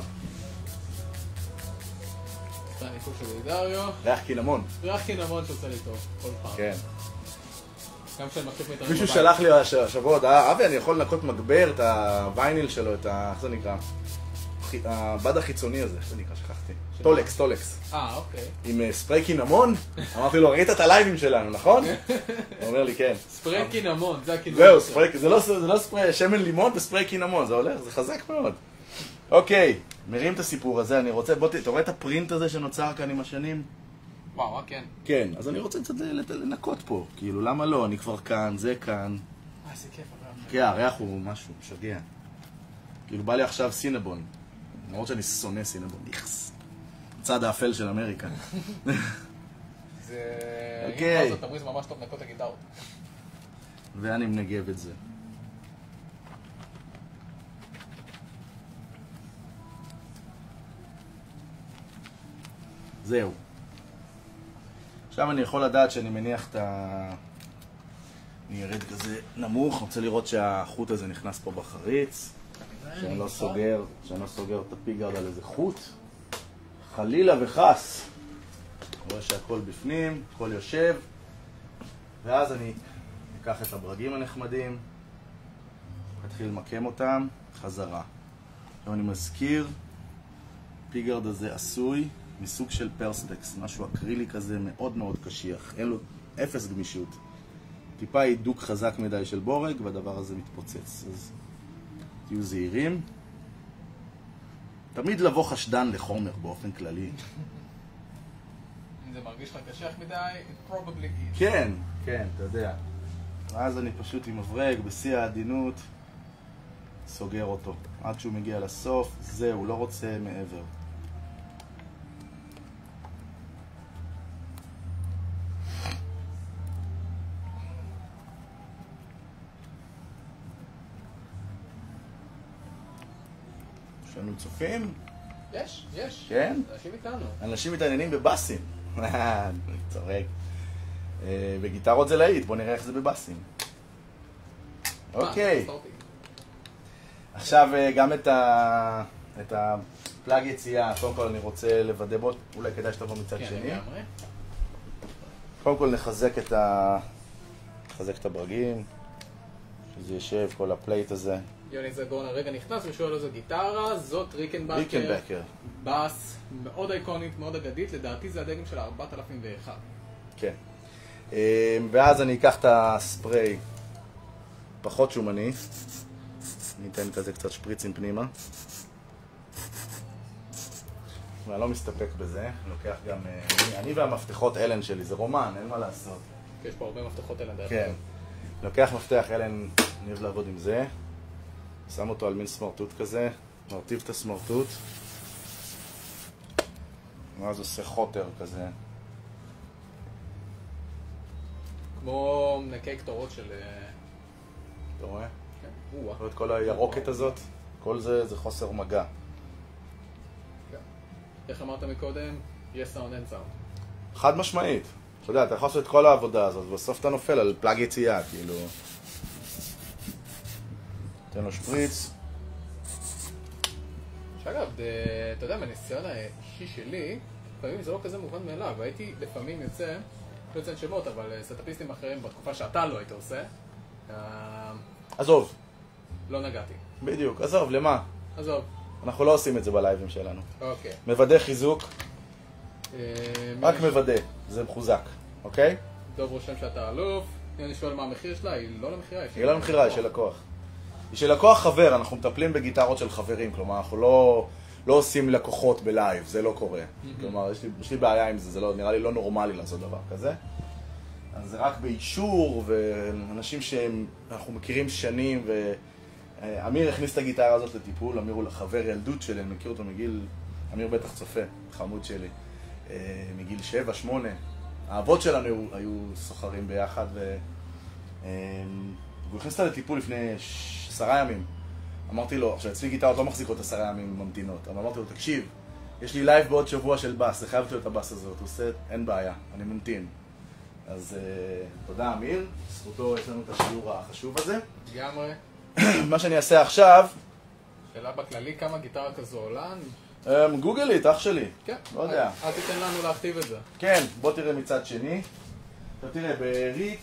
Speaker 1: זה הניקוי של לידריו.
Speaker 2: ריח קינמון.
Speaker 1: ריח קינמון שעושה לי טוב, כל פעם.
Speaker 2: כן.
Speaker 1: גם כשאני מחליף מיתרים בבית.
Speaker 2: מישהו שלח לי השבוע הודעה, אבי, אני יכול לנקות מגבר את הווייניל שלו, את ה... איך זה נקרא? הבד החיצוני הזה, איך זה נקרא? שכחתי. טולקס, טולקס.
Speaker 1: אה, אוקיי.
Speaker 2: עם ספרי קינמון? אמרתי לו, ראית את הלייבים שלנו, נכון? הוא אומר לי, כן.
Speaker 1: ספרי קינמון, זה הקינמון.
Speaker 2: זהו, ספרי, זה לא ספרי, שמן לימון וספרי קינמון, זה הולך, זה חזק מאוד. אוקיי, מרים את הסיפור הזה, אני רוצה, בוא, אתה רואה את הפרינט הזה שנוצר כאן עם השנים?
Speaker 1: וואו, מה כן?
Speaker 2: כן, אז אני רוצה קצת לנקות פה, כאילו, למה לא? אני כבר כאן, זה כאן.
Speaker 1: אה, איזה כיף, הריח.
Speaker 2: כן, הריח הוא משהו, משגע. כאילו, בא לי עכשיו סינבון. למרות שאני שונא סינבון, איכס. צד האפל של אמריקה.
Speaker 1: זה...
Speaker 2: אוקיי.
Speaker 1: אם כבר זאת תמריז ממש טוב לנקות הגיטרות.
Speaker 2: ואני מנגב את זה. זהו. עכשיו אני יכול לדעת שאני מניח את אני ארד כזה נמוך, אני רוצה לראות שהחוט הזה נכנס פה בחריץ. שאני לא סוגר, שאני לא סוגר את הפיגרד על איזה חוט. חלילה וחס. אני רואה שהכל בפנים, הכל יושב. ואז אני אקח את הברגים הנחמדים, אתחיל למקם אותם חזרה. עכשיו אני מזכיר, פיגרד הזה עשוי מסוג של פרספקס, משהו אקרילי כזה מאוד מאוד קשיח, אין לו אפס גמישות. טיפה הידוק חזק מדי של בורג והדבר הזה מתפוצץ. אז תהיו זהירים. תמיד לבוא חשדן לחומר באופן כללי.
Speaker 1: אם זה מרגיש לך קשח מדי, it probably is.
Speaker 2: כן, כן, אתה יודע. אז אני פשוט עם מברג, בשיא העדינות, סוגר אותו. עד שהוא מגיע לסוף, זהו, לא רוצה מעבר. יש לנו צופים?
Speaker 1: יש, יש.
Speaker 2: כן?
Speaker 1: אנשים איתנו.
Speaker 2: אנשים מתעניינים בבאסים. אני צורק. בגיטרות זה להיט, בוא נראה איך זה בבאסים. אוקיי. עכשיו גם את ה... את הפלאג יציאה, קודם כל אני רוצה לוודא בו, אולי כדאי שתבוא מצד שני.
Speaker 1: כן, לגמרי.
Speaker 2: קודם כל נחזק את ה... נחזק את הברגים, שזה יושב, כל הפלייט הזה.
Speaker 1: יוני זגון הרגע נכנס ושואל איזו גיטרה, זאת ריקנבקר.
Speaker 2: ריקנבקר.
Speaker 1: בס, מאוד אייקונית, מאוד אגדית, לדעתי זה הדגם של ארבעת אלפים ואחת.
Speaker 2: כן. ואז אני אקח את הספרי פחות שומני. אני אתן כזה קצת שפריצים פנימה. ואני לא מסתפק בזה, אני לוקח גם... אני, אני והמפתחות אלן שלי, זה רומן, אין מה לעשות.
Speaker 1: יש פה הרבה מפתחות אלן דרך.
Speaker 2: כן. לוקח מפתח אלן, אני אוהב לעבוד עם זה. שם אותו על מין סמרטוט כזה, מרטיב את הסמרטוט. ואז עושה חוטר כזה.
Speaker 1: כמו מנקי קטורות של...
Speaker 2: אתה רואה?
Speaker 1: כן.
Speaker 2: רואה את כל הירוקת הזאת? כל זה זה חוסר מגע.
Speaker 1: איך אמרת מקודם? יש סאונד, אין סאונד.
Speaker 2: חד משמעית. אתה יודע, אתה יכול לעשות את כל העבודה הזאת, ובסוף אתה נופל על פלאג יציאה, כאילו... תן לו שפריץ.
Speaker 1: שאגב, אתה יודע, מהניסיון האישי שלי, לפעמים זה לא כזה מובן מאליו. הייתי לפעמים יוצא, לא יוצא שמות, אבל סטאפיסטים אחרים בתקופה שאתה לא היית עושה,
Speaker 2: עזוב.
Speaker 1: לא נגעתי.
Speaker 2: בדיוק, עזוב, למה?
Speaker 1: עזוב.
Speaker 2: אנחנו לא עושים את זה בלייבים שלנו.
Speaker 1: אוקיי.
Speaker 2: מוודא חיזוק, רק מוודא, זה מחוזק, אוקיי?
Speaker 1: דוב רושם שאתה אלוף, אני שואל מה המחיר שלה, היא לא למחירה,
Speaker 2: היא לא למחירה, היא של לקוח. היא של לקוח חבר, אנחנו מטפלים בגיטרות של חברים, כלומר אנחנו לא, לא עושים לקוחות בלייב, זה לא קורה. כלומר, יש לי, יש לי בעיה עם זה, זה לא, נראה לי לא נורמלי לעשות דבר כזה. אז זה רק באישור, ואנשים שאנחנו מכירים שנים, ואמיר הכניס את הגיטרה הזאת לטיפול, אמיר הוא לחבר ילדות שלי, אני מכיר אותו מגיל, אמיר בטח צופה, חמוד שלי, מגיל שבע, שמונה. האבות שלנו היו, היו סוחרים ביחד, ו... והוא הכניס אותה לטיפול לפני עשרה ימים. אמרתי לו, עכשיו אצלי גיטרות לא מחזיקות עשרה ימים ממתינות, אבל אמרתי לו, תקשיב, יש לי לייב בעוד שבוע של בס, זה חייבת להיות הבס הזאת, הוא עושה, אין בעיה, אני ממתין. אז uh, תודה אמיר, זכותו יש לנו את השיעור החשוב הזה.
Speaker 1: לגמרי.
Speaker 2: מה שאני אעשה עכשיו...
Speaker 1: שאלה בכללי, כמה גיטרה כזו עולה?
Speaker 2: Um, גוגלית, אח שלי.
Speaker 1: כן.
Speaker 2: לא יודע.
Speaker 1: אל תיתן לנו להכתיב את זה.
Speaker 2: כן, בוא תראה מצד שני. אתה תראה, בריק...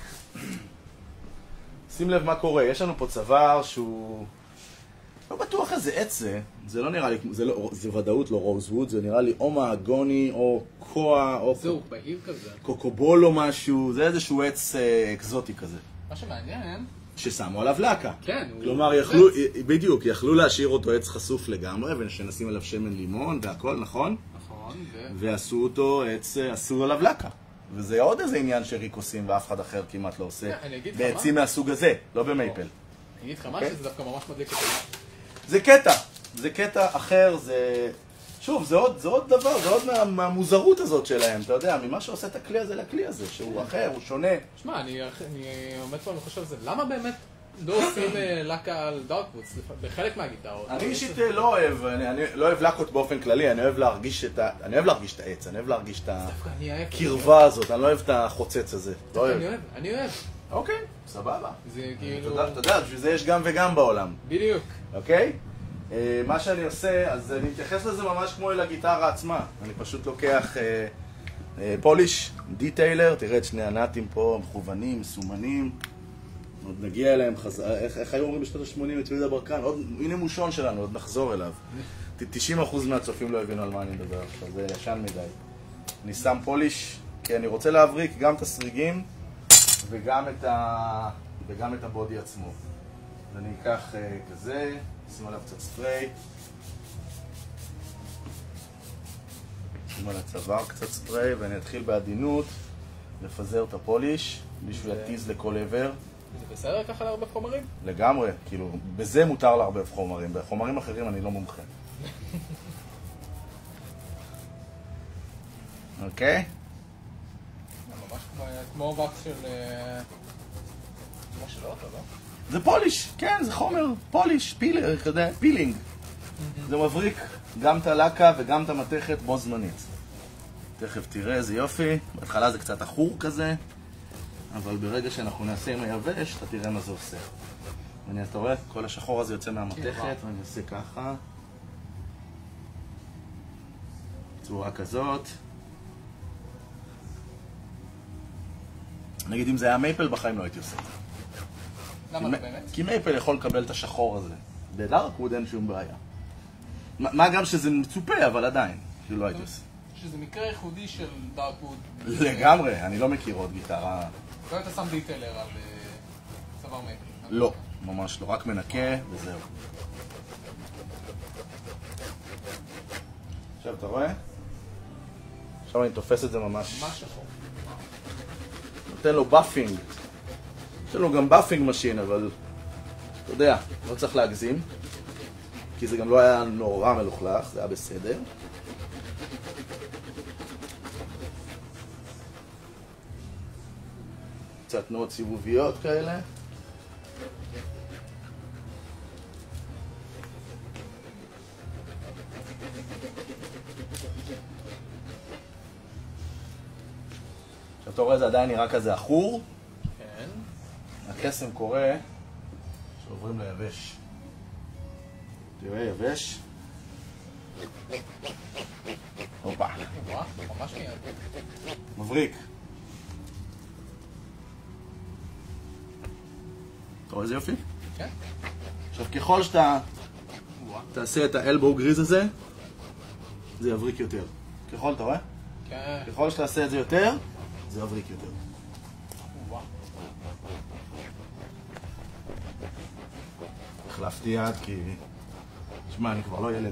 Speaker 2: שים לב מה קורה, יש לנו פה צוואר שהוא... לא בטוח איזה עץ זה, זה לא נראה לי, זה, לא, זה ודאות לא רוזווד, זה נראה לי או מהגוני או קואה או...
Speaker 1: זהו, בהיר כזה.
Speaker 2: קוקובול או משהו, זה איזשהו עץ אה, אקזוטי כזה.
Speaker 1: מה שמעניין...
Speaker 2: ששמו עליו לקה.
Speaker 1: כן.
Speaker 2: כלומר, יכלו, בדיוק, יכלו להשאיר אותו עץ חשוף לגמרי, ושנשים עליו שמן לימון והכל, נכון?
Speaker 1: נכון, ו...
Speaker 2: ועשו אותו עץ, עשו עליו לקה. וזה עוד איזה עניין שריק עושים ואף אחד אחר כמעט לא עושה. בעצים מהסוג הזה, לא במייפל.
Speaker 1: אני אגיד לך מה שזה דווקא ממש מדליק אותי.
Speaker 2: זה קטע, זה קטע אחר, זה... שוב, זה עוד, זה עוד דבר, זה עוד מה, מהמוזרות הזאת שלהם, אתה יודע, ממה שעושה את הכלי הזה לכלי הזה, שהוא אחר, הוא שונה. שמע,
Speaker 1: אני, אני עומד פה וחושב על זה, למה באמת לא עושים לקה על דארקוודס בחלק מהגיטרות?
Speaker 2: אני אישית לא אוהב, אני, אני לא אוהב לקות באופן כללי, אני אוהב להרגיש את ה... אני אוהב להרגיש את העץ, אני אוהב להרגיש את הקרבה הזאת, אני לא אוהב את החוצץ הזה.
Speaker 1: אני אוהב, אני אוהב.
Speaker 2: אוקיי, סבבה.
Speaker 1: זה כאילו...
Speaker 2: תודה, תודה, בשביל זה יש גם וגם בעולם.
Speaker 1: בדיוק.
Speaker 2: אוקיי? מה שאני עושה, אז אני מתייחס לזה ממש כמו אל הגיטרה עצמה. אני פשוט לוקח פוליש, דיטיילר, תראה את שני הנאטים פה, מכוונים, מסומנים. עוד נגיע אליהם, איך היו אומרים בשנות ה-שמונים את יהודה ברקן? הנה מושון שלנו, עוד נחזור אליו. תשעים אחוז מהצופים לא הבינו על מה אני מדבר עכשיו, זה ישן מדי. אני שם פוליש, כי אני רוצה להבריק גם את הסריגים וגם את, ה... וגם את הבודי עצמו. אז אני אקח uh, כזה, שים עליו קצת ספרי. שים על הצוואר קצת ספרי, ואני אתחיל בעדינות לפזר את הפוליש, בשביל להתיז לכל עבר.
Speaker 1: זה בסדר ככה להרבה חומרים?
Speaker 2: לגמרי, כאילו, בזה מותר להרבה חומרים, בחומרים אחרים אני לא מומחה. אוקיי?
Speaker 1: ממש כמו וקס של... כמו של אוטו, לא?
Speaker 2: זה פוליש, כן, זה חומר, פוליש, פילר, כזה, פילינג. זה מבריק גם את הלקה וגם את המתכת בו זמנית. תכף תראה איזה יופי, בהתחלה זה קצת אחור כזה, אבל ברגע שאנחנו נעשה עם היבש, אתה תראה מה זה עושה. ואני, אתה רואה, כל השחור הזה יוצא מהמתכת, ואני אעשה ככה. צורה כזאת. נגיד, אם זה היה מייפל, בחיים לא הייתי עושה את זה.
Speaker 1: למה זה באמת?
Speaker 2: כי מייפל יכול לקבל את השחור הזה. בדארקווד אין שום בעיה. מה גם שזה מצופה, אבל עדיין, שלא הייתי עושה.
Speaker 1: שזה מקרה ייחודי של דארקווד.
Speaker 2: לגמרי, אני לא מכיר עוד גיטרה.
Speaker 1: לא היית שם דיטיילר על צוואר מייפל?
Speaker 2: לא, ממש לא, רק מנקה וזהו. עכשיו, אתה רואה? עכשיו אני תופס את זה ממש...
Speaker 1: ממש שחור.
Speaker 2: נותן לו באפינג. יש לנו גם באפינג משין, אבל... אתה יודע, לא צריך להגזים. כי זה גם לא היה נורא מלוכלך, זה היה בסדר. קצת תנועות סיבוביות כאלה. עכשיו אתה רואה, זה עדיין נראה כזה אחור.
Speaker 1: כן.
Speaker 2: הקסם קורה שעוברים ליבש. תראה, יבש. הופה.
Speaker 1: וואו, ממש מיד.
Speaker 2: מבריק. אתה רואה איזה יופי?
Speaker 1: כן.
Speaker 2: עכשיו, ככל שאתה תעשה את האלבו גריז הזה, זה יבריק יותר. ככל, אתה רואה?
Speaker 1: כן.
Speaker 2: ככל שתעשה את זה יותר, זה יבריק יותר.
Speaker 1: וואו.
Speaker 2: החלפתי יד כי... שמע, אני כבר לא ילד.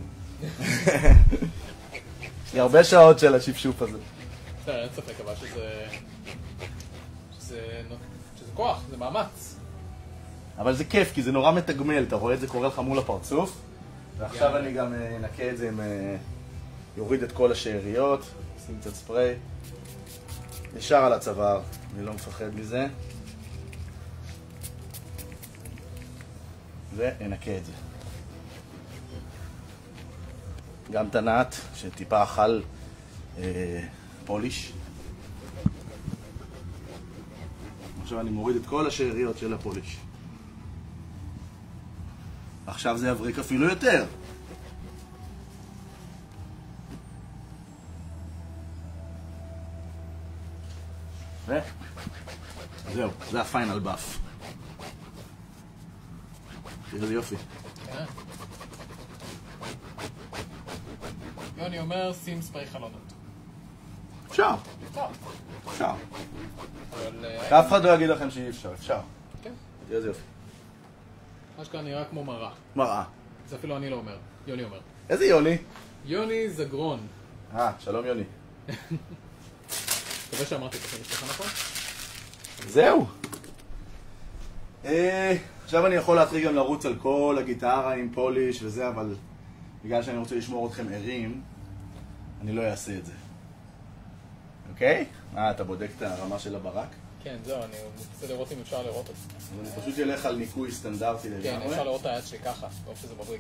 Speaker 2: יש לי הרבה שעות של השפשוף הזה.
Speaker 1: בסדר, אין ספק, אבל שזה... שזה... שזה כוח, זה מאמץ.
Speaker 2: אבל זה כיף, כי זה נורא מתגמל, אתה רואה את זה קורה לך מול הפרצוף. ועכשיו אני גם אנקה את זה עם... יוריד את כל השאריות, שים קצת ספרי. נשאר על הצוואר, אני לא מפחד מזה. וננקה את זה. גם את הנעת, שטיפה אכל אה, פוליש. עכשיו אני מוריד את כל השאריות של הפוליש. עכשיו זה יבריק אפילו יותר. וזהו, זה הפיינל באף. תראה איזה יופי.
Speaker 1: כן. יוני אומר, שים ספרי חלונות.
Speaker 2: אפשר,
Speaker 1: טוב.
Speaker 2: אפשר.
Speaker 1: אבל...
Speaker 2: אף אחד לא יגיד לכם שאי אפשר, אפשר.
Speaker 1: כן.
Speaker 2: תראה איזה יופי.
Speaker 1: מה שכאן נראה כמו מראה.
Speaker 2: מראה.
Speaker 1: זה אפילו אני לא אומר. יוני אומר.
Speaker 2: איזה יוני?
Speaker 1: יוני זגרון.
Speaker 2: אה, שלום יוני.
Speaker 1: מקווה שאמרתי את השם שלך נכון?
Speaker 2: זהו. עכשיו אני יכול להתחיל גם לרוץ על כל הגיטרה עם פוליש וזה, אבל בגלל שאני רוצה לשמור אתכם ערים, אני לא אעשה את זה. אוקיי? אה, אתה בודק את הרמה של הברק?
Speaker 1: כן, זהו, אני רוצה לראות אם אפשר לראות את זה.
Speaker 2: אז אני פשוט אלך על ניקוי סטנדרטי לגמרי.
Speaker 1: כן, אפשר לראות את היד שלי ככה, טוב שזה מבריק.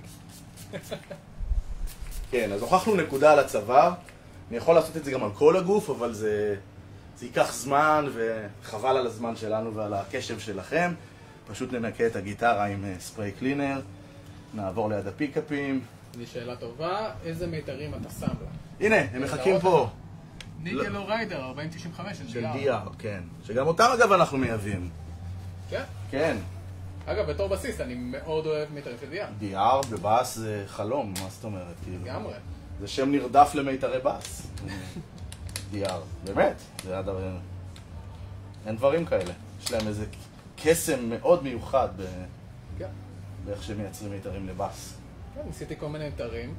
Speaker 2: כן, אז הוכחנו נקודה על הצוואר. אני יכול לעשות את זה גם על כל הגוף, אבל זה זה ייקח זמן, וחבל על הזמן שלנו ועל הקשב שלכם. פשוט ננקה את הגיטרה עם ספרי קלינר, נעבור ליד הפיקאפים.
Speaker 1: זו שאלה טובה, איזה מיתרים אתה שם לה?
Speaker 2: הנה, הם מחכים פה.
Speaker 1: ניגל או ריידר ארבעים תשעים וחמש של
Speaker 2: של
Speaker 1: די
Speaker 2: די אר, כן. שגם אותם אגב אנחנו מייבאים.
Speaker 1: כן?
Speaker 2: כן.
Speaker 1: אגב, בתור בסיס, אני מאוד אוהב מיתרים של די אר.
Speaker 2: די אר בבאס זה חלום, מה זאת אומרת?
Speaker 1: לגמרי.
Speaker 2: זה שם נרדף למיתרי באס. די אר, באמת. זה עד הרבה... אין דברים כאלה. יש להם איזה קסם מאוד מיוחד באיך שהם מייצרים מיתרים לבאס.
Speaker 1: כן, ניסיתי כל מיני מיתרים.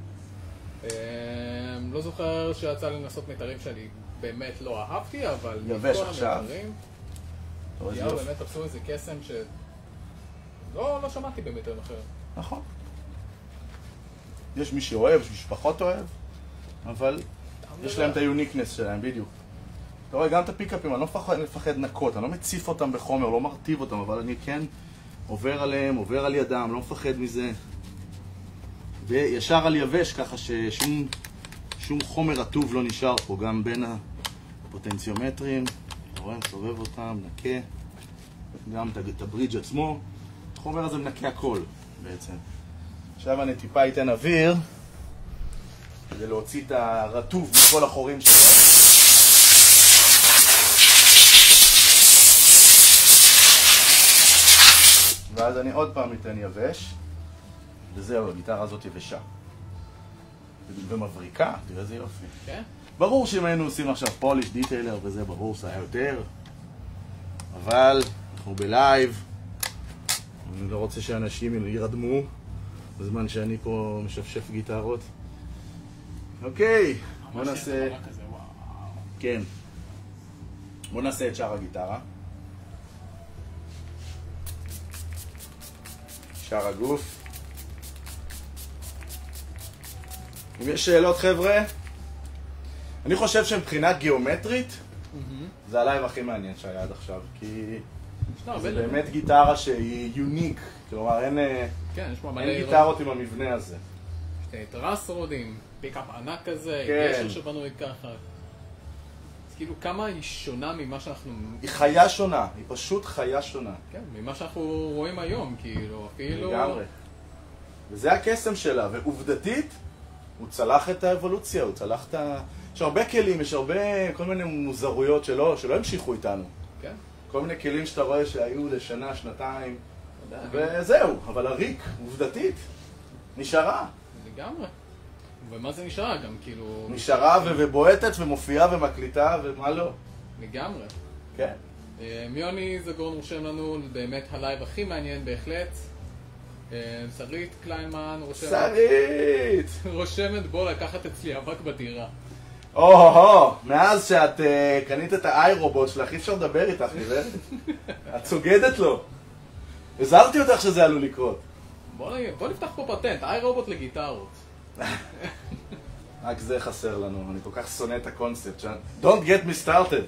Speaker 1: לא זוכר שיצא לי לנסות מיתרים שאני באמת לא אהבתי, אבל
Speaker 2: יבש עכשיו.
Speaker 1: די אר באמת תפסו איזה קסם ש... לא, לא שמעתי במיתרים אחרים.
Speaker 2: נכון. יש מי שאוהב, יש מי שפחות אוהב, אבל יש להם את היוניקנס שלהם, בדיוק. אתה רואה, גם את הפיקאפים, אני לא מפחד, מפחד נקות, אני לא מציף אותם בחומר, לא מרטיב אותם, אבל אני כן עובר עליהם, עובר על ידם, לא מפחד מזה. וישר על יבש, ככה ששום שום חומר רטוב לא נשאר פה, גם בין הפוטנציומטרים. אתה רואה, מסובב אותם, נקה, גם את הברידג' עצמו. החומר הזה מנקה הכל, בעצם. עכשיו אני טיפה אתן אוויר, כדי להוציא את הרטוב מכל החורים שלו. ואז אני עוד פעם אתן יבש, וזהו, הגיטרה הזאת יבשה. ומבריקה, תראה איזה יופי.
Speaker 1: כן?
Speaker 2: ברור שאם היינו עושים עכשיו פוליש, דיטיילר וזה, ברור שזה היה יותר. אבל אנחנו בלייב, אני לא רוצה שאנשים ירדמו בזמן שאני פה משפשף גיטרות. אוקיי, בוא נעשה... כן. בוא נעשה את שאר הגיטרה. שאר הגוף. אם יש שאלות חבר'ה, אני חושב שמבחינת גיאומטרית זה הלייב הכי מעניין שהיה עד עכשיו, כי זה באמת גיטרה שהיא יוניק, כלומר אין גיטרות עם המבנה הזה.
Speaker 1: טרס רודים, פיקאפ ענק כזה, גשר שבנוי ככה. אז כאילו כמה היא שונה ממה שאנחנו...
Speaker 2: היא חיה שונה, היא פשוט חיה שונה.
Speaker 1: כן, ממה שאנחנו רואים היום, כאילו אפילו...
Speaker 2: לגמרי. וזה הקסם שלה, ועובדתית הוא צלח את האבולוציה, הוא צלח את ה... יש הרבה כלים, יש הרבה, כל מיני מוזרויות שלא, שלא המשיכו איתנו.
Speaker 1: כן.
Speaker 2: כל מיני כלים שאתה רואה שהיו לשנה, שנתיים, וזהו, אבל הריק, עובדתית, נשארה.
Speaker 1: לגמרי. ומה זה נשארה גם, כאילו...
Speaker 2: נשארה ובועטת ומופיעה ומקליטה ומה לא.
Speaker 1: לגמרי.
Speaker 2: כן.
Speaker 1: מיוני זגורן רושם לנו באמת הלייב הכי מעניין בהחלט. שרית קליינמן רושמת...
Speaker 2: שרית!
Speaker 1: רושמת בוא לקחת אצלי אבק בדירה.
Speaker 2: או-הו-הו, מאז שאת קנית את האי-רובוט שלך, אי אפשר לדבר איתך, נראה? את סוגדת לו. הזהרתי אותך שזה עלול לקרות.
Speaker 1: בוא נפתח פה פטנט, האי-רובוט לגיטרות.
Speaker 2: רק זה חסר לנו, אני כל כך שונא את הקונספט. Don't get me started.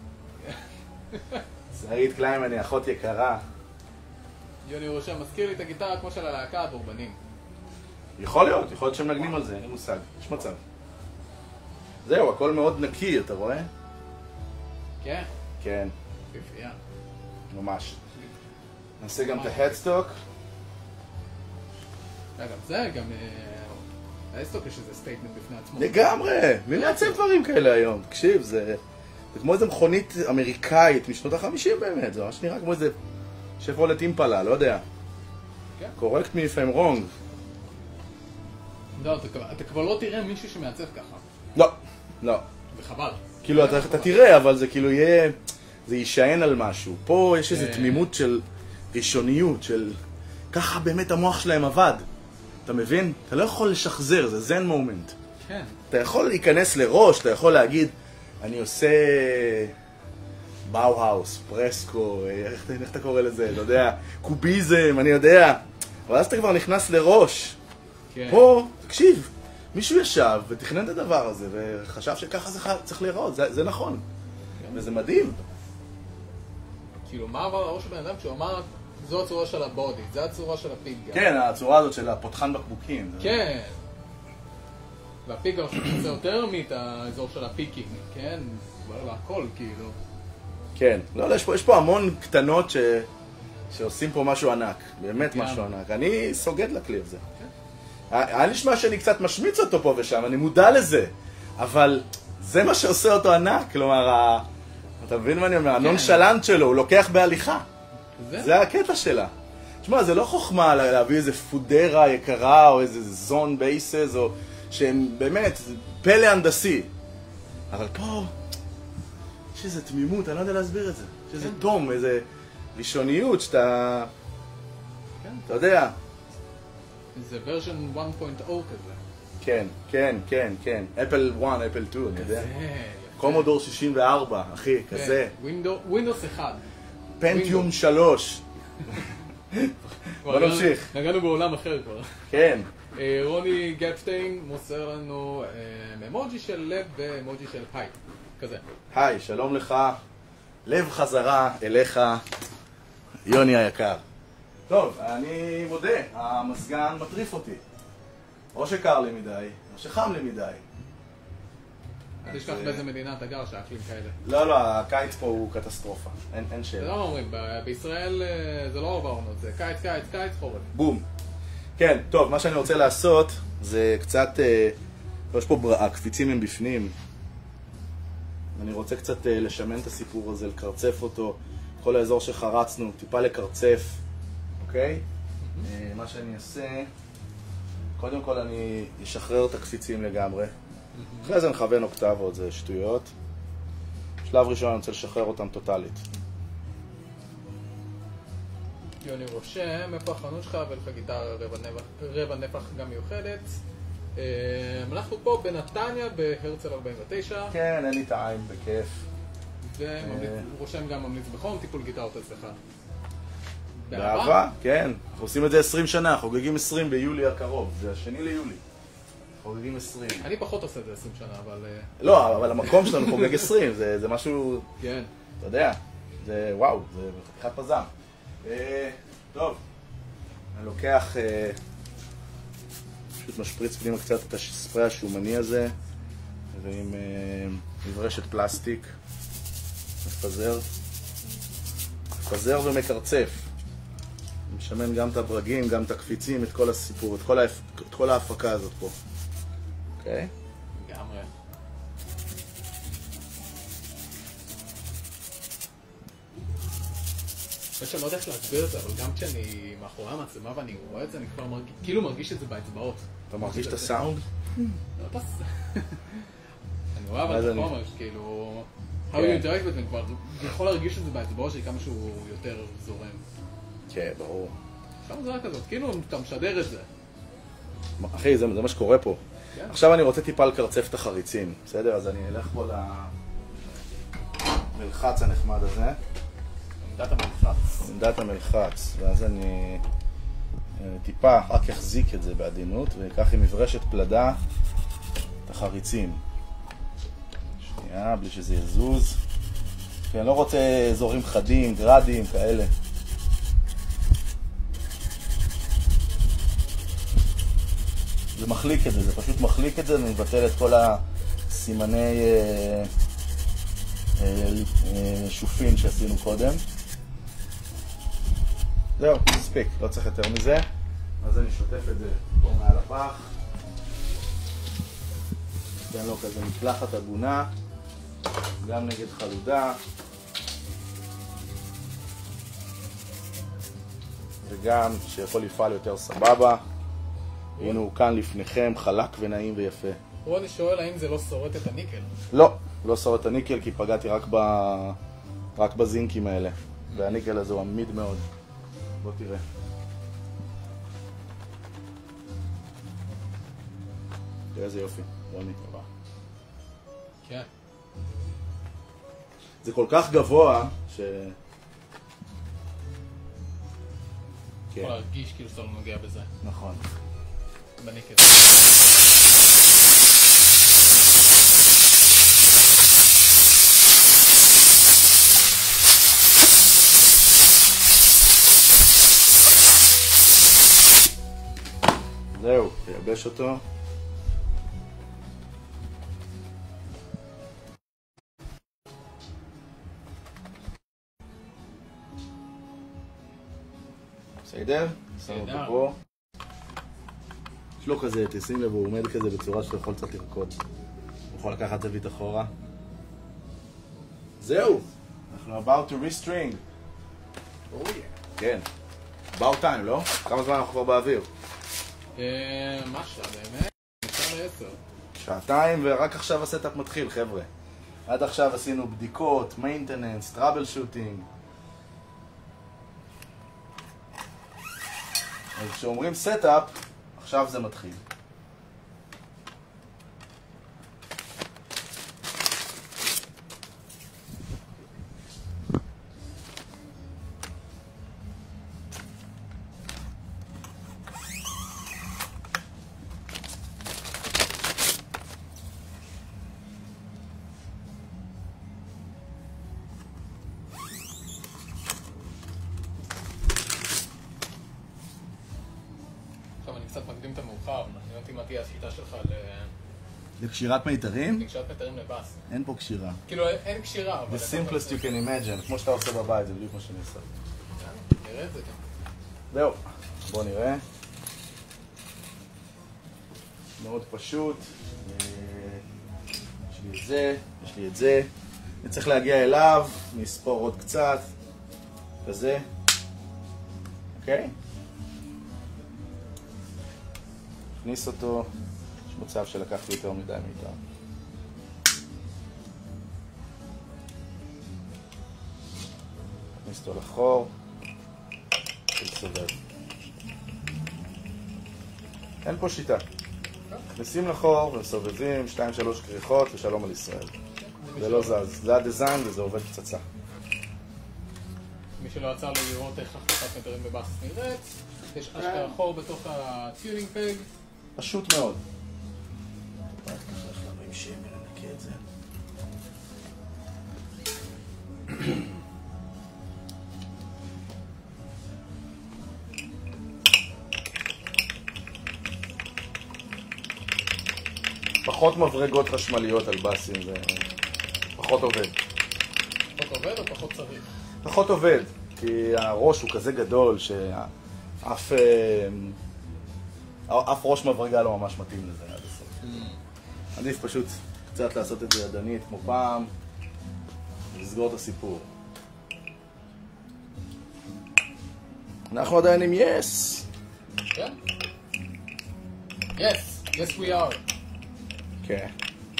Speaker 2: שרית קליינמן היא אחות יקרה.
Speaker 1: יוני רושם, מזכיר לי את הגיטרה כמו של הלהקה הדורבנים.
Speaker 2: יכול להיות, יכול להיות שהם נגנים על זה, אין מושג, יש מצב. זהו, הכל מאוד נקי, אתה רואה?
Speaker 1: כן.
Speaker 2: כן.
Speaker 1: פיפייה.
Speaker 2: ממש. נעשה גם את ההדסטוק.
Speaker 1: גם זה, גם... ההדסטוק יש איזה סטייטמנט בפני עצמו.
Speaker 2: לגמרי! מי מעצב דברים כאלה היום? תקשיב, זה... זה כמו איזה מכונית אמריקאית משנות החמישים באמת, זה ממש נראה כמו איזה... שפרולט אימפלה, לא יודע.
Speaker 1: כן.
Speaker 2: correct me if I'm wrong.
Speaker 1: לא, אתה כבר לא תראה מישהו שמעצב ככה.
Speaker 2: לא, לא.
Speaker 1: וחבל.
Speaker 2: כאילו, אתה תראה, אבל זה כאילו יהיה... זה יישען על משהו. פה יש איזו תמימות של ראשוניות, של... ככה באמת המוח שלהם עבד. אתה מבין? אתה לא יכול לשחזר, זה זן מומנט.
Speaker 1: כן.
Speaker 2: אתה יכול להיכנס לראש, אתה יכול להגיד, אני עושה... באו-האוס, פרסקו, איך, איך אתה קורא לזה, לא יודע, קוביזם, אני יודע. אבל אז אתה כבר נכנס לראש.
Speaker 1: כן.
Speaker 2: פה, תקשיב, מישהו ישב ותכנן את הדבר הזה, וחשב שככה זה צריך להיראות, זה, זה נכון. כן. וזה מדהים.
Speaker 1: כאילו, מה עבר לראש של בן אדם כשהוא אמר, זו הצורה של הבודי, זו הצורה של הפיג גם.
Speaker 2: כן, הצורה הזאת של הפותחן בקבוקים.
Speaker 1: כן. והפיג גם שזה יותר מית האזור של הפיקינג, כן? כבר להכל, כאילו.
Speaker 2: כן, לא, יש פה, יש פה המון קטנות ש... שעושים פה משהו ענק, באמת משהו ענק. אני סוגד לכלי הזה. היה נשמע שאני קצת משמיץ אותו פה ושם, אני מודע לזה, אבל זה מה שעושה אותו ענק, כלומר, ה... אתה מבין מה אני אומר? הנונשלנט שלו, הוא לוקח בהליכה. זה הקטע שלה. תשמע, זה לא חוכמה להביא איזה פודרה יקרה, או איזה זון בייסס, או שהם באמת, פלא הנדסי. אבל פה, יש איזו תמימות, אני לא יודע להסביר את זה. יש איזה תום, איזה ראשוניות שאתה... אתה יודע.
Speaker 1: זה ורז'ן אחת נקודה אפס כזה.
Speaker 2: כן, כן, כן, כן. אפל אחת, אפל שתיים, אני יודע. קומודור שישים וארבע, אחי, כזה.
Speaker 1: ווינדוס אחד.
Speaker 2: פנטיום שלוש. בוא נמשיך.
Speaker 1: נגענו בעולם אחר כבר.
Speaker 2: כן.
Speaker 1: רוני גפשטיין מוסר לנו אמוג'י של לב ואמוג'י של היי. כזה.
Speaker 2: היי, שלום לך. לב חזרה אליך, יוני היקר. טוב, אני מודה, המזגן מטריף אותי. או שקר לי מדי, או שחם לי מדי.
Speaker 1: אל תשכח באיזה מדינה אתה גר שהאקלים כאלה.
Speaker 2: לא, לא, הקיץ פה הוא קטסטרופה, אין שאלה.
Speaker 1: זה לא אומרים, בישראל זה לא ארבע עונות, זה קיץ, קיץ, קיץ, חורף.
Speaker 2: בום. כן, טוב, מה שאני רוצה לעשות זה קצת, יש פה הקפיצים הם בפנים. אני רוצה קצת לשמן את הסיפור הזה, לקרצף אותו, כל האזור שחרצנו, טיפה לקרצף, אוקיי? מה שאני אעשה, קודם כל אני אשחרר את הקפיצים לגמרי. אחרי זה נכוון אוקטבות, זה שטויות. שלב ראשון אני רוצה לשחרר אותם טוטלית.
Speaker 1: יוני רושם, איפה החנות שלך ולך גיטרה רבע נפח גם מיוחדת. אנחנו פה בנתניה בהרצל ארבעים ותשע.
Speaker 2: כן, אין לי טעם, בכיף.
Speaker 1: ורושם גם ממליץ בחום, טיפול גיטרות אצלך.
Speaker 2: באהבה? כן. אנחנו עושים את זה עשרים שנה, חוגגים עשרים ביולי הקרוב. זה השני ליולי. חוגגים עשרים.
Speaker 1: אני פחות עושה את זה עשרים שנה, אבל...
Speaker 2: לא, אבל המקום שלנו חוגג עשרים, זה משהו...
Speaker 1: כן.
Speaker 2: אתה יודע, זה וואו, זה חתיכת פזם. טוב, אני לוקח... פשוט משפריץ פנימה קצת את הספרי השומני הזה, ועם מברשת פלסטיק, מפזר, מפזר ומקרצף. משמן גם את הברגים, גם את הקפיצים, את כל הסיפור, את כל, ההפ... את כל ההפקה הזאת פה. אוקיי?
Speaker 1: לגמרי. אני לא יודע איך להסביר את זה, אבל גם כשאני מאחורי המצלמה ואני רואה את זה, אני כבר מרגיש, כאילו מרגיש את זה באצבעות.
Speaker 2: אתה מרגיש את הסאונד?
Speaker 1: לא פס... אני רואה אבל את החומר, כאילו... How you interact with it, כבר יכול להרגיש את זה באצבעות שלי כמה שהוא יותר זורם.
Speaker 2: כן, ברור.
Speaker 1: שם זה רק כזאת, כאילו אתה משדר את זה.
Speaker 2: אחי, זה מה שקורה פה. עכשיו אני רוצה טיפה לקרצף את החריצים, בסדר? אז אני אלך פה למלחץ הנחמד הזה.
Speaker 1: עמדת המלחץ.
Speaker 2: עמדת המלחץ, ואז אני טיפה רק אחזיק את זה בעדינות, וכך עם מברשת פלדה את החריצים. שנייה, בלי שזה יזוז. כי אני לא רוצה אזורים חדים, גרדים, כאלה. זה מחליק את זה, זה פשוט מחליק את זה ומבטל את כל הסימני אה, אה, אה, שופין שעשינו קודם. זהו, מספיק, לא צריך יותר מזה. אז אני שוטף את זה פה מעל הפח. תן לו כזה מקלחת הגונה, גם נגד חלודה. וגם שיכול לפעל יותר סבבה. הנה הוא כאן לפניכם, חלק ונעים ויפה.
Speaker 1: רוני שואל האם זה לא שורט את הניקל?
Speaker 2: לא, לא שורט את הניקל כי פגעתי רק, ב... רק בזינקים האלה. והניקל הזה הוא עמיד מאוד. בוא תראה. תראה איזה יופי, רוני.
Speaker 1: כן.
Speaker 2: זה כל כך גבוה ש...
Speaker 1: כן. יכול להרגיש כאילו שאתה לא נוגע בזה.
Speaker 2: נכון.
Speaker 1: בניקל.
Speaker 2: זהו, תייבש אותו. בסדר? שם אותו פה. יש לו כזה, תשים לב, הוא עומד כזה בצורה שאתה יכול קצת לרקוד. הוא יכול לקחת זווית אחורה. זהו! אנחנו about to restring. כן. about time, לא? כמה זמן אנחנו כבר באוויר?
Speaker 1: מה שעה באמת? נשאר לעשר.
Speaker 2: שעתיים, ורק עכשיו הסטאפ מתחיל, חבר'ה. עד עכשיו עשינו בדיקות, maintenance, trouble shooting. אז כשאומרים סטאפ, עכשיו זה מתחיל.
Speaker 1: קצת מקדים את המאוחר, אני לא יודעת מה תהיה השיטה שלך
Speaker 2: לקשירת מיתרים?
Speaker 1: לקשירת מיתרים לבאס.
Speaker 2: אין פה קשירה.
Speaker 1: כאילו אין קשירה, אבל...
Speaker 2: The simplest you can imagine, כמו שאתה עושה בבית, זה בדיוק מה שאני עושה.
Speaker 1: נראה את זה.
Speaker 2: זהו, בוא נראה. מאוד פשוט. יש לי את זה, יש לי את זה. אני צריך להגיע אליו, נספור עוד קצת. כזה. אוקיי? נכניס אותו, יש מצב שלקחתי יותר מדי מאיתה. נכניס אותו לחור, ולסובב. אין פה שיטה. נכנסים לחור ומסובבים, שתיים שלוש כריכות ושלום על ישראל. זה לא זז, זה הדיזיין וזה עובד פצצה.
Speaker 1: מי שלא יצא לו לראות איך החלפת מיתרים בבאס נראית, יש אשכרה חור בתוך הטיונינג פג.
Speaker 2: פשוט מאוד. רק ככה שלנו עם שמן, ננקה את זה. פחות מברגות חשמליות על בסים, זה פחות עובד.
Speaker 1: פחות עובד או פחות צריך?
Speaker 2: פחות עובד, כי הראש הוא כזה גדול שאף... אף ראש מברגה לא ממש מתאים לזה עד הסוף. עדיף פשוט קצת לעשות את זה ידנית כמו פעם, ולסגור את הסיפור. אנחנו עדיין עם יס!
Speaker 1: כן? יס! יס we are!
Speaker 2: כן.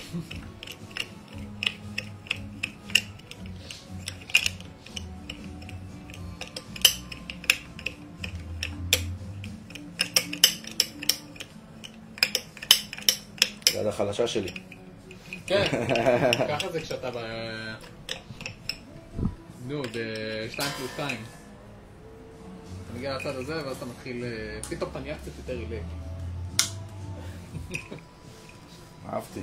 Speaker 2: זה עד החלשה שלי.
Speaker 1: כן, ככה זה כשאתה ב... נו, ב-שתיים פלוס שתיים. אתה מגיע לצד הזה ואז אתה מתחיל... פתאום אתה נהיה קצת יותר רילק.
Speaker 2: אהבתי.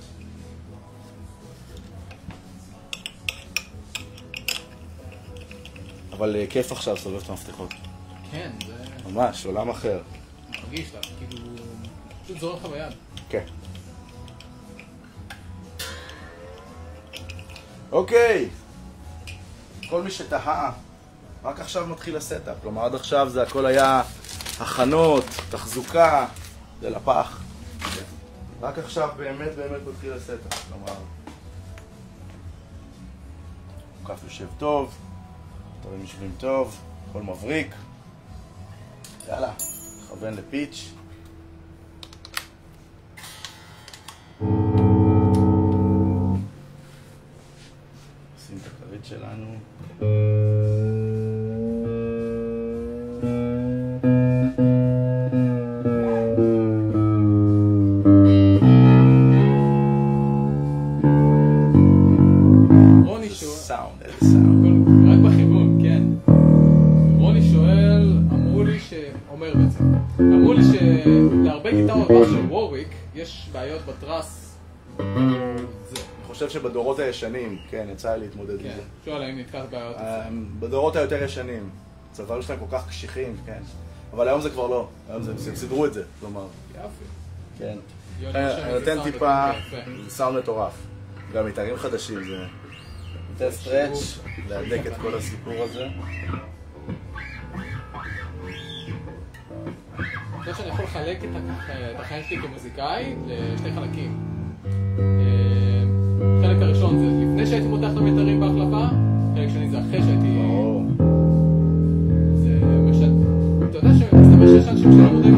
Speaker 2: אבל כיף עכשיו סובב את המפתחות.
Speaker 1: כן, זה...
Speaker 2: ממש, עולם אחר.
Speaker 1: מרגיש לה, כאילו... פשוט זורם לך ביד.
Speaker 2: כן. אוקיי. כל מי שתהה, רק עכשיו מתחיל הסטאפ. כלומר, עד עכשיו זה הכל היה הכנות, תחזוקה, זה לפח. רק עכשיו באמת באמת מתחיל הסטאפ. כלומר, כף יושב טוב, דברים יושבים טוב, הכל מבריק. יאללה, נכוון לפיץ'. שים את הכרית שלנו.
Speaker 1: רוני שואל...
Speaker 2: סאונד, איזה סאונד.
Speaker 1: רק בכיוון, כן. רוני שואל, אמרו לי ש... אומר בעצם. אמרו לי שלהרבה גיטרות של וורוויק יש בעיות בטרס. זה.
Speaker 2: אני חושב שבדורות הישנים, כן, יצא לי להתמודד עם
Speaker 1: כן,
Speaker 2: זה.
Speaker 1: שואל האם נתקעת בעיות אצלם.
Speaker 2: בדורות היותר ישנים, הצווארים שלהם כל כך קשיחים, כן. אבל היום זה כבר לא, היום זה, הם סידרו את זה, כלומר.
Speaker 1: יופי.
Speaker 2: כן.
Speaker 1: יוני
Speaker 2: אני
Speaker 1: שם
Speaker 2: נותן
Speaker 1: איזה
Speaker 2: טיפה,
Speaker 1: סאונד יפה.
Speaker 2: זה סאונד מטורף. גם מתארים חדשים, זה נותן סטרץ', להדק את כל הסיפור הזה.
Speaker 1: חושב שאני יכול לחלק את החיים שלי כמוזיקאי לשתי חלקים. חלק הראשון זה לפני שהייתי מותח את המיתרים בהחלפה, חלק שני זה אחרי שהייתי... זה משת... אתה יודע שמסתבר שיש אנשים שלא מודעים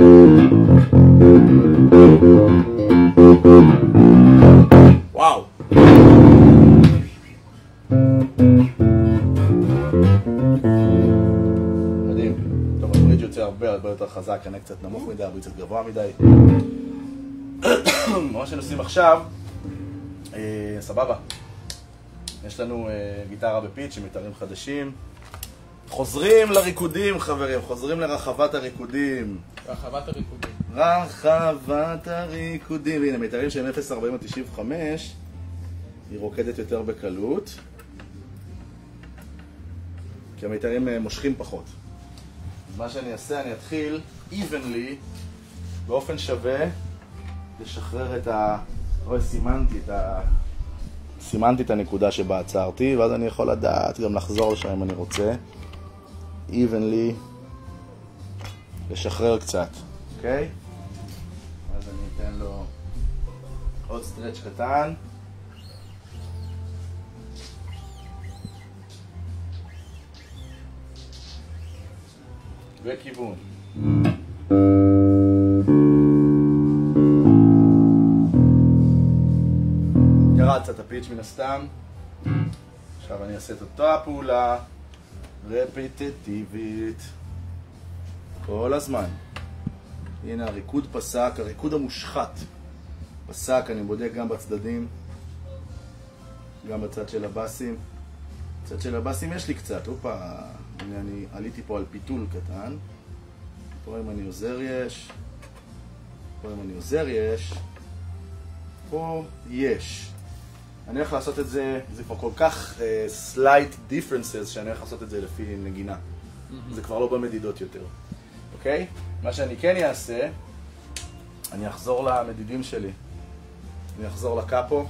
Speaker 1: לזה.
Speaker 2: וואו! מדהים. טוב, הברידג' יוצא הרבה הרבה יותר חזק, אני קצת נמוך מדי, הרבה קצת גבוה מדי. מה שעושים עכשיו, סבבה. יש לנו גיטרה בפיץ' עם מיתרים חדשים. חוזרים לריקודים, חברים, חוזרים לרחבת הריקודים.
Speaker 1: רחבת הריקודים.
Speaker 2: רחבת הריקודים. והנה, מיתרים שהם אפס ארבעים תשעים וחמש, היא רוקדת יותר בקלות. כי המיתרים מושכים פחות. אז מה שאני אעשה, אני אתחיל evenly, באופן שווה, לשחרר את ה... רואה, סימנתי את ה... סימנתי את הנקודה שבה עצרתי, ואז אני יכול לדעת גם לחזור לשם אם אני רוצה. evenly, לשחרר קצת, אוקיי? אז אני אתן לו עוד סטרץ' קטן. וכיוון. ירד קצת הפיץ' מן הסתם. עכשיו אני אעשה את אותה הפעולה רפטיטיבית כל הזמן. הנה הריקוד פסק, הריקוד המושחת פסק, אני בודק גם בצדדים, גם בצד של הבאסים. בצד של הבאסים יש לי קצת, אופה, הנה אני עליתי פה על פיתול קטן. פה אם אני עוזר יש, פה אם אני עוזר יש, פה יש. אני הולך לעשות את זה, זה כבר כל כך uh, slight differences שאני הולך לעשות את זה לפי נגינה. Mm-hmm. זה כבר לא במדידות יותר. אוקיי? מה שאני כן אעשה, אני אחזור למדידים שלי. אני אחזור לקאפו.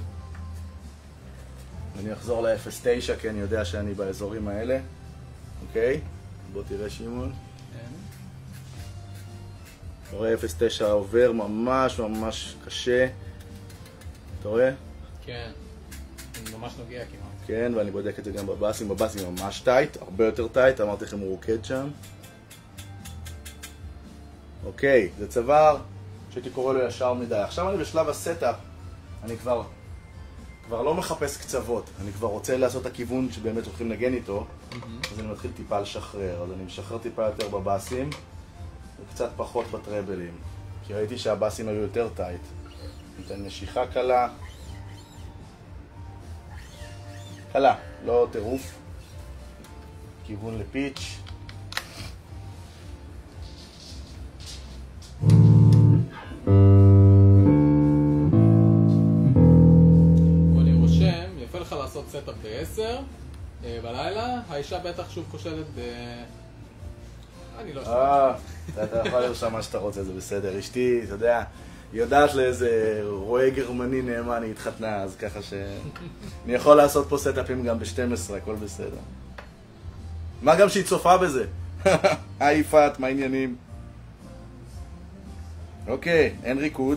Speaker 2: אני אחזור ל-אפס תשע כי אני יודע שאני באזורים האלה. אוקיי? בוא תראה שמעון. אתה רואה אפס תשע עובר ממש ממש קשה. אתה רואה?
Speaker 1: כן. זה ממש נוגע כמעט.
Speaker 2: כן, ואני בודק את זה גם בבאסים. בבאסים ממש טייט, הרבה יותר טייט. אמרתי לכם הוא רוקד שם. אוקיי, זה צוואר שהייתי קורא לו ישר מדי. עכשיו אני בשלב הסטאפ. אני כבר, כבר לא מחפש קצוות. אני כבר רוצה לעשות את הכיוון שבאמת הולכים לנגן איתו. אז אני מתחיל טיפה לשחרר. אז אני משחרר טיפה יותר בבאסים. וקצת פחות בטרבלים. כי ראיתי שהבאסים היו יותר טייט. ניתן משיכה קלה. קלה, לא טירוף. כיוון לפיץ'.
Speaker 1: אני רושם, יפה לך לעשות סטאפ ב-עשר בלילה, האישה בטח שוב כושלת ב... אני לא
Speaker 2: אה, אתה יכול לרשום מה שאתה רוצה, זה בסדר. אשתי, אתה יודע, היא יודעת לאיזה רואה גרמני נאמן היא התחתנה, אז ככה ש... אני יכול לעשות פה סטאפים גם ב-שתים עשרה, הכל בסדר. מה גם שהיא צופה בזה? היי יפעת, מה העניינים? אוקיי, אין ריקוד.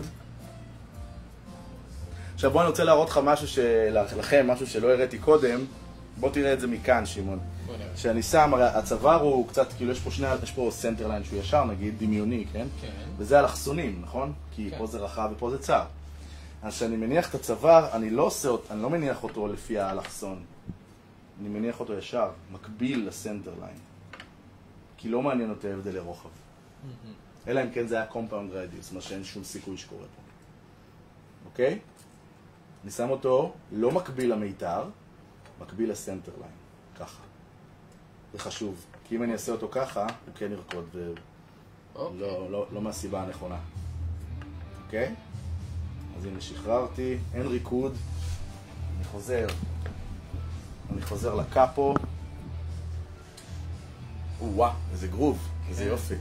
Speaker 2: עכשיו בוא אני רוצה להראות לך משהו שלכם, משהו שלא הראיתי קודם. בוא תראה את זה מכאן, שמעון. שאני שם, הצוואר הוא קצת, כאילו יש פה שני, יש פה סנטר ליין שהוא ישר, נגיד, דמיוני, כן? כן. וזה אלכסונים, נכון? כי כן. פה זה רחב ופה זה צר. אז כשאני מניח את הצוואר, אני לא עושה אותו, אני לא מניח אותו לפי האלכסון. אני מניח אותו ישר, מקביל לסנטר ליין. כי לא מעניין אותי הבדל לרוחב. Mm-hmm. אלא אם כן זה היה compound radius, מה שאין שום סיכוי שקורה פה. אוקיי? אני שם אותו לא מקביל למיתר, מקביל לסנטר ליין. ככה. זה חשוב. כי אם אני אעשה אותו ככה, הוא כן ירקוד ו... Okay. לא, לא, לא מהסיבה הנכונה. אוקיי? אז הנה שחררתי, אין ריקוד. אני חוזר. אני חוזר לקאפו. וואו, איזה גרוב, איזה יופי.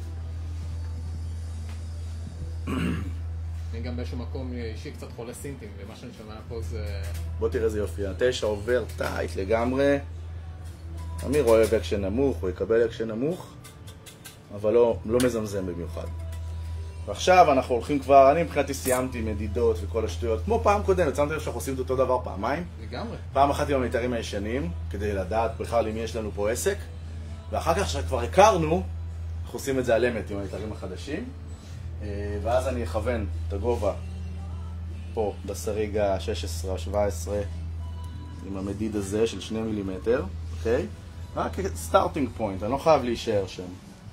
Speaker 1: אני גם באיזשהו מקום אישי קצת חולה סינטים, ומה שאני שומע פה זה...
Speaker 2: בוא תראה איזה יופי, התשע עובר טייט לגמרי. אמיר אוהב אקשן נמוך, הוא יקבל אקשן נמוך, אבל לא, לא מזמזם במיוחד. ועכשיו אנחנו הולכים כבר, אני מבחינתי סיימתי מדידות וכל השטויות, כמו פעם קודמת, שמתי לב שאנחנו עושים את אותו דבר פעמיים.
Speaker 1: לגמרי.
Speaker 2: פעם אחת עם המיתרים הישנים, כדי לדעת בכלל אם יש לנו פה עסק, ואחר כך שכבר הכרנו, אנחנו עושים את זה על אמת עם המיתרים החדשים, ואז אני אכוון את הגובה פה בסריג ה-שש עשרה או שבע עשרה עם המדיד הזה של שני מילימטר, אוקיי? רק סטארטינג פוינט, אני לא חייב להישאר שם.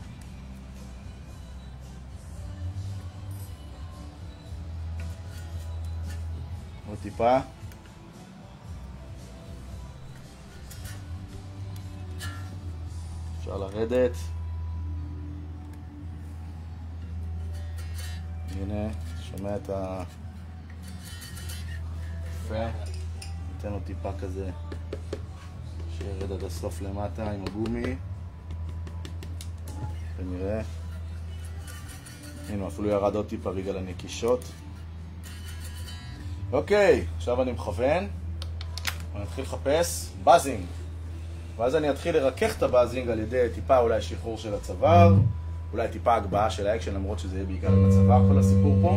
Speaker 2: עוד טיפה. אפשר לרדת. הנה, שומע את ה... יפה. ניתן לו טיפה כזה שירד עד הסוף למטה עם הגומי. ונראה. הנה, אפילו ירד עוד טיפה בגלל הנקישות. אוקיי, עכשיו אני מכוון. אני אתחיל לחפש בזינג. ואז אני אתחיל לרכך את הבאזינג על ידי טיפה אולי שחרור של הצוואר, אולי טיפה הגבהה של האקשן, למרות שזה יהיה בעיקר עם הצוואר כל הסיפור פה.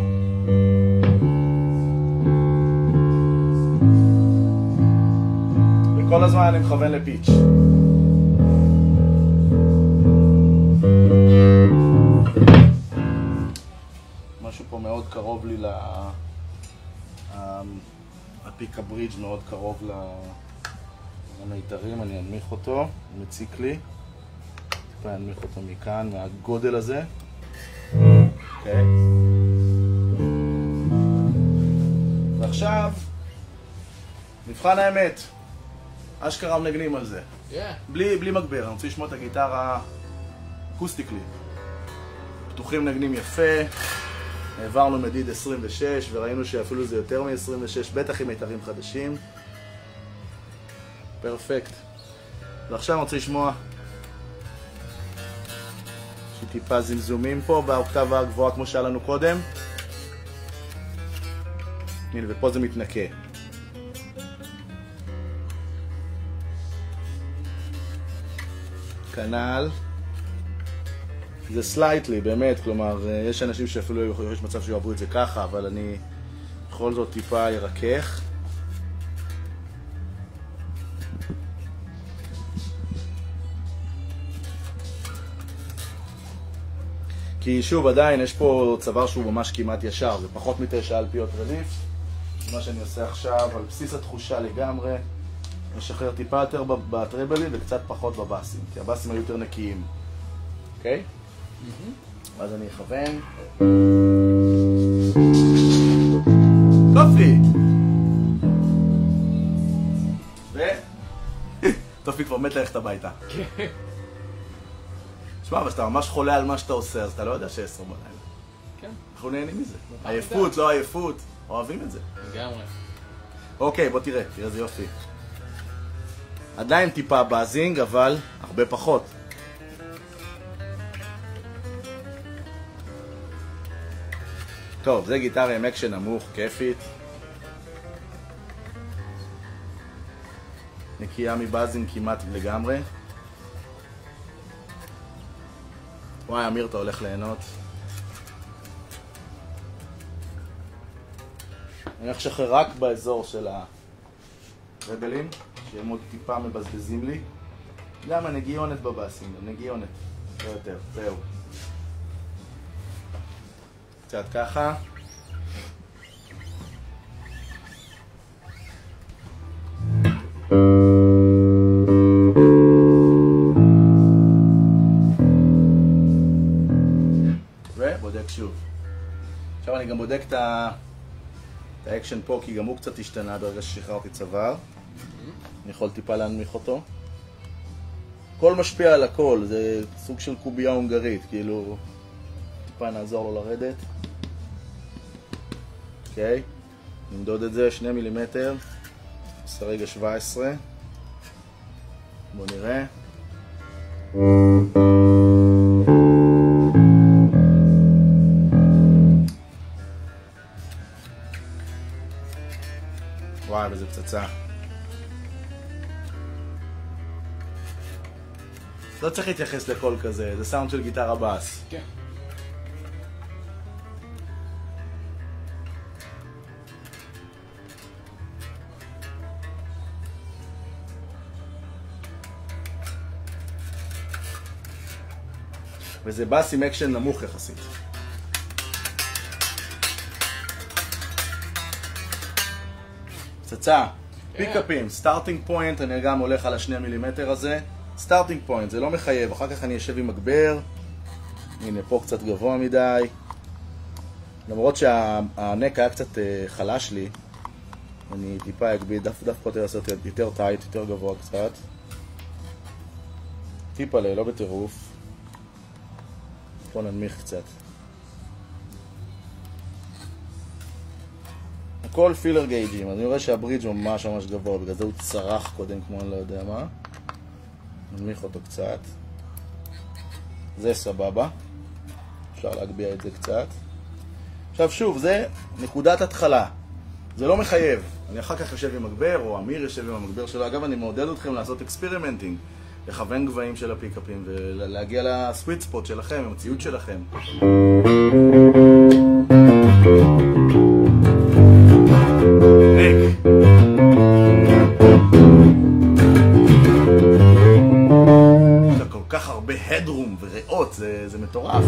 Speaker 2: וכל הזמן אני מכוון לפיץ'. משהו פה מאוד קרוב לי ל... הפיק הברידג' מאוד קרוב ל... המיתרים, אני אנמיך אותו, הוא מציק לי. טיפה אנמיך אותו מכאן, מהגודל הזה. אוקיי. ועכשיו, מבחן האמת. אשכרה מנגנים על זה.
Speaker 1: Yeah.
Speaker 2: בלי, בלי מגבר, אני רוצה לשמוע את הגיטרה אקוסטיקלי. פתוחים נגנים יפה. העברנו מדיד עשרים ושש, וראינו שאפילו זה יותר מ-עשרים ושש, בטח עם מיתרים חדשים. פרפקט. ועכשיו אני רוצה לשמוע שטיפה זמזומים פה באוקטבה הגבוהה כמו שהיה לנו קודם. הנה, ופה זה מתנקה. כנ"ל. זה סלייטלי, באמת, כלומר, יש אנשים שאפילו יש מצב שיאהבו את זה ככה, אבל אני בכל זאת טיפה ירכך. כי שוב, עדיין יש פה צוואר שהוא ממש כמעט ישר, זה פחות מתשע אלפיות רליף. מה שאני עושה עכשיו, על בסיס התחושה לגמרי, משחרר טיפה יותר בטריבלים וקצת פחות בבאסים, כי הבאסים היו יותר נקיים. אוקיי? אז אני אכוון. טופי! ו... טופי כבר מת ללכת הביתה. תשמע, אבל שאתה ממש חולה על מה שאתה עושה, אז אתה לא יודע שעשר בלילה.
Speaker 1: כן.
Speaker 2: אנחנו נהנים מזה. עייפות, לא עייפות, אוהבים את זה.
Speaker 1: לגמרי.
Speaker 2: אוקיי, בוא תראה, תראה איזה יופי. עדיין טיפה באזינג, אבל הרבה פחות. טוב, זה גיטרה עם אקשן נמוך, כיפית. נקייה מבאזינג כמעט לגמרי. וואי, אמיר, אתה הולך ליהנות. אני הולך לשחרר רק באזור של הרבלים, שהם עוד טיפה מבזבזים לי. גם הנגיונת בבאסים, הנגיונת. לא יותר, זהו. קצת ככה. ובודק שוב. עכשיו אני גם בודק את האקשן פה, כי גם הוא קצת השתנה ברגע ששחררתי צוואר. אני יכול טיפה להנמיך אותו. הכל משפיע על הכל, זה סוג של קובייה הונגרית, כאילו טיפה נעזור לו לרדת. אוקיי, נמדוד את זה, שני מילימטר, סרגע שבע עשרה. בואו נראה. וואי, וזה פצצה. לא צריך להתייחס לכל כזה, זה סאונד של גיטרה בס.
Speaker 1: כן.
Speaker 2: וזה בס עם אקשן נמוך יחסית. פצצה, פיקאפים, סטארטינג פוינט, אני גם הולך על השני מילימטר הזה. סטארטינג פוינט, זה לא מחייב, אחר כך אני אשב עם מגבר. הנה, פה קצת גבוה מדי. למרות שהנק היה קצת חלש לי, אני טיפה אגביל, דווקא יותר לעשות יותר טייט, יותר גבוה קצת. טיפה לא בטירוף. פה ננמיך קצת. הכל פילר גייג'ים, אני רואה שהברידג' ממש ממש גבוה, בגלל זה הוא צרח קודם כמו אני לא יודע מה. ננמיך אותו קצת. זה סבבה. אפשר להגביע את זה קצת. עכשיו שוב, זה נקודת התחלה. זה לא מחייב. אני אחר כך יושב עם מגבר, או אמיר יושב עם המגבר שלו. אגב, אני מעודד אתכם לעשות אקספרימנטינג. לכוון גבהים של הפיקאפים ולהגיע לסוויט ספוט שלכם, עם הציוד שלכם. ריק. יש לה כל כך הרבה הדרום וריאות, זה, זה מטורף.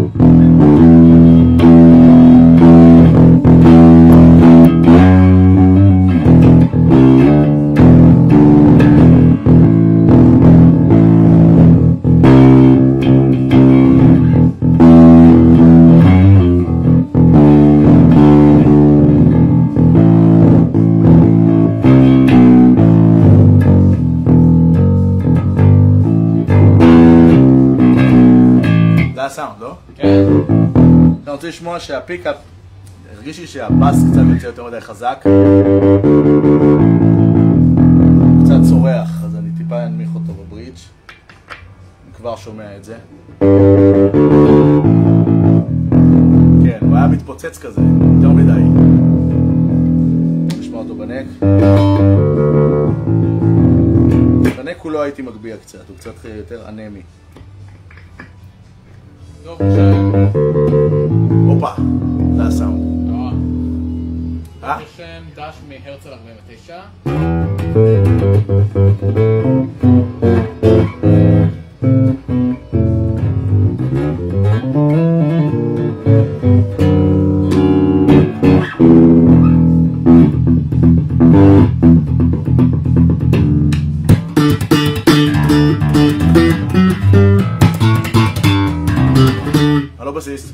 Speaker 2: הסאונד, לא?
Speaker 1: כן.
Speaker 2: אני רוצה לשמוע שהפיקאפ, הרגיש לי שהבאס קצת יוצא יותר מדי חזק. קצת צורח, אז אני טיפה אנמיך אותו בברידג'. אני כבר שומע את זה. כן, הוא היה מתפוצץ כזה, יותר מדי. נשמע אותו בנק. בנק הוא לא הייתי מגביע קצת, הוא קצת יותר אנמי. הופה, זה הסאונד.
Speaker 1: אה? בשם דש מהרצל ארבעים ותשע.
Speaker 2: הלו בסיס.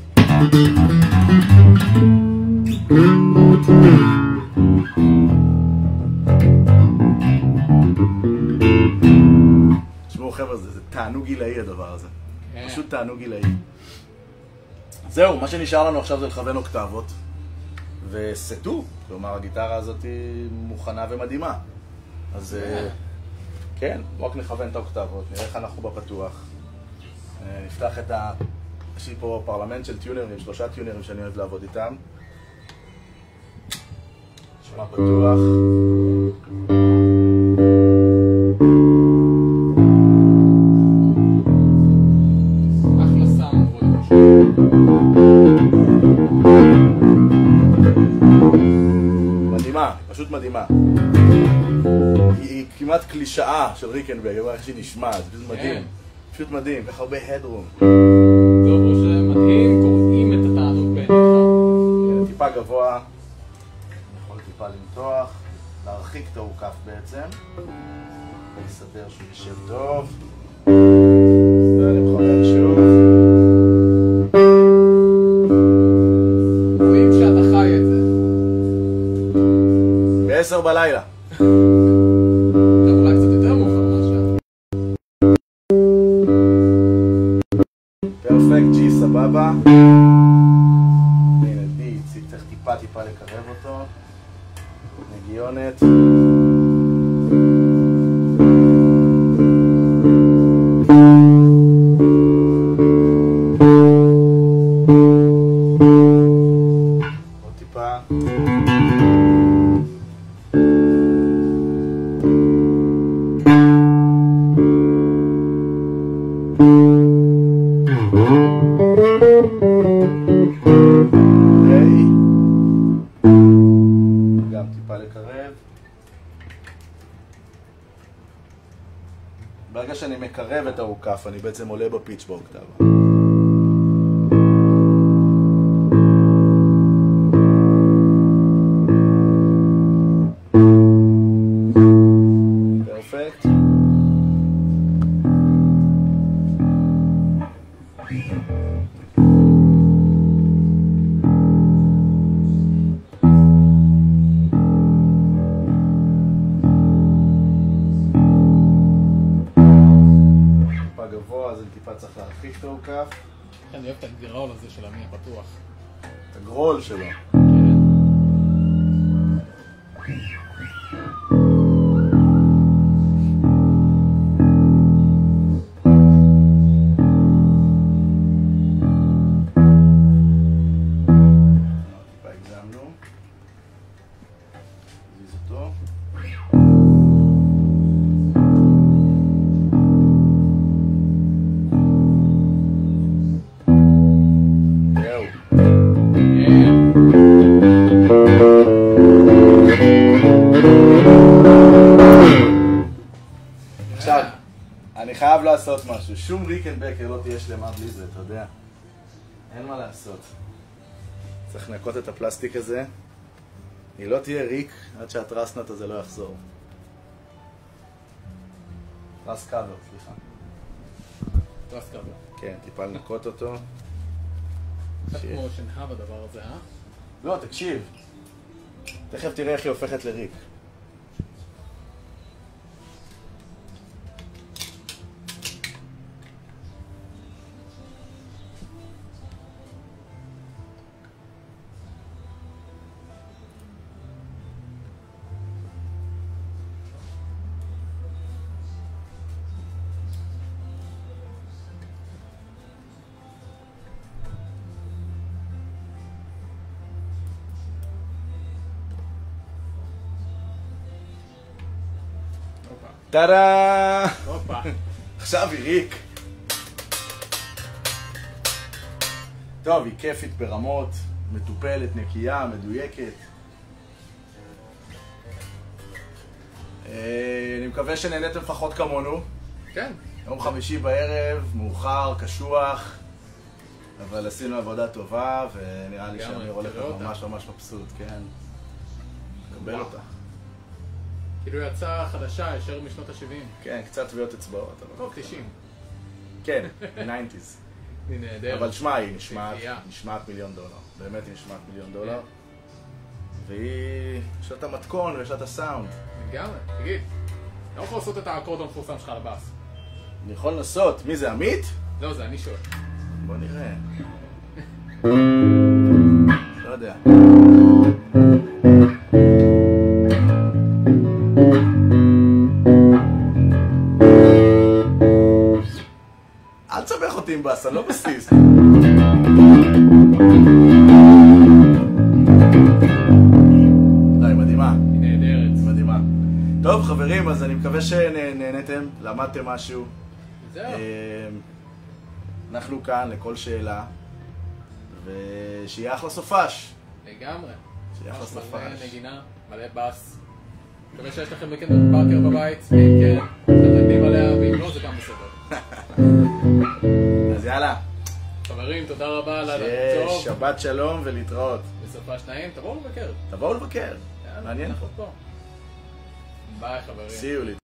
Speaker 2: תשמעו חבר'ה, זה תענוג גילאי הדבר הזה. פשוט תענוג גילאי. זהו, מה שנשאר לנו עכשיו זה לכוון אוקטבות. וסטו, כלומר הגיטרה הזאת היא מוכנה ומדהימה. אז כן, בואו רק נכוון את האוקטבות, נראה איך אנחנו בפתוח. נפתח את ה... יש לי פה פרלמנט של טיונרים, שלושה טיונרים שאני אוהב לעבוד איתם. נשמע פתוח.
Speaker 1: אחלה סאונד.
Speaker 2: מדהימה, פשוט מדהימה. היא כמעט קלישאה של ריקנברג, אבל איך שהיא נשמעת, זה פשוט מדהים. פשוט מדהים, איך הרבה הדרום.
Speaker 1: זהו, שמדהים, קוראים את התענוג בעיניך.
Speaker 2: טיפה גבוה, אני יכול טיפה למתוח, להרחיק את האוכף בעצם, ולסדר שהוא ישב טוב. ולמכונן שוב.
Speaker 1: רואים שאתה חי את זה.
Speaker 2: בעשר בלילה.
Speaker 1: אולי קצת יותר מאוחר מהשעה.
Speaker 2: פרפקט, ג'י סבבה. הנה די, צריך טיפה טיפה לקרב אותו. נגיונת. עוד טיפה. גם טיפה לקרב. ברגע שאני מקרב את האוכף, אני בעצם עולה בפיץ' באוקטבה.
Speaker 1: אוהב את הגרול הזה של המי הפתוח.
Speaker 2: את הגרול שלו. עכשיו, אני חייב לעשות משהו. שום ריקנבקר לא תהיה שלמה בלי זה, אתה יודע. אין מה לעשות. צריך לנקות את הפלסטיק הזה. היא לא תהיה ריק עד שהטרסנט הזה לא יחזור. טרס קאבר, סליחה.
Speaker 1: טרס קאבר.
Speaker 2: כן, טיפה לנקות אותו.
Speaker 1: קצת כמו שנהב הדבר הזה, אה?
Speaker 2: לא, תקשיב. תכף תראה איך היא הופכת לריק. טאדה!
Speaker 1: הופה.
Speaker 2: עכשיו היא ריק. טוב, היא כיפית ברמות, מטופלת, נקייה, מדויקת. אני מקווה שנהנתם לפחות כמונו.
Speaker 1: כן.
Speaker 2: יום חמישי בערב, מאוחר, קשוח, אבל עשינו עבודה טובה, ונראה לי שאני הולך ממש ממש מבסוט, כן. קבל אותה.
Speaker 1: כאילו יצאה חדשה, ישר משנות ה-שבעים.
Speaker 2: כן, קצת טביעות אצבעות.
Speaker 1: טוב, תשעים.
Speaker 2: כן, תשעים.
Speaker 1: היא נהדרת.
Speaker 2: אבל שמע, היא נשמעת, נשמעת מיליון דולר. באמת היא נשמעת מיליון דולר. והיא... יש לה את המתכון ויש לה את הסאונד.
Speaker 1: לגמרי, תגיד. אתה לא יכול לעשות את האקורד המפורסם שלך לבאס.
Speaker 2: אני יכול לנסות. מי זה, עמית?
Speaker 1: לא, זה אני שואל.
Speaker 2: בוא נראה. לא יודע. אל תסבך אותי עם באס, אני לא בסיס. היא מדהימה.
Speaker 1: היא נהדרת.
Speaker 2: מדהימה. טוב חברים, אז אני מקווה שנהנתם, למדתם משהו.
Speaker 1: זהו.
Speaker 2: אנחנו כאן לכל שאלה, ושיהיה אחלה סופש.
Speaker 1: לגמרי.
Speaker 2: שיהיה אחלה סופש.
Speaker 1: מלא נגינה, מלא בס. מקווה שיש לכם ריקנבקר פארקר בבית, אם כן, אתם יודעים עליה, ואם לא, זה גם בסדר.
Speaker 2: אז יאללה.
Speaker 1: חברים, תודה רבה על
Speaker 2: שיהיה
Speaker 1: הטוב.
Speaker 2: שבת שלום ולהתראות.
Speaker 1: בסופש נעים, תבואו לבקר.
Speaker 2: תבואו לבקר. מעניין.
Speaker 1: ביי חברים.
Speaker 2: See you.